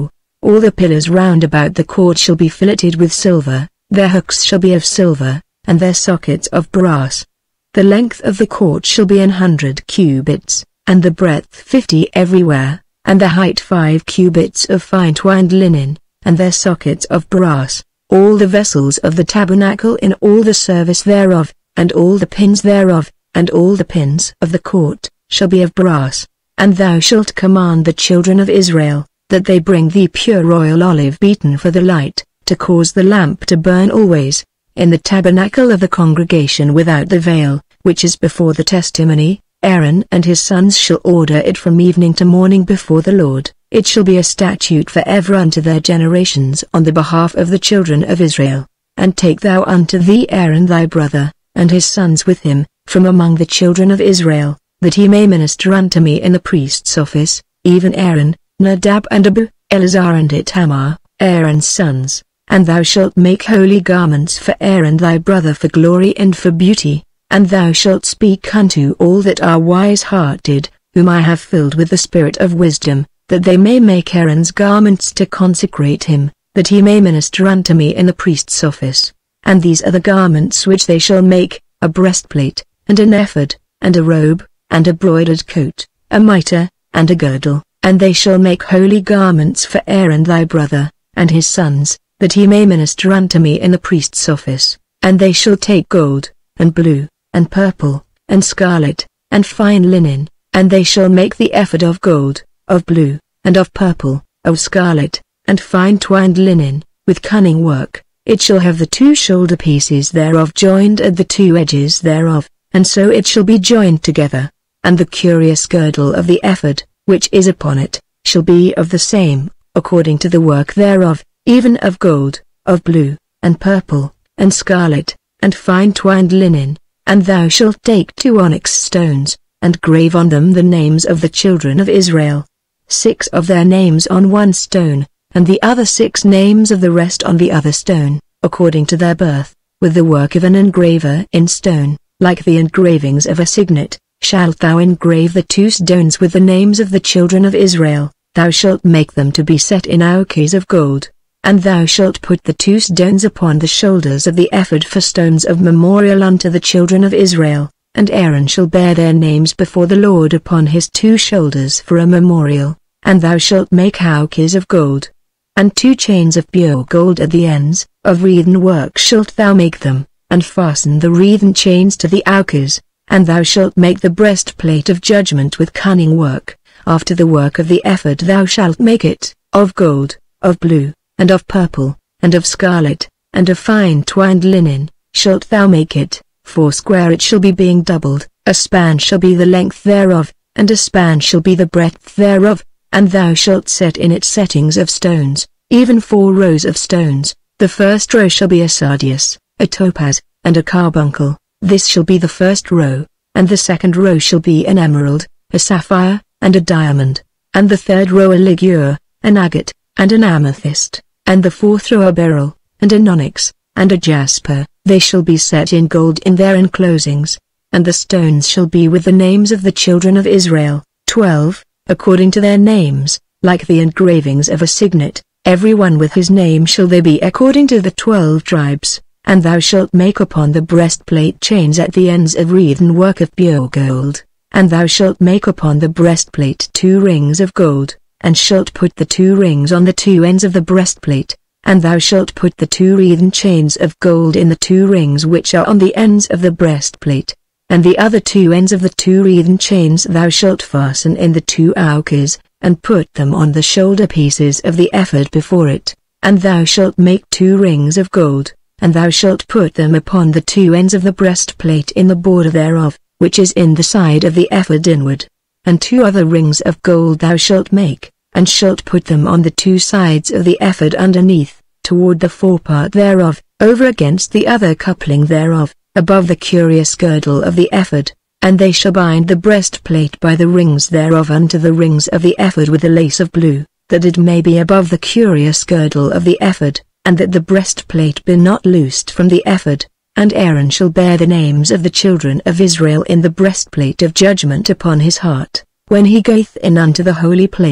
All the pillars round about the court shall be filleted with silver, their hooks shall be of silver, and their sockets of brass. The length of the court shall be 100 cubits, and the breadth 50 everywhere, and the height 5 cubits of fine twined linen, and their sockets of brass. All the vessels of the tabernacle in all the service thereof, and all the pins thereof, and all the pins of the court, shall be of brass. And thou shalt command the children of Israel, that they bring thee pure royal olive beaten for the light, to cause the lamp to burn always, in the tabernacle of the congregation without the veil, which is before the testimony. Aaron and his sons shall order it from evening to morning before the Lord. It shall be a statute forever unto their generations on the behalf of the children of Israel. And take thou unto thee Aaron thy brother, and his sons with him, from among the children of Israel, that he may minister unto me in the priest's office, even Aaron, Nadab and Abihu, Eleazar and Ithamar, Aaron's sons. And thou shalt make holy garments for Aaron thy brother for glory and for beauty. And thou shalt speak unto all that are wise-hearted, whom I have filled with the spirit of wisdom, that they may make Aaron's garments to consecrate him, that he may minister unto me in the priest's office. And these are the garments which they shall make: a breastplate, and an ephod, and a robe, and a broidered coat, a mitre, and a girdle. And they shall make holy garments for Aaron thy brother, and his sons, that he may minister unto me in the priest's office. And they shall take gold, and blue, and purple, and scarlet, and fine linen, and they shall make the ephod of gold, of blue, and of purple, of scarlet, and fine twined linen, with cunning work. It shall have the 2 shoulder pieces thereof joined at the 2 edges thereof, and so it shall be joined together. And the curious girdle of the ephod, which is upon it, shall be of the same, according to the work thereof, even of gold, of blue, and purple, and scarlet, and fine twined linen. And thou shalt take 2 onyx stones, and grave on them the names of the children of Israel, 6 of their names on one stone, and the other 6 names of the rest on the other stone, according to their birth, with the work of an engraver in stone, like the engravings of a signet. Shalt thou engrave the 2 stones with the names of the children of Israel. Thou shalt make them to be set in ouches of gold. And thou shalt put the 2 stones upon the shoulders of the ephod for stones of memorial unto the children of Israel. And Aaron shall bear their names before the Lord upon his 2 shoulders for a memorial. And thou shalt make ouches of gold. And 2 chains of pure gold at the ends, of wreathen work shalt thou make them, and fasten the wreathen chains to the ouches. And thou shalt make the breastplate of judgment with cunning work. After the work of the ephod thou shalt make it, of gold, of blue, and of purple, and of scarlet, and of fine twined linen, shalt thou make it. 4 square it shall be, being doubled. A span shall be the length thereof, and a span shall be the breadth thereof. And thou shalt set in it settings of stones, even 4 rows of stones. The first row shall be a sardius, a topaz, and a carbuncle. This shall be the first row. And the second row shall be an emerald, a sapphire, and a diamond. And the third row a ligure, an agate, and an amethyst. And the 4th row a beryl, and an onyx, and a jasper. They shall be set in gold in their enclosings. And the stones shall be with the names of the children of Israel, 12, according to their names, like the engravings of a signet. Every one with his name shall they be according to the 12 tribes. And thou shalt make upon the breastplate chains at the ends of wreathen work of pure gold. And thou shalt make upon the breastplate 2 rings of gold, and shalt put the 2 rings on the 2 ends of the breastplate. And thou shalt put the 2 wreathen chains of gold in the 2 rings which are on the ends of the breastplate. And the other 2 ends of the 2 wreathen chains thou shalt fasten in the 2 ouches, and put them on the shoulder pieces of the ephod before it. And thou shalt make 2 rings of gold. And thou shalt put them upon the 2 ends of the breastplate in the border thereof, which is in the side of the ephod inward. And 2 other rings of gold thou shalt make, and shalt put them on the 2 sides of the ephod underneath, toward the forepart thereof, over against the other coupling thereof, above the curious girdle of the ephod. And they shall bind the breastplate by the rings thereof unto the rings of the ephod with a lace of blue, that it may be above the curious girdle of the ephod, and that the breastplate be not loosed from the ephod. And Aaron shall bear the names of the children of Israel in the breastplate of judgment upon his heart, when he goeth in unto the holy place,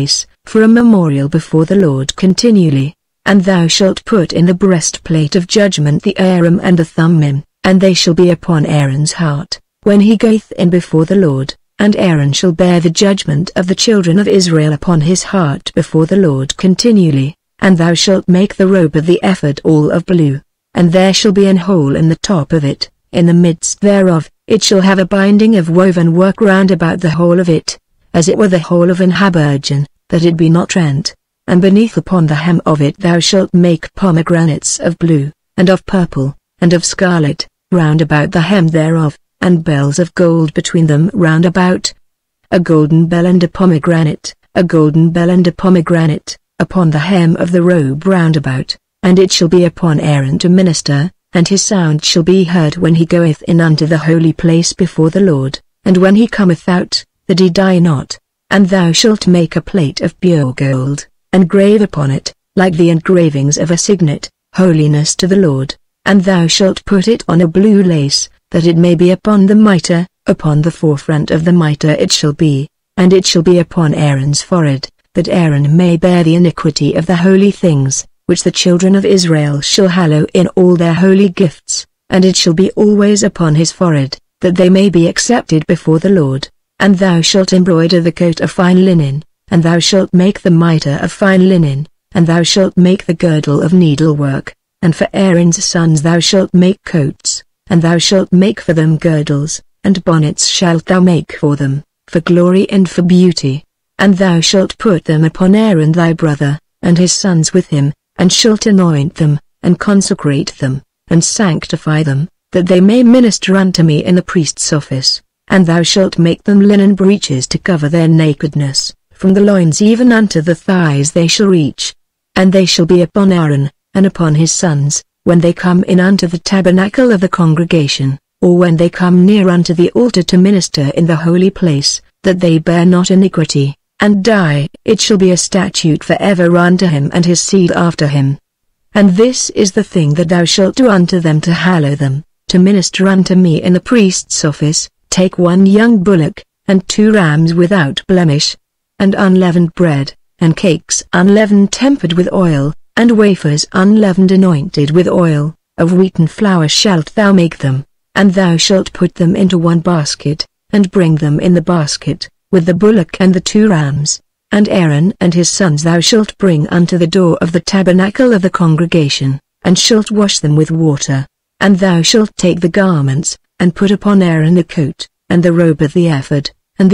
for a memorial before the Lord continually. And thou shalt put in the breastplate of judgment the Urim and the Thummim, and they shall be upon Aaron's heart, when he goeth in before the Lord, and Aaron shall bear the judgment of the children of Israel upon his heart before the Lord continually. And thou shalt make the robe of the ephod all of blue, and there shall be an hole in the top of it, in the midst thereof, it shall have a binding of woven work round about the whole of it, as it were the whole of an habergeon, that it be not rent. And beneath upon the hem of it thou shalt make pomegranates of blue, and of purple, and of scarlet, round about the hem thereof, and bells of gold between them round about. A golden bell and a pomegranate, a golden bell and a pomegranate, upon the hem of the robe round about, and it shall be upon Aaron to minister, and his sound shall be heard when he goeth in unto the holy place before the Lord, and when he cometh out, that he die not. And thou shalt make a plate of pure gold, and grave upon it, like the engravings of a signet, holiness to the Lord. And thou shalt put it on a blue lace, that it may be upon the mitre, upon the forefront of the mitre it shall be, and it shall be upon Aaron's forehead, that Aaron may bear the iniquity of the holy things, which the children of Israel shall hallow in all their holy gifts, and it shall be always upon his forehead, that they may be accepted before the Lord. And thou shalt embroider the coat of fine linen, and thou shalt make the mitre of fine linen, and thou shalt make the girdle of needlework, and for Aaron's sons thou shalt make coats, and thou shalt make for them girdles, and bonnets shalt thou make for them, for glory and for beauty. And thou shalt put them upon Aaron thy brother, and his sons with him, and shalt anoint them, and consecrate them, and sanctify them, that they may minister unto me in the priest's office. And thou shalt make them linen breeches to cover their nakedness, from the loins even unto the thighs they shall reach. And they shall be upon Aaron, and upon his sons, when they come in unto the tabernacle of the congregation, or when they come near unto the altar to minister in the holy place, that they bear not iniquity, and die. It shall be a statute for ever unto him and his seed after him. And this is the thing that thou shalt do unto them to hallow them, to minister unto me in the priest's office. Take 1 young bullock, and 2 rams without blemish, and unleavened bread, and cakes unleavened tempered with oil, and wafers unleavened anointed with oil, of wheaten flour shalt thou make them, and thou shalt put them into 1 basket, and bring them in the basket, with the bullock and the 2 rams, and Aaron and his sons thou shalt bring unto the door of the tabernacle of the congregation, and shalt wash them with water. And thou shalt take the garments, and put upon Aaron the coat, and the robe of the ephod, and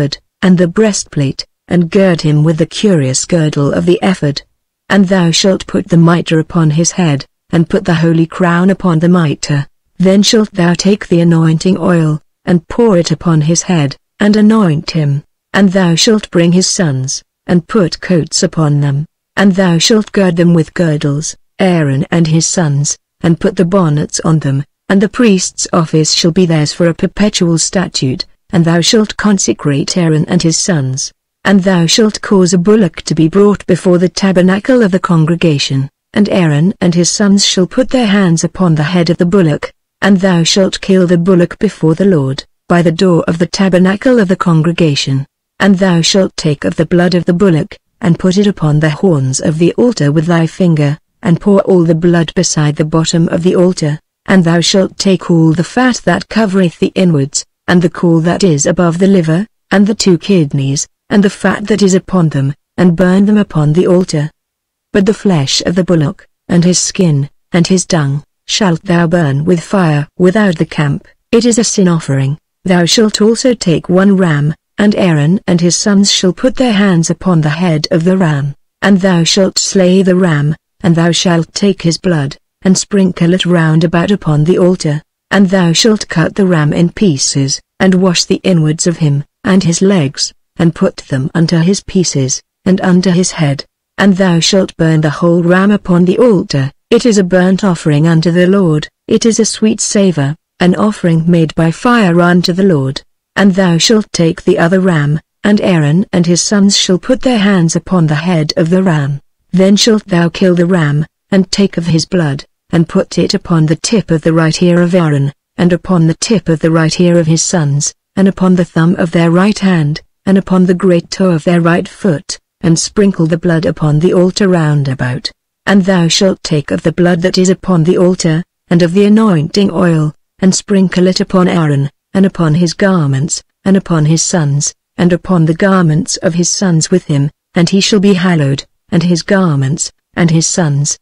the breastplate, and gird him with the curious girdle of the ephod. And thou shalt put the mitre upon his head, and put the holy crown upon the mitre. Then shalt thou take the anointing oil, and pour it upon his head, and anoint him. And thou shalt bring his sons, and put coats upon them, and thou shalt gird them with girdles, Aaron and his sons, and put the bonnets on them. And the priest's office shall be theirs for a perpetual statute, and thou shalt consecrate Aaron and his sons. And thou shalt cause a bullock to be brought before the tabernacle of the congregation, and Aaron and his sons shall put their hands upon the head of the bullock, and thou shalt kill the bullock before the Lord, by the door of the tabernacle of the congregation. And thou shalt take of the blood of the bullock, and put it upon the horns of the altar with thy finger, and pour all the blood beside the bottom of the altar. And thou shalt take all the fat that covereth the inwards, and the caul that is above the liver, and the 2 kidneys, and the fat that is upon them, and burn them upon the altar. But the flesh of the bullock, and his skin, and his dung, shalt thou burn with fire without the camp. It is a sin offering. Thou shalt also take 1 ram, and Aaron and his sons shall put their hands upon the head of the ram, and thou shalt slay the ram, and thou shalt take his blood, and sprinkle it round about upon the altar. And thou shalt cut the ram in pieces, and wash the inwards of him, and his legs, and put them unto his pieces, and unto his head. And thou shalt burn the whole ram upon the altar. It is a burnt offering unto the Lord, it is a sweet savour, an offering made by fire unto the Lord. And thou shalt take the other ram, and Aaron and his sons shall put their hands upon the head of the ram. Then shalt thou kill the ram, and take of his blood, and put it upon the tip of the right ear of Aaron, and upon the tip of the right ear of his sons, and upon the thumb of their right hand, and upon the great toe of their right foot, and sprinkle the blood upon the altar round about. And thou shalt take of the blood that is upon the altar, and of the anointing oil, and sprinkle it upon Aaron, and upon his garments, and upon his sons, and upon the garments of his sons with him, and he shall be hallowed, and his garments, and his sons'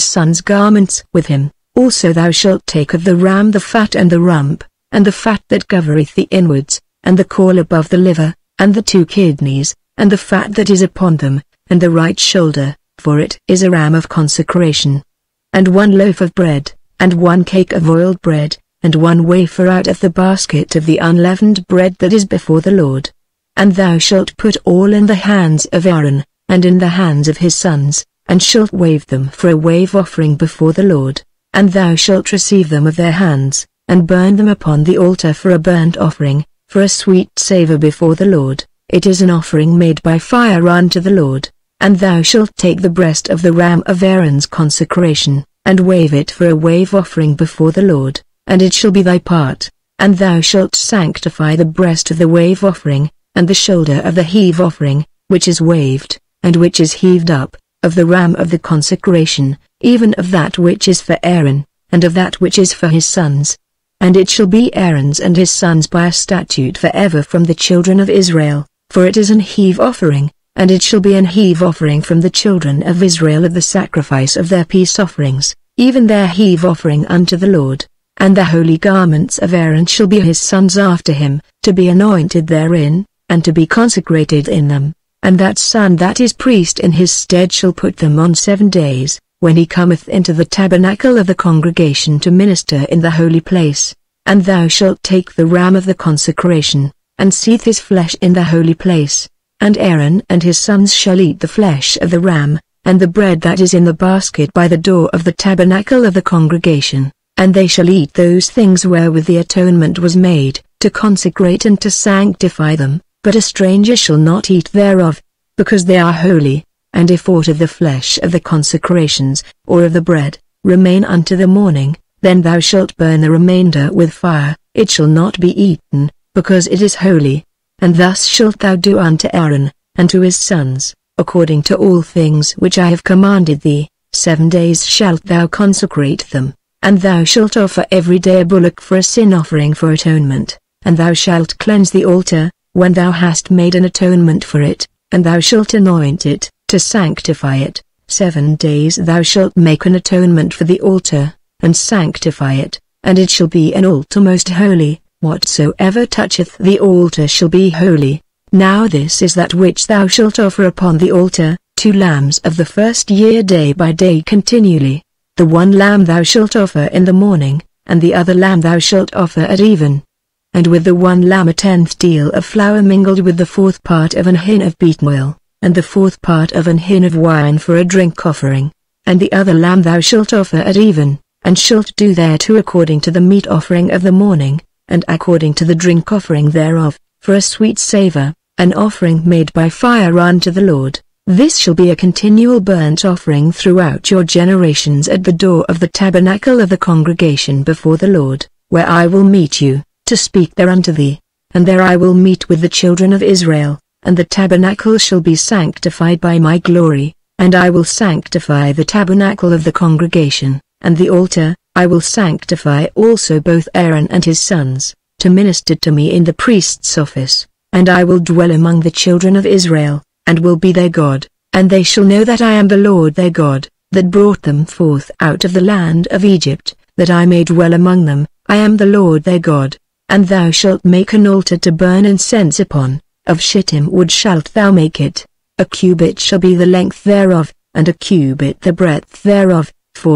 garments with him. Also thou shalt take of the ram the fat and the rump, and the fat that covereth the inwards, and the caul above the liver, and the 2 kidneys, and the fat that is upon them, and the right shoulder, for it is a ram of consecration. And 1 loaf of bread, and 1 cake of oiled bread, and 1 wafer out of the basket of the unleavened bread that is before the Lord. And thou shalt put all in the hands of Aaron, and in the hands of his sons, and shalt wave them for a wave offering before the Lord. And thou shalt receive them of their hands, and burn them upon the altar for a burnt offering, for a sweet savour before the Lord. It is an offering made by fire unto the Lord. And thou shalt take the breast of the ram of Aaron's consecration, and wave it for a wave offering before the Lord, and it shall be thy part. And thou shalt sanctify the breast of the wave offering, and the shoulder of the heave offering, which is waved, and which is heaved up, of the ram of the consecration, even of that which is for Aaron, and of that which is for his sons. And it shall be Aaron's and his sons by a statute forever from the children of Israel, for it is an heave offering, and it shall be an heave offering from the children of Israel of the sacrifice of their peace offerings, even their heave offering unto the Lord. And the holy garments of Aaron shall be his sons after him, to be anointed therein, and to be consecrated in them. And that son that is priest in his stead shall put them on 7 days, when he cometh into the tabernacle of the congregation to minister in the holy place. And thou shalt take the ram of the consecration, and seethe his flesh in the holy place. And Aaron and his sons shall eat the flesh of the ram, and the bread that is in the basket by the door of the tabernacle of the congregation. And they shall eat those things wherewith the atonement was made, to consecrate and to sanctify them. But a stranger shall not eat thereof, because they are holy. And if aught of the flesh of the consecrations, or of the bread, remain unto the morning, then thou shalt burn the remainder with fire. It shall not be eaten, because it is holy. And thus shalt thou do unto Aaron, and to his sons, according to all things which I have commanded thee. 7 days shalt thou consecrate them. And thou shalt offer every day a bullock for a sin offering for atonement. And thou shalt cleanse the altar, when thou hast made an atonement for it, and thou shalt anoint it, to sanctify it. 7 days thou shalt make an atonement for the altar, and sanctify it, and it shall be an altar most holy. Whatsoever toucheth the altar shall be holy. Now this is that which thou shalt offer upon the altar, 2 lambs of the first year day by day continually. The 1 lamb thou shalt offer in the morning, and the other lamb thou shalt offer at even. And with the 1 lamb a 10th deal of flour mingled with the 4th part of an hin of beaten oil, and the 4th part of an hin of wine for a drink offering. And the other lamb thou shalt offer at even, and shalt do thereto according to the meat offering of the morning, and according to the drink offering thereof, for a sweet savour, an offering made by fire unto the Lord. This shall be a continual burnt offering throughout your generations at the door of the tabernacle of the congregation before the Lord, where I will meet you, to speak there unto thee. And there I will meet with the children of Israel, and the tabernacle shall be sanctified by my glory, and I will sanctify the tabernacle of the congregation, and the altar. I will sanctify also both Aaron and his sons, to minister to me in the priest's office, and I will dwell among the children of Israel, and will be their God, and they shall know that I am the Lord their God, that brought them forth out of the land of Egypt, that I may dwell among them. I am the Lord their God. And thou shalt make an altar to burn incense upon, of shittim wood shalt thou make it. A cubit shall be the length thereof, and a cubit the breadth thereof,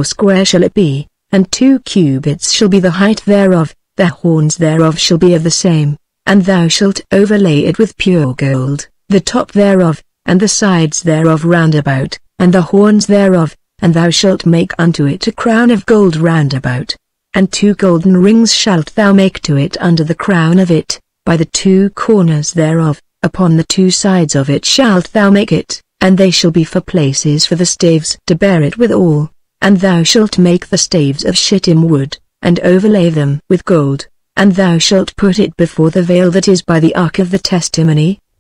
4 shall it be, and 2 cubits shall be the height thereof. The horns thereof shall be of the same, and thou shalt overlay it with pure gold, the top thereof, and the sides thereof round about, and the horns thereof, and thou shalt make unto it a crown of gold round about. And 2 golden rings shalt thou make to it under the crown of it, by the 2 corners thereof, upon the 2 sides of it shalt thou make it, and they shall be for places for the staves to bear it withal. And thou shalt make the staves of shittim wood, and overlay them with gold, and thou shalt put it before the veil that is by the ark of the testimony,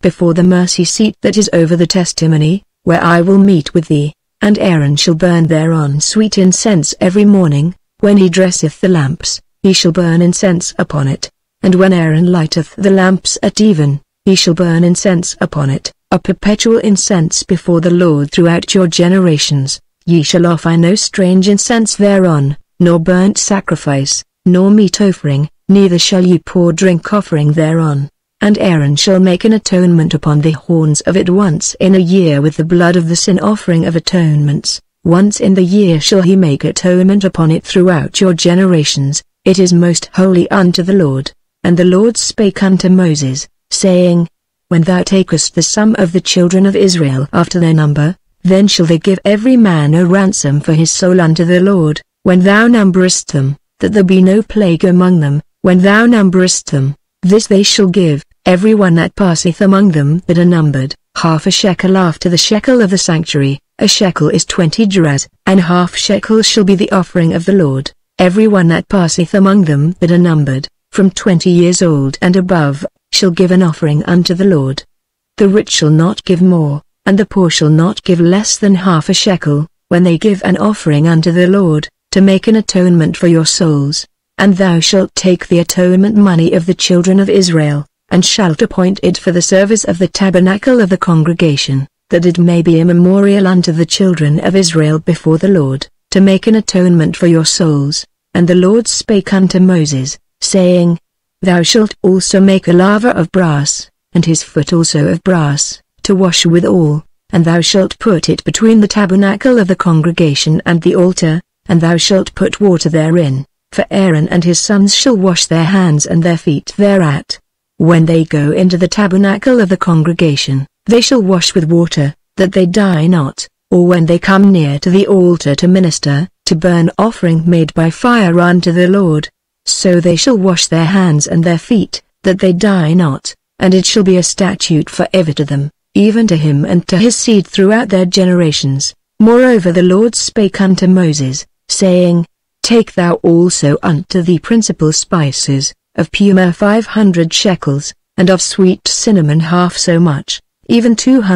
before the mercy seat that is over the testimony, where I will meet with thee, and Aaron shall burn thereon sweet incense every morning, when he dresseth the lamps, he shall burn incense upon it, and when Aaron lighteth the lamps at even, he shall burn incense upon it, a perpetual incense before the Lord throughout your generations. Ye shall offer no strange incense thereon, nor burnt sacrifice, nor meat offering, neither shall ye pour drink offering thereon. And Aaron shall make an atonement upon the horns of it once in a year with the blood of the sin offering of atonements. Once in the year shall he make atonement upon it throughout your generations. It is most holy unto the Lord. And the Lord spake unto Moses, saying, When thou takest the sum of the children of Israel after their number, then shall they give every man a ransom for his soul unto the Lord, when thou numberest them, that there be no plague among them. When thou numberest them, this they shall give, every one that passeth among them that are numbered, half a shekel after the shekel of the sanctuary. A shekel is 20 gerahs, and half shekel shall be the offering of the Lord. Every one that passeth among them that are numbered, from 20 years old and above, shall give an offering unto the Lord. The rich shall not give more, and the poor shall not give less than half a shekel, when they give an offering unto the Lord, to make an atonement for your souls. And thou shalt take the atonement money of the children of Israel, and shalt appoint it for the service of the tabernacle of the congregation, that it may be a memorial unto the children of Israel before the Lord, to make an atonement for your souls. And the Lord spake unto Moses, saying, Thou shalt also make a laver of brass, and his foot also of brass, to wash withal, and thou shalt put it between the tabernacle of the congregation and the altar, and thou shalt put water therein. For Aaron and his sons shall wash their hands and their feet thereat. When they go into the tabernacle of the congregation, they shall wash with water, that they die not, or when they come near to the altar to minister, to burn offering made by fire unto the Lord. So they shall wash their hands and their feet, that they die not, and it shall be a statute for ever to them, even to him and to his seed throughout their generations. Moreover the Lord spake unto Moses, saying, Take thou also unto thee principal spices, of pure 500 shekels, and of sweet cinnamon half so much, even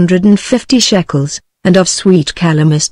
250 shekels, and of sweet calamus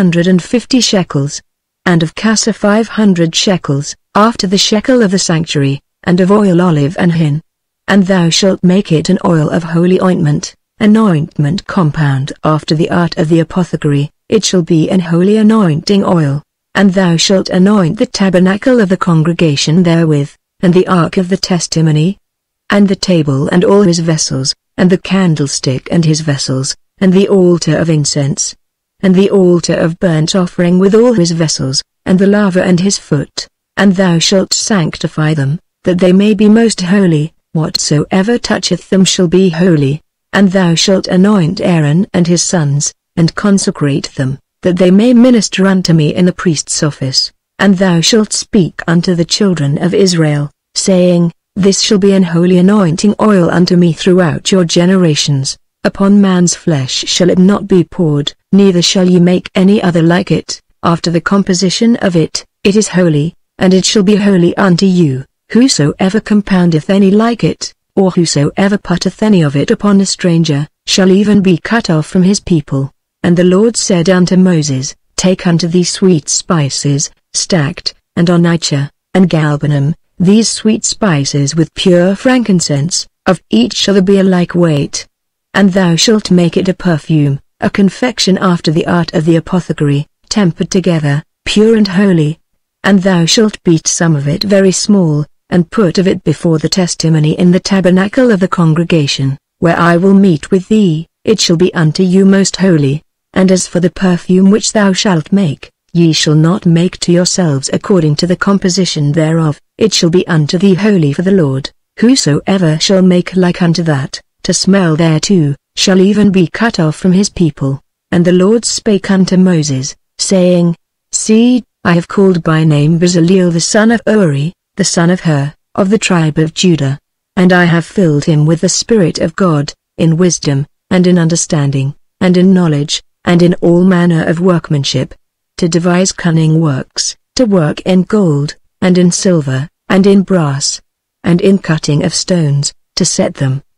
250 shekels, and of cassia 500 shekels, after the shekel of the sanctuary, and of oil olive and hin. And thou shalt make it an oil of holy ointment, an ointment compound after the art of the apothecary. It shall be an holy anointing oil. And thou shalt anoint the tabernacle of the congregation therewith, and the ark of the testimony, and the table and all his vessels, and the candlestick and his vessels, and the altar of incense, and the altar of burnt offering with all his vessels, and the laver and his foot. And thou shalt sanctify them, that they may be most holy. Whatsoever toucheth them shall be holy. And thou shalt anoint Aaron and his sons, and consecrate them, that they may minister unto me in the priest's office. And thou shalt speak unto the children of Israel, saying, This shall be an holy anointing oil unto me throughout your generations. Upon man's flesh shall it not be poured, neither shall ye make any other like it. After the composition of it, it is holy, and it shall be holy unto you. Whosoever compoundeth any like it, or whosoever putteth any of it upon a stranger, shall even be cut off from his people. And the Lord said unto Moses, Take unto thee sweet spices, stacked, and onycha, and galbanum, these sweet spices with pure frankincense, of each shall there be a like weight. And thou shalt make it a perfume, a confection after the art of the apothecary, tempered together, pure and holy. And thou shalt beat some of it very small, and put of it before the testimony in the tabernacle of the congregation, where I will meet with thee. It shall be unto you most holy. And as for the perfume which thou shalt make, ye shall not make to yourselves according to the composition thereof. It shall be unto thee holy for the Lord. Whosoever shall make like unto that, to smell thereto, shall even be cut off from his people. And the Lord spake unto Moses, saying, See, I have called by name Bezaleel the son of Uri, the son of Hur, of the tribe of Judah. And I have filled him with the Spirit of God, in wisdom, and in understanding, and in knowledge, and in all manner of workmanship, to devise cunning works, to work in gold, and in silver, and in brass, and in cutting of stones, to set them,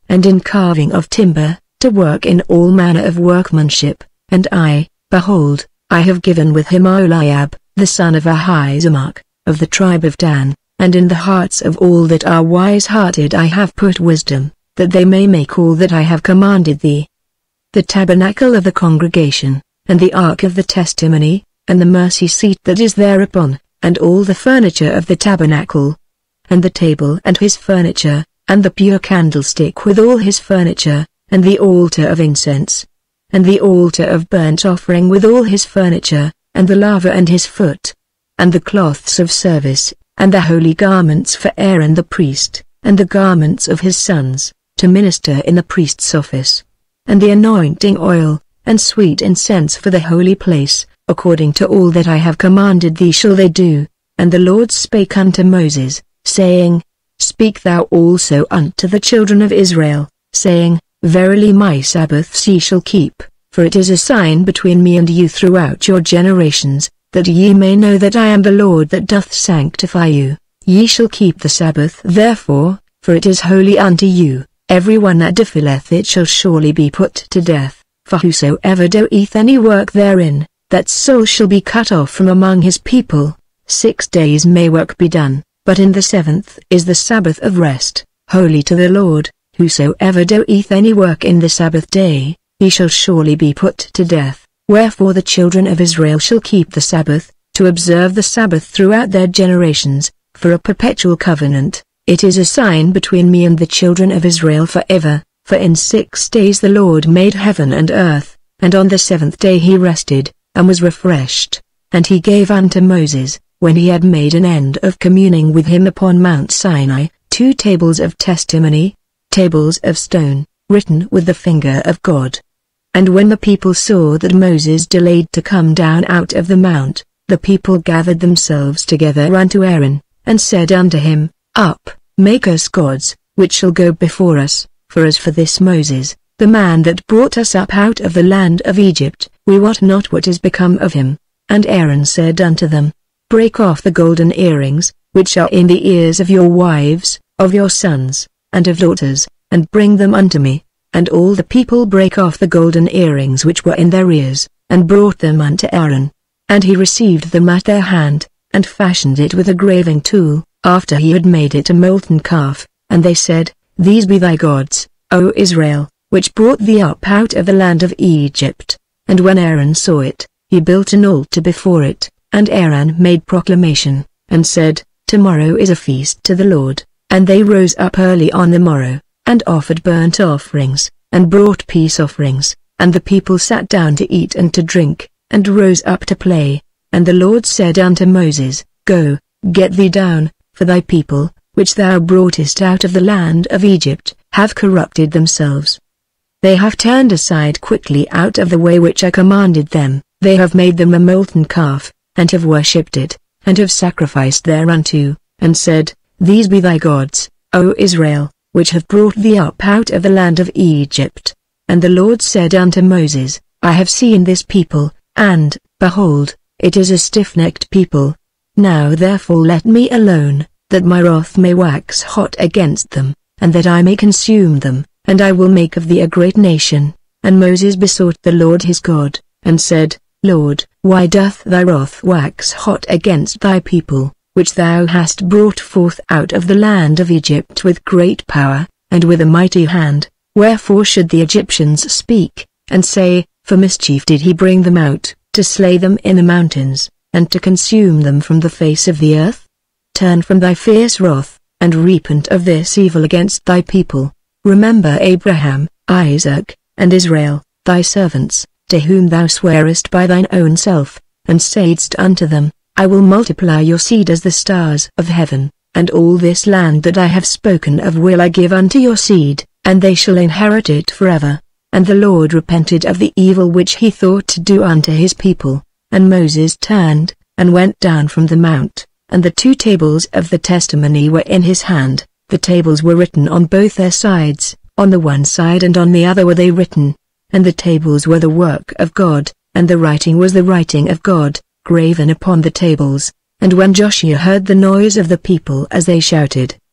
and in carving of timber, to work in all manner of workmanship, and I, behold, I have given with him Oliab, the son of Ahisamach, of the tribe of Dan, and in the hearts of all that are wise-hearted I have put wisdom, that they may make all that I have commanded thee. The tabernacle of the congregation, and the ark of the testimony, and the mercy seat that is thereupon, and all the furniture of the tabernacle, and the table and his furniture, and the pure candlestick with all his furniture, and the altar of incense, and the altar of burnt offering with all his furniture, and the laver and his foot, and the cloths of service, and the holy garments for Aaron the priest, and the garments of his sons, to minister in the priest's office, and the anointing oil, and sweet incense for the holy place, according to all that I have commanded thee shall they do. And the Lord spake unto Moses, saying, Speak thou also unto the children of Israel, saying, Verily my Sabbaths ye shall keep, for it is a sign between me and you throughout your generations, that ye may know that I am the Lord that doth sanctify you. Ye shall keep the Sabbath therefore, for it is holy unto you. Every one that defileth it shall surely be put to death, for whosoever doeth any work therein, that soul shall be cut off from among his people. 6 days may work be done, but in the 7th is the Sabbath of rest, holy to the Lord. Whosoever doeth any work in the Sabbath day, he shall surely be put to death. Wherefore the children of Israel shall keep the Sabbath, to observe the Sabbath throughout their generations, for a perpetual covenant. It is a sign between me and the children of Israel forever, for in 6 days the Lord made heaven and earth, and on the 7th day he rested, and was refreshed. And he gave unto Moses, when he had made an end of communing with him upon Mount Sinai, 2 tables of testimony, tables of stone, written with the finger of God. And when the people saw that Moses delayed to come down out of the mount, the people gathered themselves together unto Aaron, and said unto him, Up, make us gods, which shall go before us, for as for this Moses, the man that brought us up out of the land of Egypt, we wot not what is become of him. And Aaron said unto them, Break off the golden earrings, which are in the ears of your wives, of your sons, and of daughters, and bring them unto me. And all the people brake off the golden earrings which were in their ears, and brought them unto Aaron. And he received them at their hand, and fashioned it with a graving tool, after he had made it a molten calf. And they said, These be thy gods, O Israel, which brought thee up out of the land of Egypt. And when Aaron saw it, he built an altar before it. And Aaron made proclamation, and said, Tomorrow is a feast to the Lord. And they rose up early on the morrow, and offered burnt offerings, and brought peace offerings. And the people sat down to eat and to drink, and rose up to play. And the Lord said unto Moses, Go, get thee down, for thy people, which thou broughtest out of the land of Egypt, have corrupted themselves. They have turned aside quickly out of the way which I commanded them. They have made them a molten calf, and have worshipped it, and have sacrificed thereunto, and said, These be thy gods, O Israel, which have brought thee up out of the land of Egypt. And the Lord said unto Moses, I have seen this people, and, behold, it is a stiff-necked people. Now therefore let me alone, that my wrath may wax hot against them, and that I may consume them, and I will make of thee a great nation. And Moses besought the Lord his God, and said, Lord, why doth thy wrath wax hot against thy people, which thou hast brought forth out of the land of Egypt with great power, and with a mighty hand? Wherefore should the Egyptians speak, and say, For mischief did he bring them out, to slay them in the mountains, and to consume them from the face of the earth? Turn from thy fierce wrath, and repent of this evil against thy people. Remember Abraham, Isaac, and Israel, thy servants, to whom thou swarest by thine own self, and saidst unto them, I will multiply your seed as the stars of heaven, and all this land that I have spoken of will I give unto your seed, and they shall inherit it forever. And the Lord repented of the evil which he thought to do unto his people. And Moses turned, and went down from the mount, and the 2 tables of the testimony were in his hand. The tables were written on both their sides, on the one side and on the other were they written. And the tables were the work of God, and the writing was the writing of God, graven upon the tables. And when Joshua heard the noise of the people as they shouted,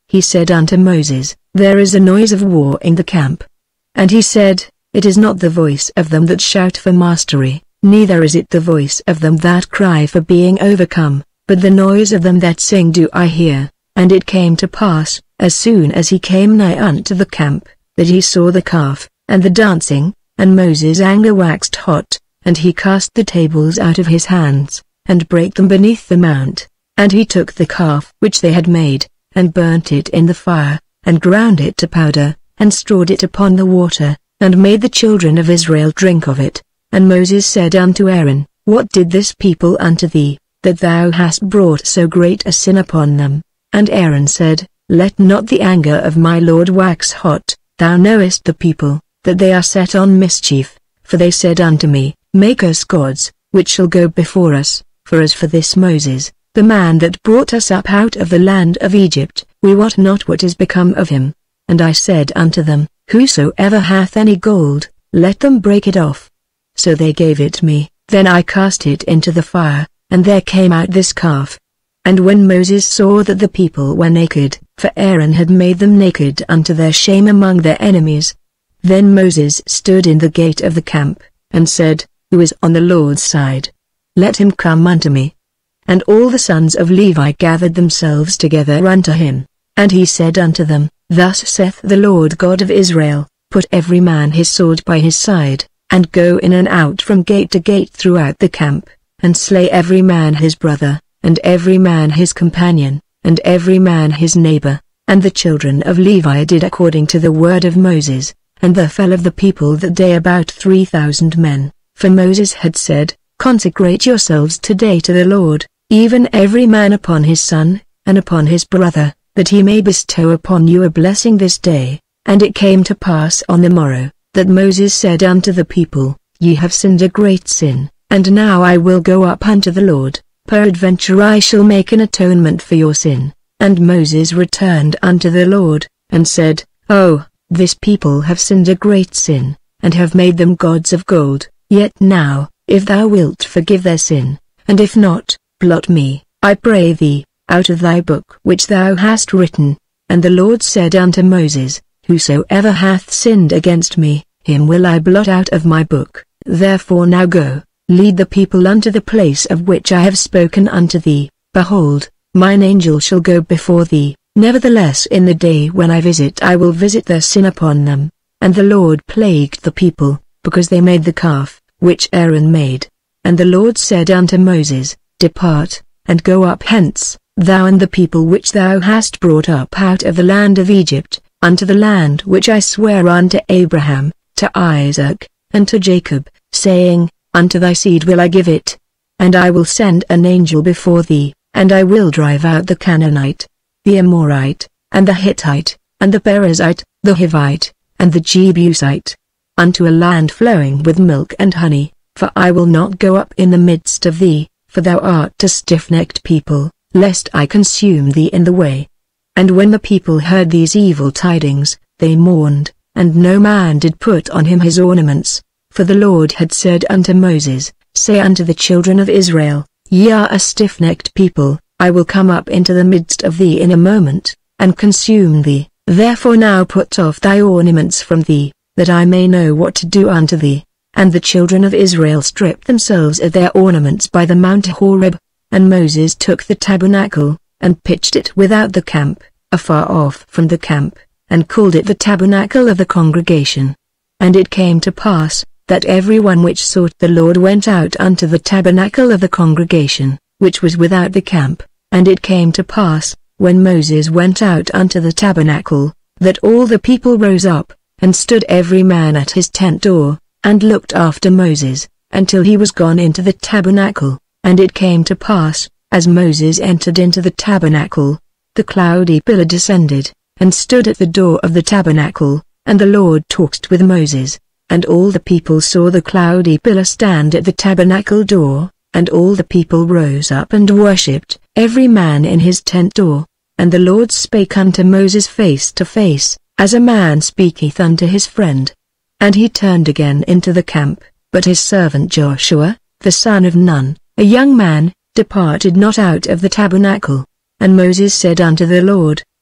he said unto Moses, There is a noise of war in the camp. And he said, It is not the voice of them that shout for mastery, neither is it the voice of them that cry for being overcome, but the noise of them that sing do I hear. And it came to pass, as soon as he came nigh unto the camp, that he saw the calf, and the dancing, and Moses' anger waxed hot, and he cast the tables out of his hands, and brake them beneath the mount. And he took the calf which they had made, and burnt it in the fire, and ground it to powder, and strawed it upon the water, and made the children of Israel drink of it. And Moses said unto Aaron, What did this people unto thee, that thou hast brought so great a sin upon them? And Aaron said, Let not the anger of my Lord wax hot, thou knowest the people, that they are set on mischief, for they said unto me, Make us gods, which shall go before us, for as for this Moses, the man that brought us up out of the land of Egypt, we wot not what is become of him. And I said unto them, Whosoever hath any gold, let them break it off. So they gave it me, then I cast it into the fire, and there came out this calf. And when Moses saw that the people were naked, for Aaron had made them naked unto their shame among their enemies, then Moses stood in the gate of the camp, and said, Who is on the Lord's side? Let him come unto me. And all the sons of Levi gathered themselves together unto him. And he said unto them, Thus saith the Lord God of Israel, Put every man his sword by his side, and go in and out from gate to gate throughout the camp, and slay every man his brother, and every man his companion, and every man his neighbor. And the children of Levi did according to the word of Moses, and there fell of the people that day about 3,000 men, for Moses had said, Consecrate yourselves today to the Lord, even every man upon his son, and upon his brother, that he may bestow upon you a blessing this day. And it came to pass on the morrow, that Moses said unto the people, Ye have sinned a great sin, and now I will go up unto the Lord, peradventure I shall make an atonement for your sin. And Moses returned unto the Lord, and said, Oh, this people have sinned a great sin, and have made them gods of gold. Yet now, if thou wilt forgive their sin, and if not, blot me, I pray thee, out of thy book which thou hast written. And the Lord said unto Moses, Whosoever hath sinned against me, him will I blot out of my book. Therefore now go, lead the people unto the place of which I have spoken unto thee. Behold, mine angel shall go before thee. Nevertheless in the day when I visit I will visit their sin upon them. And the Lord plagued the people, because they made the calf, which Aaron made. And the Lord said unto Moses, Depart, and go up hence, thou and the people which thou hast brought up out of the land of Egypt, unto the land which I swear unto Abraham, to Isaac, and to Jacob, saying, Unto thy seed will I give it. And I will send an angel before thee, and I will drive out the Canaanite, the Amorite, and the Hittite, and the Perizzite, the Hivite, and the Jebusite, unto a land flowing with milk and honey. For I will not go up in the midst of thee, for thou art a stiff-necked people, lest I consume thee in the way. And when the people heard these evil tidings, they mourned, and no man did put on him his ornaments. For the Lord had said unto Moses, Say unto the children of Israel, Ye are a stiff-necked people, I will come up into the midst of thee in a moment, and consume thee. Therefore now put off thy ornaments from thee, that I may know what to do unto thee. And the children of Israel stripped themselves of their ornaments by the Mount Horeb. And Moses took the tabernacle, and pitched it without the camp, afar off from the camp, and called it the tabernacle of the congregation. And it came to pass, that every one which sought the Lord went out unto the tabernacle of the congregation, which was without the camp. And it came to pass, when Moses went out unto the tabernacle, that all the people rose up, and stood every man at his tent door, and looked after Moses, until he was gone into the tabernacle. And it came to pass, as Moses entered into the tabernacle, the cloudy pillar descended, and stood at the door of the tabernacle, and the Lord talked with Moses. And all the people saw the cloudy pillar stand at the tabernacle door, and all the people rose up and worshipped, every man in his tent door. And the Lord spake unto Moses face to face, as a man speaketh unto his friend. And he turned again into the camp, but his servant Joshua, the son of Nun, a young man, departed not out of the tabernacle. And Moses said unto the Lord,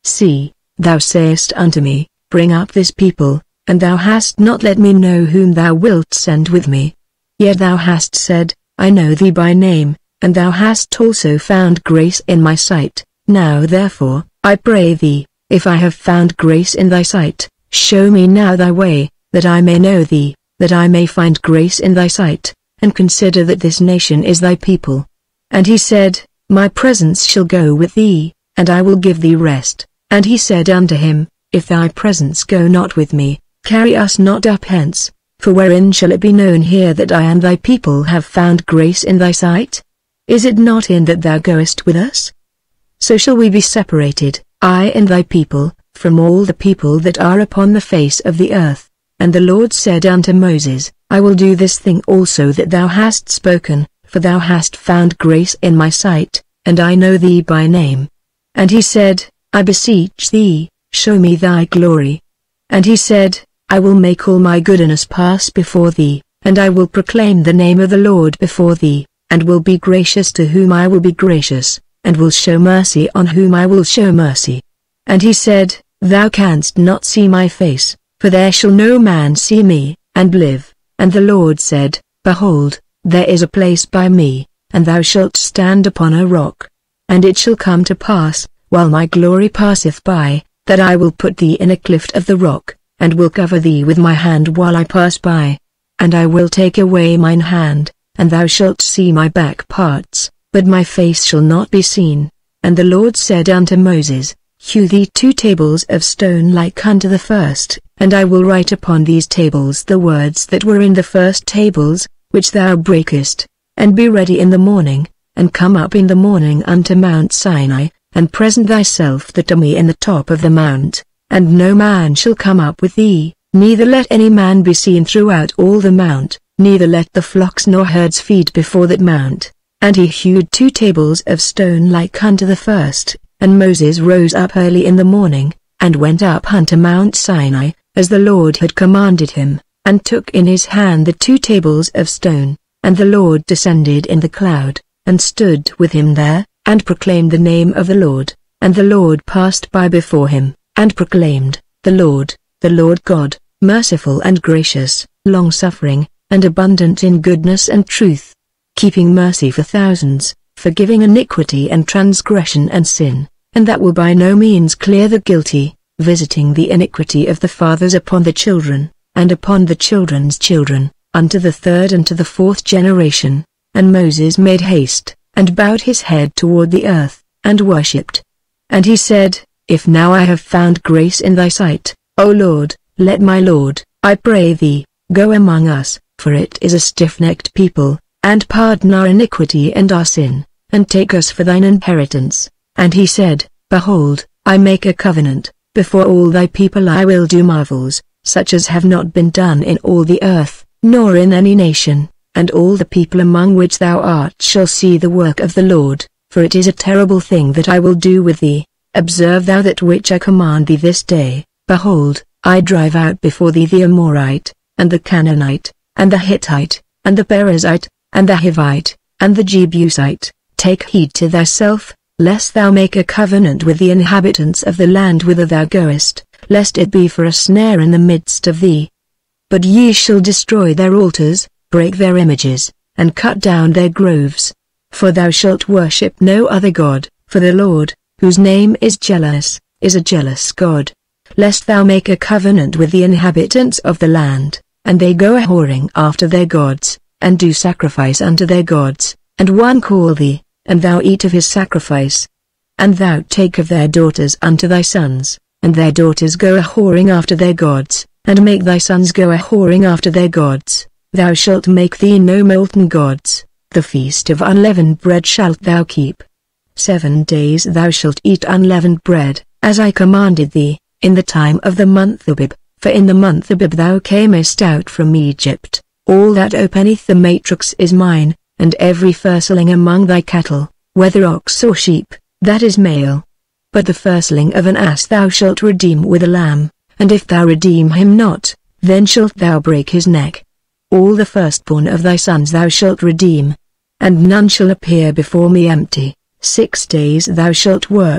See, thou sayest unto me, Bring up this people, and thou hast not let me know whom thou wilt send with me. Yet thou hast said, I know thee by name, and thou hast also found grace in my sight. Now therefore, I pray thee, if I have found grace in thy sight, show me now thy way, that I may know thee, that I may find grace in thy sight, and consider that this nation is thy people. And he said, My presence shall go with thee, and I will give thee rest. And he said unto him, If thy presence go not with me, carry us not up hence, for wherein shall it be known here that I and thy people have found grace in thy sight? Is it not in that thou goest with us? So shall we be separated, I and thy people, from all the people that are upon the face of the earth. And the Lord said unto Moses, I will do this thing also that thou hast spoken, for thou hast found grace in my sight, and I know thee by name. And he said, I beseech thee, show me thy glory. And he said, I will make all my goodness pass before thee, and I will proclaim the name of the Lord before thee, and will be gracious to whom I will be gracious, and will show mercy on whom I will show mercy. And he said, Thou canst not see my face, for there shall no man see me, and live. And the Lord said, Behold, there is a place by me, and thou shalt stand upon a rock. And it shall come to pass, while my glory passeth by, that I will put thee in a cleft of the rock, and will cover thee with my hand while I pass by. And I will take away mine hand, and thou shalt see my back parts, but my face shall not be seen. And the Lord said unto Moses, Hew thee 2 tables of stone like unto the first, and I will write upon these tables the words that were in the first tables, which thou breakest, and be ready in the morning, and come up in the morning unto Mount Sinai, and present thyself to me in the top of the mount, and no man shall come up with thee, neither let any man be seen throughout all the mount, neither let the flocks nor herds feed before that mount. And he hewed 2 tables of stone like unto the first, and Moses rose up early in the morning, and went up unto Mount Sinai, as the Lord had commanded him, and took in his hand the 2 tables of stone, and the Lord descended in the cloud, and stood with him there, and proclaimed the name of the Lord, and the Lord passed by before him, and proclaimed, the Lord God, merciful and gracious, long-suffering, and abundant in goodness and truth, keeping mercy for thousands, forgiving iniquity and transgression and sin, and that will by no means clear the guilty, visiting the iniquity of the fathers upon the children, and upon the children's children, unto the 3rd and to the 4th generation. And Moses made haste, and bowed his head toward the earth, and worshipped. And he said, If now I have found grace in thy sight, O Lord, let my Lord, I pray thee, go among us, for it is a stiff-necked people, and pardon our iniquity and our sin, and take us for thine inheritance. And he said, Behold, I make a covenant, before all thy people I will do marvels, such as have not been done in all the earth, nor in any nation, and all the people among which thou art shall see the work of the Lord, for it is a terrible thing that I will do with thee. Observe thou that which I command thee this day. Behold, I drive out before thee the Amorite, and the Canaanite, and the Hittite, and the Perizzite, and the Hivite, and the Jebusite. Take heed to thyself, lest thou make a covenant with the inhabitants of the land whither thou goest, lest it be for a snare in the midst of thee. But ye shall destroy their altars, break their images, and cut down their groves. For thou shalt worship no other God, for the Lord, whose name is jealous, is a jealous God. Lest thou make a covenant with the inhabitants of the land, and they go a-whoring after their gods, and do sacrifice unto their gods, and one call thee, and thou eat of his sacrifice. And thou take of their daughters unto thy sons, and their daughters go a-whoring after their gods, and make thy sons go a-whoring after their gods. Thou shalt make thee no molten gods. The feast of unleavened bread shalt thou keep. 7 days thou shalt eat unleavened bread, as I commanded thee, in the time of the month Abib, for in the month Abib thou camest out from Egypt. All that openeth the matrix is mine, and every firstling among thy cattle, whether ox or sheep, that is male. But the firstling of an ass thou shalt redeem with a lamb, and if thou redeem him not, then shalt thou break his neck. All the firstborn of thy sons thou shalt redeem, and none shall appear before me empty. 6 days thou shalt work,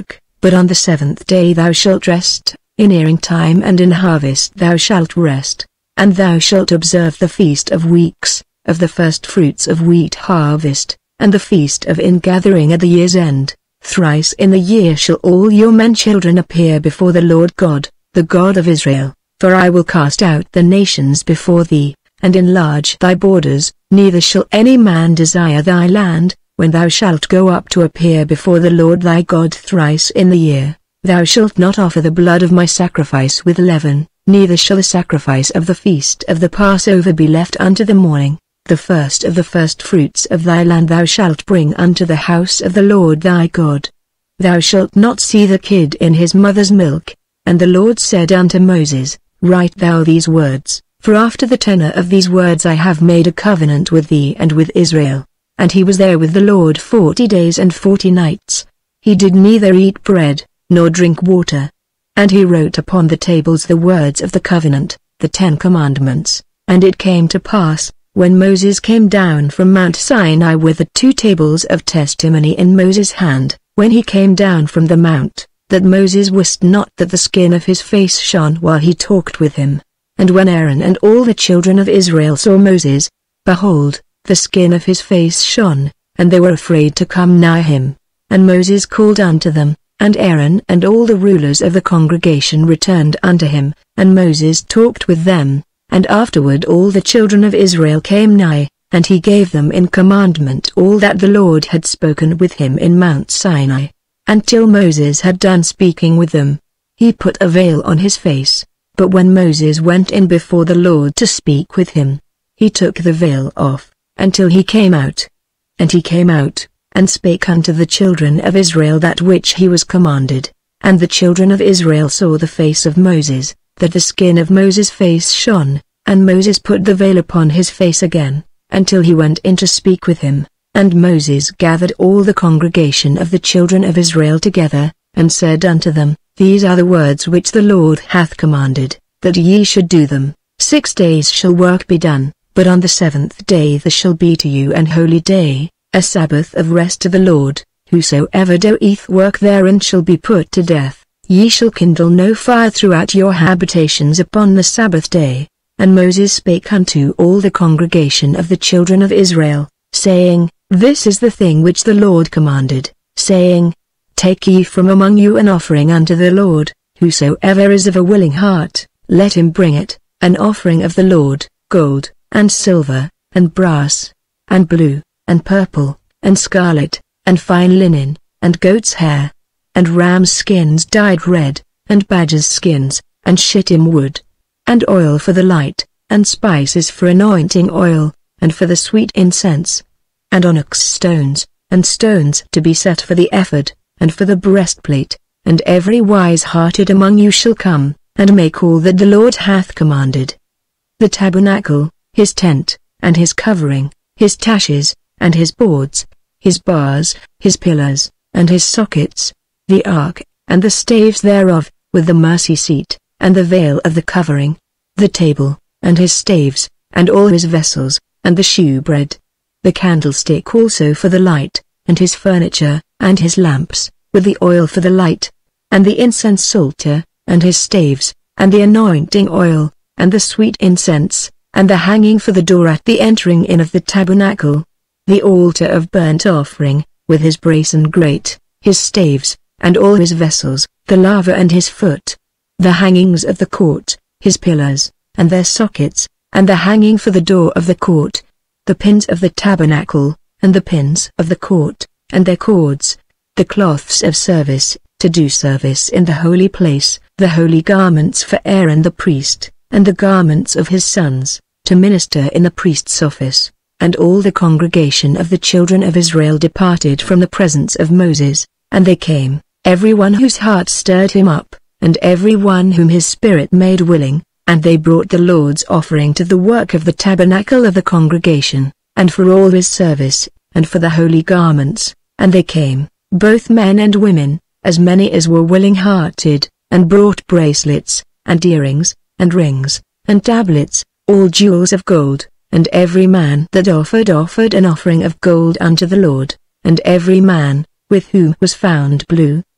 But on the 7th day thou shalt rest, in earing time and in harvest thou shalt rest. And thou shalt observe the feast of weeks, of the first fruits of wheat harvest, and the feast of ingathering at the year's end. Thrice in the year shall all your men children appear before the Lord God, the God of Israel. For I will cast out the nations before thee, and enlarge thy borders, neither shall any man desire thy land, when thou shalt go up to appear before the Lord thy God thrice in the year. Thou shalt not offer the blood of my sacrifice with leaven, neither shall the sacrifice of the feast of the Passover be left unto the morning. The first of the first fruits of thy land thou shalt bring unto the house of the Lord thy God. Thou shalt not see the kid in his mother's milk. And the Lord said unto Moses, Write thou these words, for after the tenor of these words I have made a covenant with thee and with Israel. And he was there with the Lord 40 days and 40 nights. He did neither eat bread, nor drink water. And he wrote upon the tables the words of the covenant, the 10 commandments. And it came to pass, when Moses came down from Mount Sinai with the 2 tables of testimony in Moses' hand, when he came down from the mount, that Moses wist not that the skin of his face shone while he talked with him. And when Aaron and all the children of Israel saw Moses, behold, the skin of his face shone, and they were afraid to come nigh him. And Moses called unto them, and Aaron and all the rulers of the congregation returned unto him, and Moses talked with them. And afterward all the children of Israel came nigh, and he gave them in commandment all that the Lord had spoken with him in Mount Sinai. Until Moses had done speaking with them, he put a veil on his face. But when Moses went in before the Lord to speak with him, he took the veil off, until he came out. And he came out, and spake unto the children of Israel that which he was commanded. And the children of Israel saw the face of Moses, that the skin of Moses' face shone, and Moses put the veil upon his face again, until he went in to speak with him. And Moses gathered all the congregation of the children of Israel together, and said unto them, These are the words which the Lord hath commanded, that ye should do them. 6 days shall work be done, but on the 7th day there shall be to you an holy day, a Sabbath of rest to the Lord. Whosoever doeth work therein shall be put to death. Ye shall kindle no fire throughout your habitations upon the Sabbath day. And Moses spake unto all the congregation of the children of Israel, saying, This is the thing which the Lord commanded, saying, Take ye from among you an offering unto the Lord. Whosoever is of a willing heart, let him bring it, an offering of the Lord, gold, and silver, and brass, and blue, and purple, and scarlet, and fine linen, and goat's hair, and ram's skins dyed red, and badger's skins, and shittim wood, and oil for the light, and spices for anointing oil, and for the sweet incense, and onyx stones, and stones to be set for the ephod, and for the breastplate. And every wise-hearted among you shall come, and make all that the Lord hath commanded. The tabernacle, his tent, and his covering, his taches, and his boards, his bars, his pillars, and his sockets, the ark, and the staves thereof, with the mercy seat, and the veil of the covering, the table, and his staves, and all his vessels, and the shewbread, the candlestick also for the light, and his furniture, and his lamps, with the oil for the light, and the incense altar, and his staves, and the anointing oil, and the sweet incense, and the hanging for the door at the entering in of the tabernacle, the altar of burnt offering, with his brazen grate, his staves, and all his vessels, the laver and his foot, the hangings of the court, his pillars, and their sockets, and the hanging for the door of the court, the pins of the tabernacle, and the pins of the court, and their cords, the cloths of service, to do service in the holy place, the holy garments for Aaron the priest, and the garments of his sons, to minister in the priest's office. And all the congregation of the children of Israel departed from the presence of Moses, and they came, every one whose heart stirred him up, and every one whom his spirit made willing, and they brought the Lord's offering to the work of the tabernacle of the congregation, and for all his service, and for the holy garments, and they came, both men and women, as many as were willing-hearted, and brought bracelets, and earrings, and rings, and tablets, all jewels of gold, and every man that offered an offering of gold unto the Lord, and every man, with whom was found blue,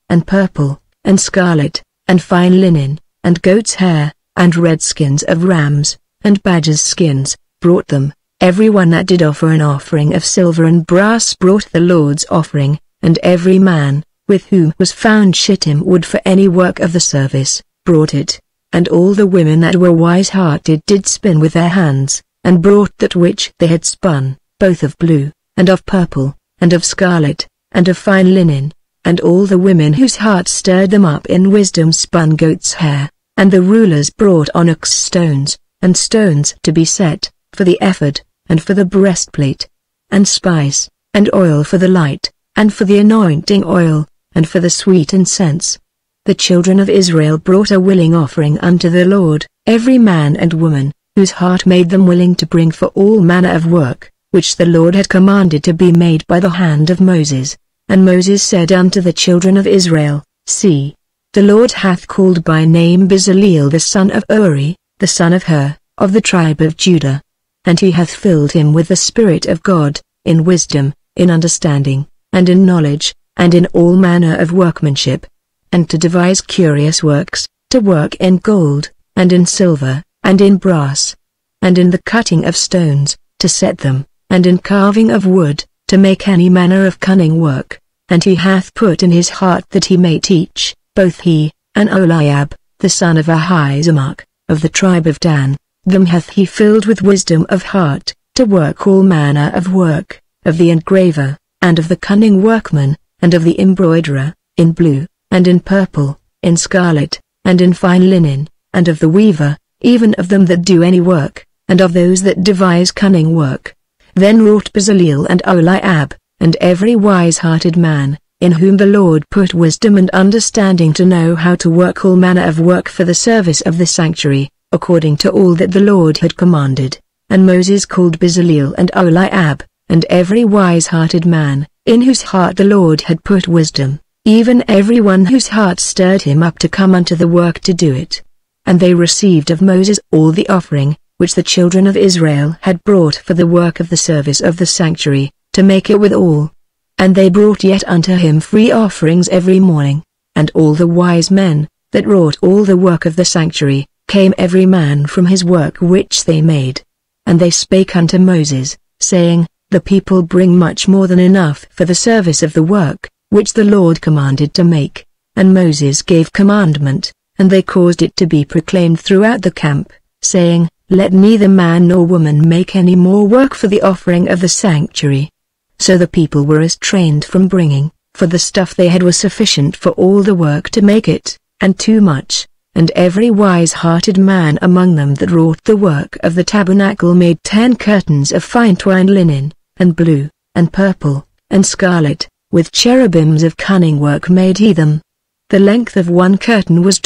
and purple, and scarlet, and fine linen, and goat's hair, and red skins of rams, and badgers' skins, brought them. Every one that did offer an offering of silver and brass brought the Lord's offering, and every man, with whom was found shittim wood for any work of the service, brought it. And all the women that were wise-hearted did spin with their hands, and brought that which they had spun, both of blue, and of purple, and of scarlet, and of fine linen. And all the women whose hearts stirred them up in wisdom spun goat's hair, and the rulers brought onyx stones, and stones to be set, for the ephod, and for the breastplate, and spice, and oil for the light, and for the anointing oil, and for the sweet incense. The children of Israel brought a willing offering unto the Lord, every man and woman, whose heart made them willing to bring for all manner of work, which the Lord had commanded to be made by the hand of Moses. And Moses said unto the children of Israel, See, the Lord hath called by name Bezaleel the son of Uri, the son of Hur, of the tribe of Judah. And he hath filled him with the Spirit of God, in wisdom, in understanding, and in knowledge, and in all manner of workmanship, and to devise curious works, to work in gold, and in silver, and in brass, and in the cutting of stones, to set them, and in carving of wood, to make any manner of cunning work. And he hath put in his heart that he may teach, both he, and Oliab, the son of Ahisamach, of the tribe of Dan, them hath he filled with wisdom of heart, to work all manner of work, of the engraver, and of the cunning workman, and of the embroiderer, in blue, and in purple, in scarlet, and in fine linen, and of the weaver, even of them that do any work, and of those that devise cunning work. Then wrought Bezaleel and Oliab, and every wise-hearted man, in whom the Lord put wisdom and understanding to know how to work all manner of work for the service of the sanctuary, according to all that the Lord had commanded. And Moses called Bezaleel and Oliab, and every wise-hearted man, in whose heart the Lord had put wisdom, even every one whose heart stirred him up to come unto the work to do it. And they received of Moses all the offering, which the children of Israel had brought for the work of the service of the sanctuary, to make it withal. And they brought yet unto him free offerings every morning. And all the wise men, that wrought all the work of the sanctuary, came every man from his work which they made. And they spake unto Moses, saying, The people bring much more than enough for the service of the work, which the Lord commanded to make. And Moses gave commandment, and they caused it to be proclaimed throughout the camp, saying, Let neither man nor woman make any more work for the offering of the sanctuary. So the people were restrained from bringing, for the stuff they had was sufficient for all the work to make it, and too much. And every wise-hearted man among them that wrought the work of the tabernacle made 10 curtains of fine twined linen, and blue, and purple, and scarlet, with cherubims of cunning work made he them. The length of one curtain was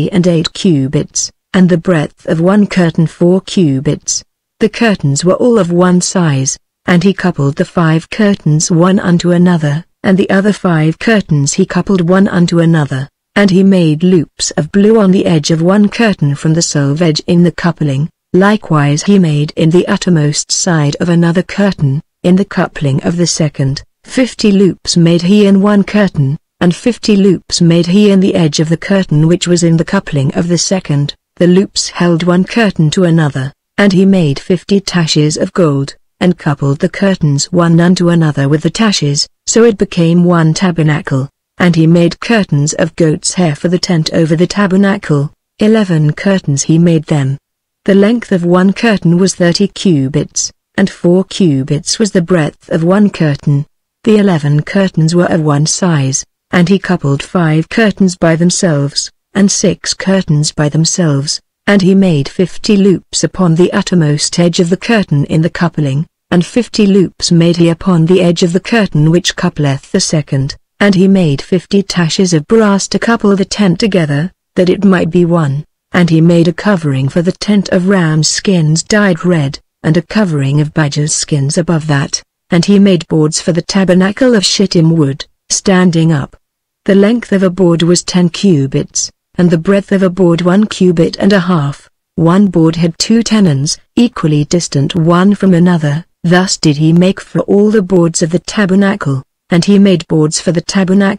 28 cubits, and the breadth of one curtain 4 cubits. The curtains were all of one size, and he coupled the 5 curtains one unto another, and the other 5 curtains he coupled one unto another. And he made loops of blue on the edge of one curtain from the sole edge in the coupling. Likewise he made in the uttermost side of another curtain, in the coupling of the second. 50 loops made he in one curtain, and 50 loops made he in the edge of the curtain which was in the coupling of the second. The loops held one curtain to another, and he made 50 taches of gold, and coupled the curtains one unto another with the taches, so it became one tabernacle. And he made curtains of goat's hair for the tent over the tabernacle. 11 curtains he made them. The length of one curtain was 30 cubits, and 4 cubits was the breadth of one curtain. The 11 curtains were of one size, and he coupled 5 curtains by themselves, and 6 curtains by themselves, and he made 50 loops upon the uttermost edge of the curtain in the coupling, and 50 loops made he upon the edge of the curtain which coupleth the second. And he made 50 taches of brass to couple the tent together, that it might be one. And he made a covering for the tent of ram's skins dyed red, and a covering of badger's skins above that. And he made boards for the tabernacle of shittim wood, standing up. The length of a board was 10 cubits, and the breadth of a board 1 cubit and a half. One board had 2 tenons, equally distant one from another. Thus did he make for all the boards of the tabernacle. And he made boards for the tabernacle,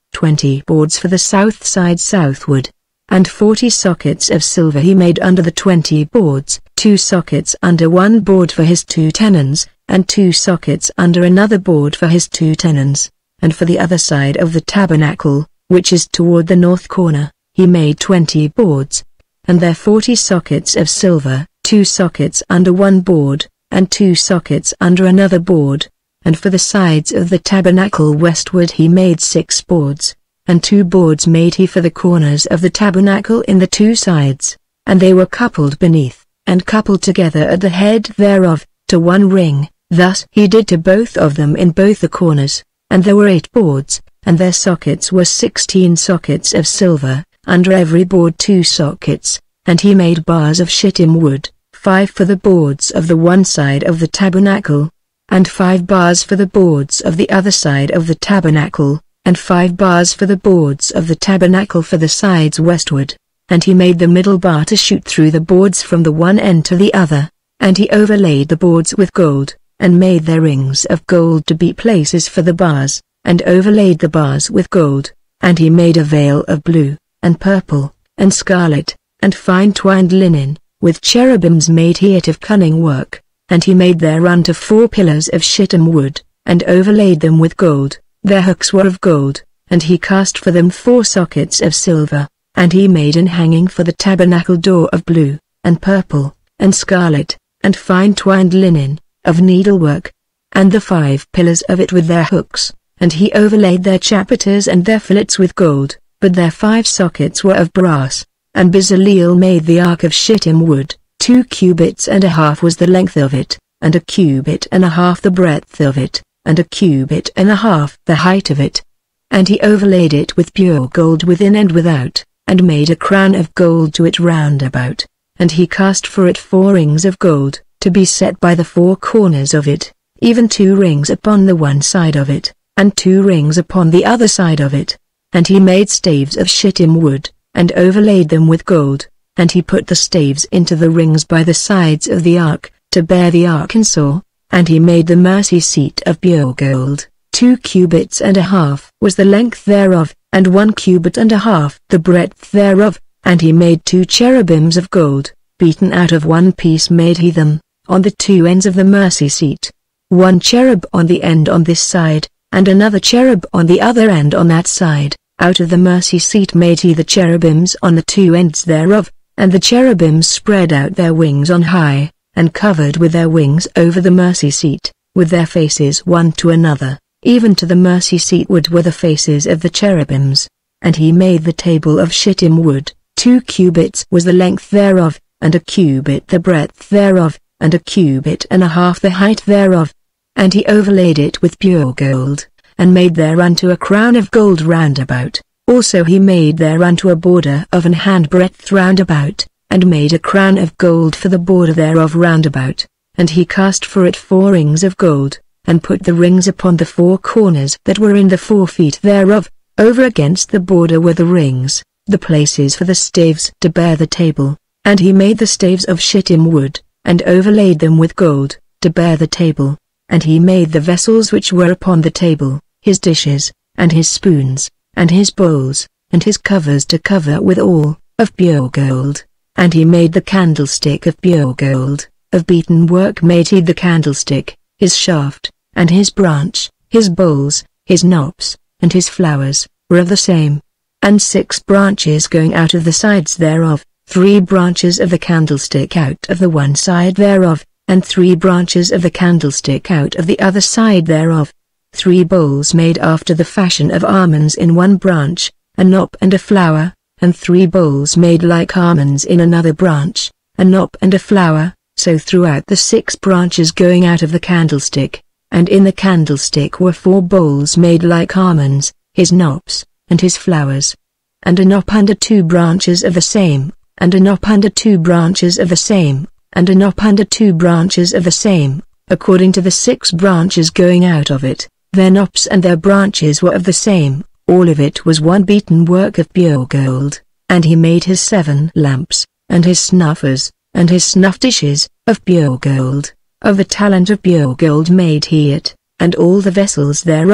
20 boards for the south side southward. And 40 sockets of silver he made under the 20 boards, 2 sockets under one board for his 2 tenons, and 2 sockets under another board for his 2 tenons. And for the other side of the tabernacle, which is toward the north corner, he made 20 boards, and there 40 sockets of silver, 2 sockets under one board, and 2 sockets under another board. And for the sides of the tabernacle westward he made 6 boards, and 2 boards made he for the corners of the tabernacle in the 2 sides, and they were coupled beneath, and coupled together at the head thereof, to one ring. Thus he did to both of them in both the corners. And there were 8 boards, and their sockets were 16 sockets of silver, under every board 2 sockets. And he made bars of shittim wood, 5 for the boards of the one side of the tabernacle, and 5 bars for the boards of the other side of the tabernacle, and 5 bars for the boards of the tabernacle for the sides westward. And he made the middle bar to shoot through the boards from the one end to the other. And he overlaid the boards with gold, and made their rings of gold to be places for the bars, and overlaid the bars with gold. And he made a veil of blue, and purple, and scarlet, and fine twined linen, with cherubims made he it of cunning work. And he made thereunto 4 pillars of shittim wood, and overlaid them with gold. Their hooks were of gold, and he cast for them 4 sockets of silver. And he made an hanging for the tabernacle door of blue, and purple, and scarlet, and fine twined linen, of needlework, and the 5 pillars of it with their hooks. And he overlaid their chapiters and their fillets with gold, but their 5 sockets were of brass. And Bezaleel made the ark of shittim wood. 2 cubits and a half was the length of it, and a cubit and a half the breadth of it, and a cubit and a half the height of it. And he overlaid it with pure gold within and without, and made a crown of gold to it round about. And he cast for it 4 rings of gold, to be set by the 4 corners of it, even 2 rings upon the one side of it, and 2 rings upon the other side of it. And he made staves of shittim wood, and overlaid them with gold. And he put the staves into the rings by the sides of the ark, to bear the ark and saw. And he made the mercy seat of pure gold. 2 cubits and a half was the length thereof, and 1 cubit and a half the breadth thereof. And he made 2 cherubims of gold, beaten out of one piece made he them, on the 2 ends of the mercy seat. 1 cherub on the end on this side, and another cherub on the other end on that side. Out of the mercy seat made he the cherubims on the 2 ends thereof. And the cherubims spread out their wings on high, and covered with their wings over the mercy seat, with their faces one to another. Even to the mercy seat ward were the faces of the cherubims. And he made the table of shittim wood. 2 cubits was the length thereof, and a cubit the breadth thereof, and a cubit and a half the height thereof. And he overlaid it with pure gold, and made thereunto a crown of gold round about. Also he made thereunto a border of an handbreadth round about, and made a crown of gold for the border thereof round about. And he cast for it 4 rings of gold, and put the rings upon the 4 corners that were in the 4 feet thereof. Over against the border were the rings, the places for the staves to bear the table. And he made the staves of shittim wood, and overlaid them with gold, to bear the table. And he made the vessels which were upon the table, his dishes, and his spoons, and his bowls, and his covers to cover withal, of pure gold. And he made the candlestick of pure gold, of beaten work made he the candlestick, his shaft, and his branch, his bowls, his knops, and his flowers, were of the same. And 6 branches going out of the sides thereof, 3 branches of the candlestick out of the one side thereof, and 3 branches of the candlestick out of the other side thereof. 3 bowls made after the fashion of almonds in one branch, a knop and a flower, and 3 bowls made like almonds in another branch, a knop and a flower, so throughout the 6 branches going out of the candlestick. And in the candlestick were 4 bowls made like almonds, his knops, and his flowers. And a knop under 2 branches of the same, and a knop under 2 branches of the same, and a knop under 2 branches of the same, according to the 6 branches going out of it. Their knops and their branches were of the same, all of it was one beaten work of pure gold. And he made his 7 lamps, and his snuffers, and his snuff dishes, of pure gold. Of a talent of pure gold made he it, and all the vessels thereof.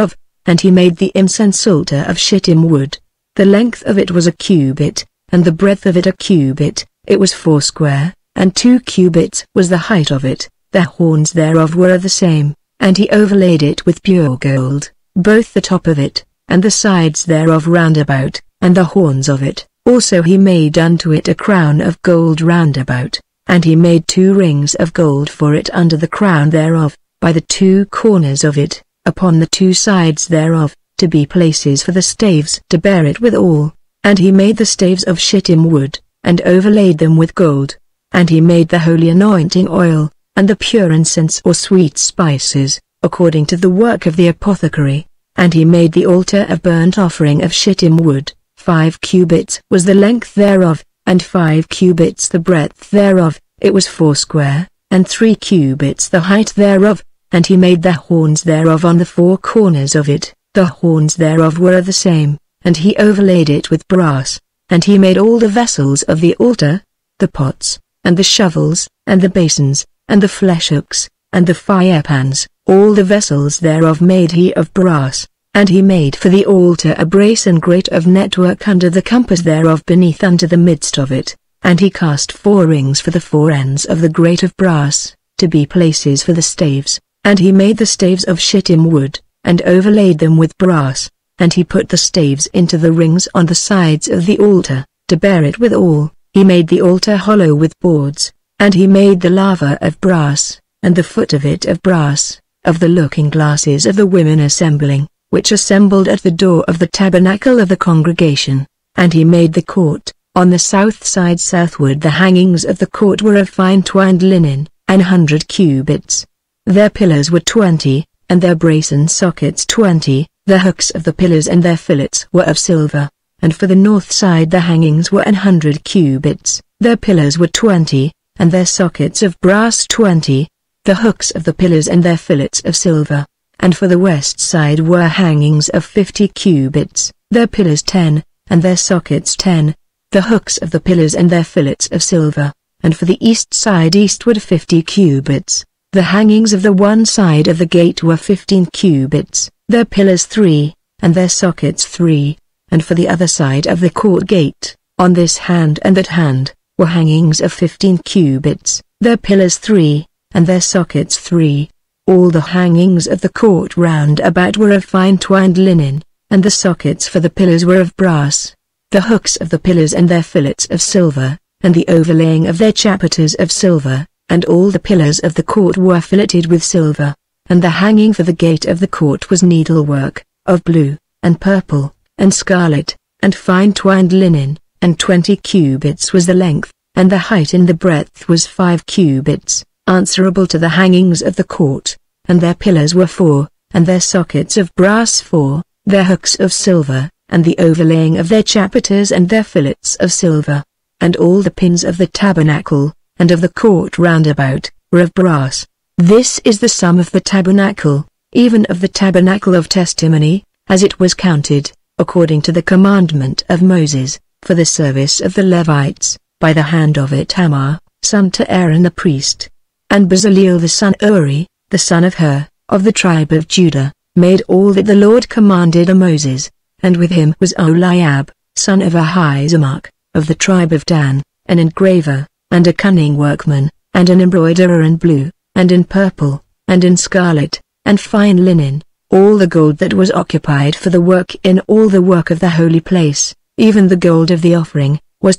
And he made the incense altar of shittim wood. The length of it was a cubit, and the breadth of it a cubit, it was 4 square, and 2 cubits was the height of it, the horns thereof were the same, and he overlaid it with pure gold, both the top of it, and the sides thereof round about, and the horns of it. Also he made unto it a crown of gold round about, and he made 2 rings of gold for it under the crown thereof, by the 2 corners of it, upon the 2 sides thereof, to be places for the staves to bear it withal. And he made the staves of shittim wood, and overlaid them with gold. And he made the holy anointing oil, and the pure incense or sweet spices, according to the work of the apothecary. And he made the altar of burnt offering of shittim wood. 5 cubits was the length thereof, and 5 cubits the breadth thereof, it was 4 square, and 3 cubits the height thereof. And he made the horns thereof on the 4 corners of it, the horns thereof were the same, and he overlaid it with brass. And he made all the vessels of the altar, the pots, and the shovels, and the basins, and the fleshhooks, and the firepans, all the vessels thereof made he of brass. And he made for the altar a basin great of network under the compass thereof beneath unto the midst of it. And he cast 4 rings for the 4 ends of the grate of brass, to be places for the staves. And he made the staves of shittim wood, and overlaid them with brass. And he put the staves into the rings on the sides of the altar, to bear it withal. He made the altar hollow with boards, and he made the laver of brass, and the foot of it of brass, of the looking glasses of the women assembling, which assembled at the door of the tabernacle of the congregation. And he made the court, on the south side southward. The hangings of the court were of fine twined linen, 100 cubits. Their pillars were 20, and their brazen sockets 20, the hooks of the pillars and their fillets were of silver. And for the north side the hangings were 100 cubits, their pillars were 20, and their sockets of brass 20, the hooks of the pillars and their fillets of silver. And for the west side were hangings of 50 cubits, their pillars 10, and their sockets 10, the hooks of the pillars and their fillets of silver. And for the east side eastward 50 cubits, the hangings of the one side of the gate were 15 cubits, their pillars 3, and their sockets 3. And for the other side of the court gate, on this hand and that hand, were hangings of 15 cubits, their pillars 3, and their sockets 3. All the hangings of the court round about were of fine twined linen, and the sockets for the pillars were of brass, the hooks of the pillars and their fillets of silver, and the overlaying of their chapiters of silver, and all the pillars of the court were filleted with silver. And the hanging for the gate of the court was needlework, of blue, and purple, and scarlet, and fine twined linen, and 20 cubits was the length, and the height in the breadth was 5 cubits, answerable to the hangings of the court. And their pillars were 4, and their sockets of brass 4, their hooks of silver, and the overlaying of their chapiters and their fillets of silver. And all the pins of the tabernacle, and of the court round about, were of brass. This is the sum of the tabernacle, even of the tabernacle of testimony, as it was counted, according to the commandment of Moses, for the service of the Levites, by the hand of Itamar, son to Aaron the priest. And Bezaleel the son Uri, the son of Hur, of the tribe of Judah, made all that the Lord commanded Moses. And with him was Oliab, son of Ahisamach, of the tribe of Dan, an engraver, and a cunning workman, and an embroiderer in blue, and in purple, and in scarlet, and fine linen, all the gold that was occupied for the work in all the work of the holy place, even the gold of the offering, was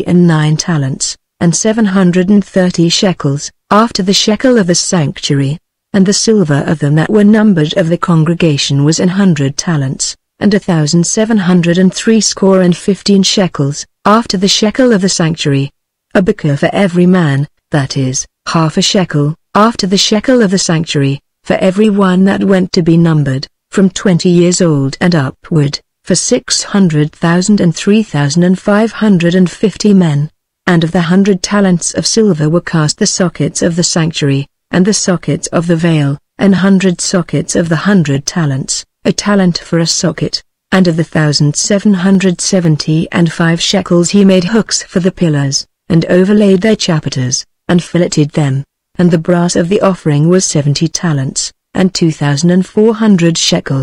29 talents, and 730 shekels, after the shekel of the sanctuary. And the silver of them that were numbered of the congregation was 100 talents, and 1,703 shekels, after the shekel of the sanctuary. A beker for every man, that is, half a shekel, after the shekel of the sanctuary, for every one that went to be numbered, from 20 years old and upward, for 600,000 and 3,550 men. And of the 100 talents of silver were cast the sockets of the sanctuary, and the sockets of the veil, 100 sockets of the 100 talents, a talent for a socket. And of the 1,775 shekels he made hooks for the pillars, and overlaid their chapiters, and filleted them. And the brass of the offering was 70 talents, and 2,400 shekels.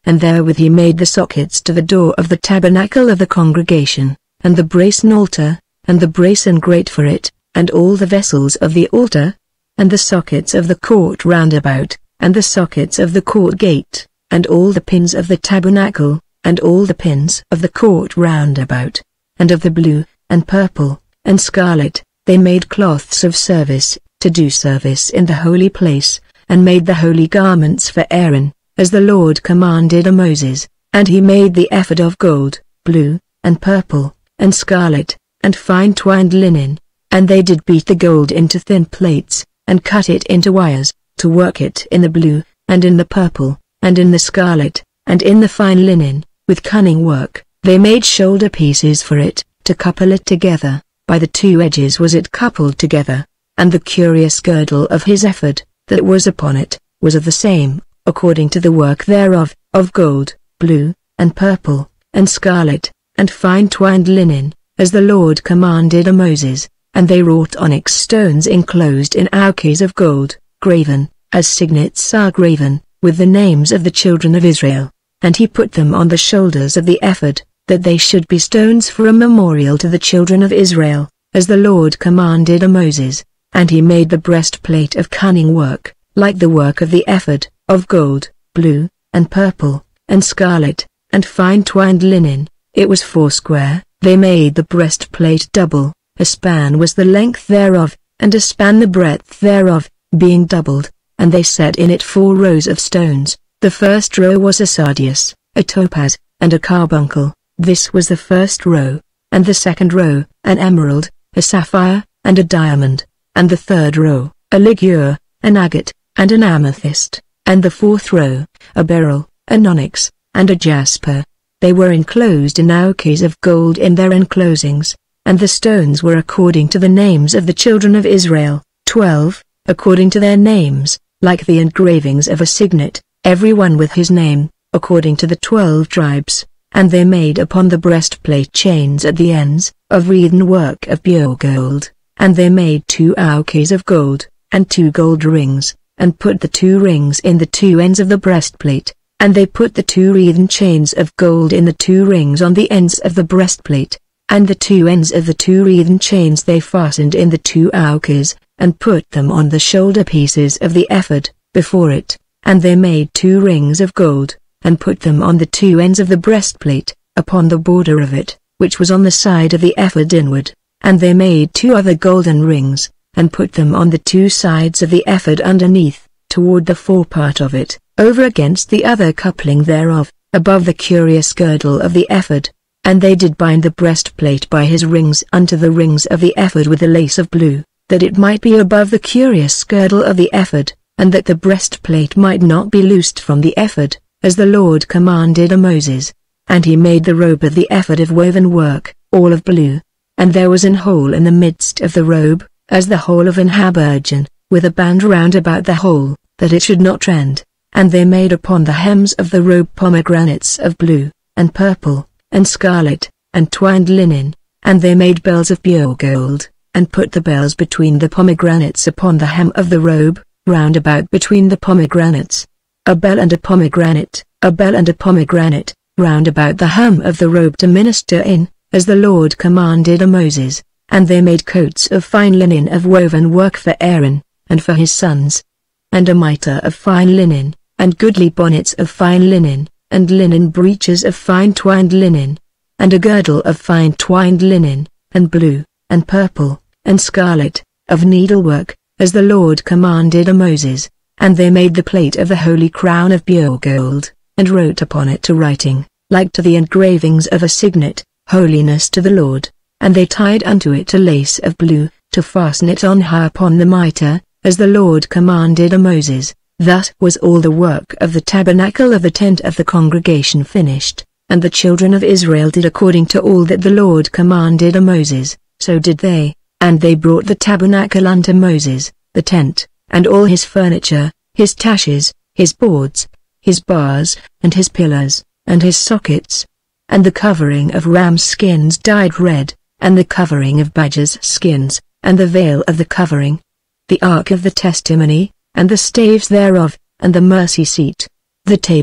and therewith he made the sockets to the door of the tabernacle of the congregation, and the brasen altar, and the brasen grate for it, and all the vessels of the altar, and the sockets of the court round about, and the sockets of the court gate, and all the pins of the tabernacle, and all the pins of the court round about, and of the blue, and purple, and scarlet, they made cloths of service, to do service in the holy place, and made the holy garments for Aaron, as the Lord commanded Moses, and he made the ephod of gold, blue, and purple, and scarlet, and fine twined linen, and they did beat the gold into thin plates, and cut it into wires, to work it in the blue, and in the purple, and in the scarlet, and in the fine linen, with cunning work. They made shoulder pieces for it, to couple it together, by the two edges was it coupled together, and the curious girdle of his ephod, that was upon it, was of the same, according to the work thereof, of gold, blue, and purple, and scarlet, and fine twined linen, as the Lord commanded Moses, and they wrought onyx stones enclosed in ouches of gold, graven, as signets are graven, with the names of the children of Israel, and he put them on the shoulders of the ephod, that they should be stones for a memorial to the children of Israel, as the Lord commanded Moses, and he made the breastplate of cunning work, like the work of the ephod, of gold, blue, and purple, and scarlet, and fine twined linen. It was foursquare. They made the breastplate double, a span was the length thereof, and a span the breadth thereof, being doubled, and they set in it 4 rows of stones. The first row was a sardius, a topaz, and a carbuncle, this was the first row, and the second row, an emerald, a sapphire, and a diamond, and the third row, a ligure, an agate, and an amethyst, and the fourth row, a beryl, an onyx, and a jasper. They were enclosed in ouches of gold in their enclosings, and the stones were according to the names of the children of Israel, 12, according to their names, like the engravings of a signet, every one with his name, according to the 12 tribes, and they made upon the breastplate chains at the ends, of wreathen work of pure gold, and they made 2 ouches of gold, and 2 gold rings, and put the 2 rings in the 2 ends of the breastplate, and they put the 2 wreathen chains of gold in the 2 rings on the ends of the breastplate, and the 2 ends of the 2 wreathen chains they fastened in the 2 ouches, and put them on the shoulder pieces of the ephod, before it, and they made 2 rings of gold, and put them on the 2 ends of the breastplate, upon the border of it, which was on the side of the ephod inward, and they made 2 other golden rings, and put them on the 2 sides of the ephod underneath, toward the forepart of it, over against the other coupling thereof, above the curious girdle of the ephod. And they did bind the breastplate by his rings unto the rings of the ephod with the lace of blue, that it might be above the curious girdle of the ephod, and that the breastplate might not be loosed from the ephod, as the Lord commanded Moses. And he made the robe of the ephod of woven work, all of blue, and there was an hole in the midst of the robe, as the hole of an habergeon, with a band round about the hole, that it should not rend. And they made upon the hems of the robe pomegranates of blue, and purple, and scarlet, and twined linen, and they made bells of pure gold, and put the bells between the pomegranates upon the hem of the robe, round about between the pomegranates. A bell and a pomegranate, a bell and a pomegranate, round about the hem of the robe to minister in, as the Lord commanded Moses. And they made coats of fine linen of woven work for Aaron, and for his sons, and a mitre of fine linen, and goodly bonnets of fine linen, and linen breeches of fine twined linen, and a girdle of fine twined linen, and blue, and purple, and scarlet, of needlework, as the Lord commanded Moses. And they made the plate of the holy crown of pure gold, and wrote upon it a writing, like to the engravings of a signet, holiness to the Lord. And they tied unto it a lace of blue, to fasten it on high upon the mitre, as the Lord commanded Moses. Thus was all the work of the tabernacle of the tent of the congregation finished, and the children of Israel did according to all that the Lord commanded Moses, so did they, and they brought the tabernacle unto Moses, the tent, and all his furniture, his taches, his boards, his bars, and his pillars, and his sockets, and the covering of rams' skins dyed red, and the covering of badgers' skins, and the veil of the covering, the ark of the testimony, and the staves thereof, and the mercy seat, the table,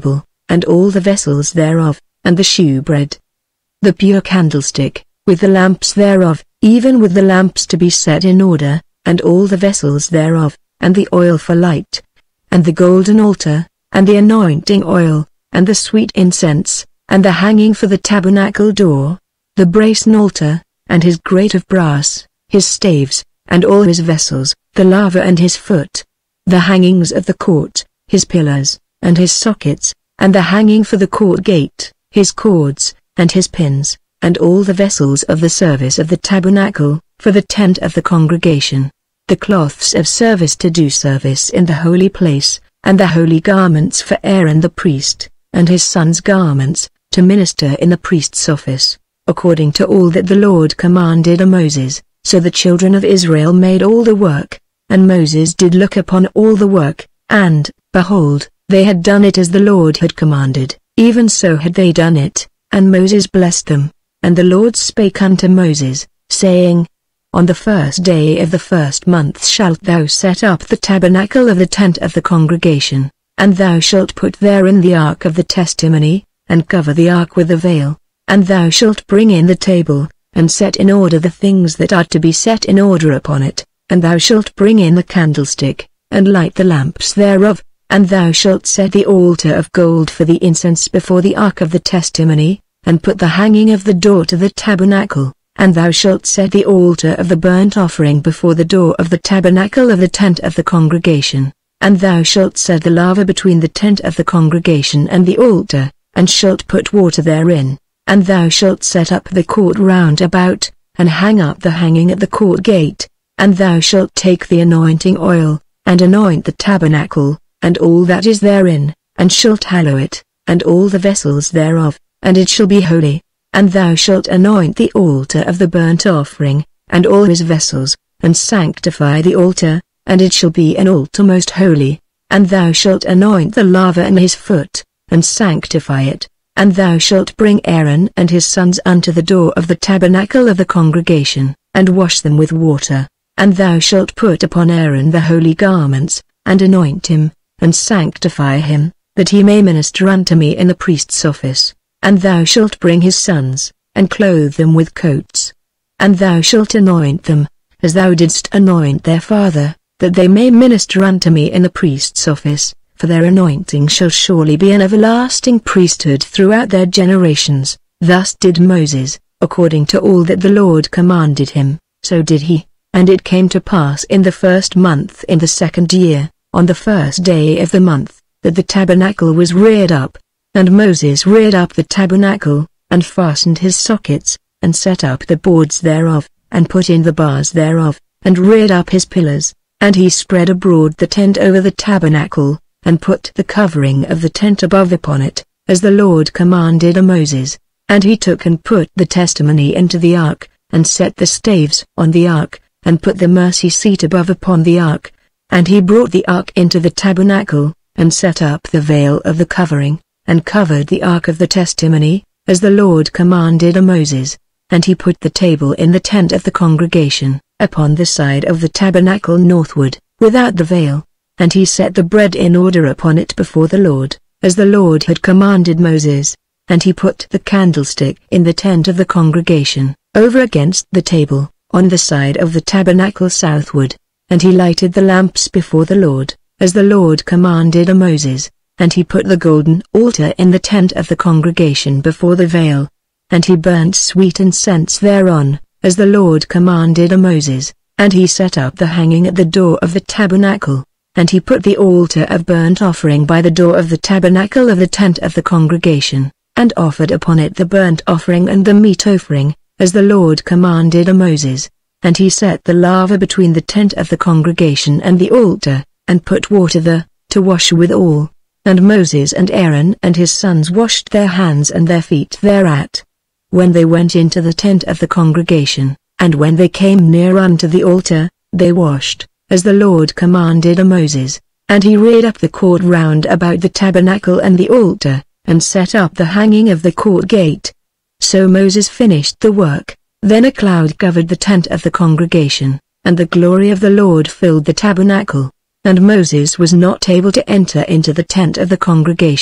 and all the vessels thereof, and the shewbread. The pure candlestick, with the lamps thereof, even with the lamps to be set in order, and all the vessels thereof, and the oil for light, and the golden altar, and the anointing oil, and the sweet incense, and the hanging for the tabernacle door, the brazen altar, and his grate of brass, his staves, and all his vessels, the laver and his foot, the hangings of the court, his pillars, and his sockets, and the hanging for the court gate, his cords, and his pins, and all the vessels of the service of the tabernacle, for the tent of the congregation, the cloths of service to do service in the holy place, and the holy garments for Aaron the priest, and his sons' garments, to minister in the priest's office, according to all that the Lord commanded Moses. So the children of Israel made all the work, and Moses did look upon all the work, and, behold, they had done it as the Lord had commanded, even so had they done it, and Moses blessed them. And the Lord spake unto Moses, saying, On the first day of the first month shalt thou set up the tabernacle of the tent of the congregation, and thou shalt put therein the ark of the testimony, and cover the ark with a veil, and thou shalt bring in the table, and set in order the things that are to be set in order upon it, and thou shalt bring in the candlestick, and light the lamps thereof, and thou shalt set the altar of gold for the incense before the ark of the testimony, and put the hanging of the door to the tabernacle, and thou shalt set the altar of the burnt offering before the door of the tabernacle of the tent of the congregation, and thou shalt set the laver between the tent of the congregation and the altar, and shalt put water therein. And thou shalt set up the court round about, and hang up the hanging at the court gate, and thou shalt take the anointing oil, and anoint the tabernacle, and all that is therein, and shalt hallow it, and all the vessels thereof, and it shall be holy. And thou shalt anoint the altar of the burnt offering, and all his vessels, and sanctify the altar, and it shall be an altar most holy. And thou shalt anoint the laver and his foot, and sanctify it. And thou shalt bring Aaron and his sons unto the door of the tabernacle of the congregation, and wash them with water. And thou shalt put upon Aaron the holy garments, and anoint him, and sanctify him, that he may minister unto me in the priest's office. And thou shalt bring his sons, and clothe them with coats. And thou shalt anoint them, as thou didst anoint their father, that they may minister unto me in the priest's office. For their anointing shall surely be an everlasting priesthood throughout their generations. Thus did Moses, according to all that the Lord commanded him, so did he. And it came to pass in the first month in the second year, on the first day of the month, that the tabernacle was reared up. And Moses reared up the tabernacle, and fastened his sockets, and set up the boards thereof, and put in the bars thereof, and reared up his pillars. And he spread abroad the tent over the tabernacle, and put the covering of the tent above upon it, as the Lord commanded Moses. And he took and put the testimony into the ark, and set the staves on the ark, and put the mercy seat above upon the ark. And he brought the ark into the tabernacle, and set up the veil of the covering, and covered the ark of the testimony, as the Lord commanded Moses. And he put the table in the tent of the congregation, upon the side of the tabernacle northward, without the veil. And he set the bread in order upon it before the Lord, as the Lord had commanded Moses. And he put the candlestick in the tent of the congregation, over against the table, on the side of the tabernacle southward. And he lighted the lamps before the Lord, as the Lord commanded Moses. And he put the golden altar in the tent of the congregation before the veil. And he burnt sweet incense thereon, as the Lord commanded Moses. And he set up the hanging at the door of the tabernacle. And he put the altar of burnt offering by the door of the tabernacle of the tent of the congregation, and offered upon it the burnt offering and the meat offering, as the Lord commanded Moses. And he set the laver between the tent of the congregation and the altar, and put water there, to wash withal. And Moses and Aaron and his sons washed their hands and their feet thereat, when they went into the tent of the congregation, and when they came near unto the altar, they washed, as the Lord commanded Moses. And he reared up the court round about the tabernacle and the altar, and set up the hanging of the court gate. So Moses finished the work. Then a cloud covered the tent of the congregation, and the glory of the Lord filled the tabernacle. And Moses was not able to enter into the tent of the congregation,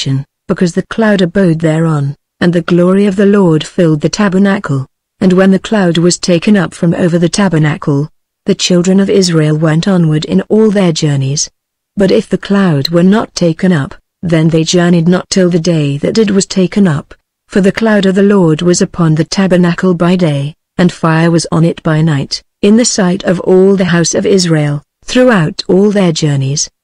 because the cloud abode thereon, and the glory of the Lord filled the tabernacle. And when the cloud was taken up from over the tabernacle, the children of Israel went onward in all their journeys. But if the cloud were not taken up, then they journeyed not till the day that it was taken up, for the cloud of the Lord was upon the tabernacle by day, and fire was on it by night, in the sight of all the house of Israel, throughout all their journeys.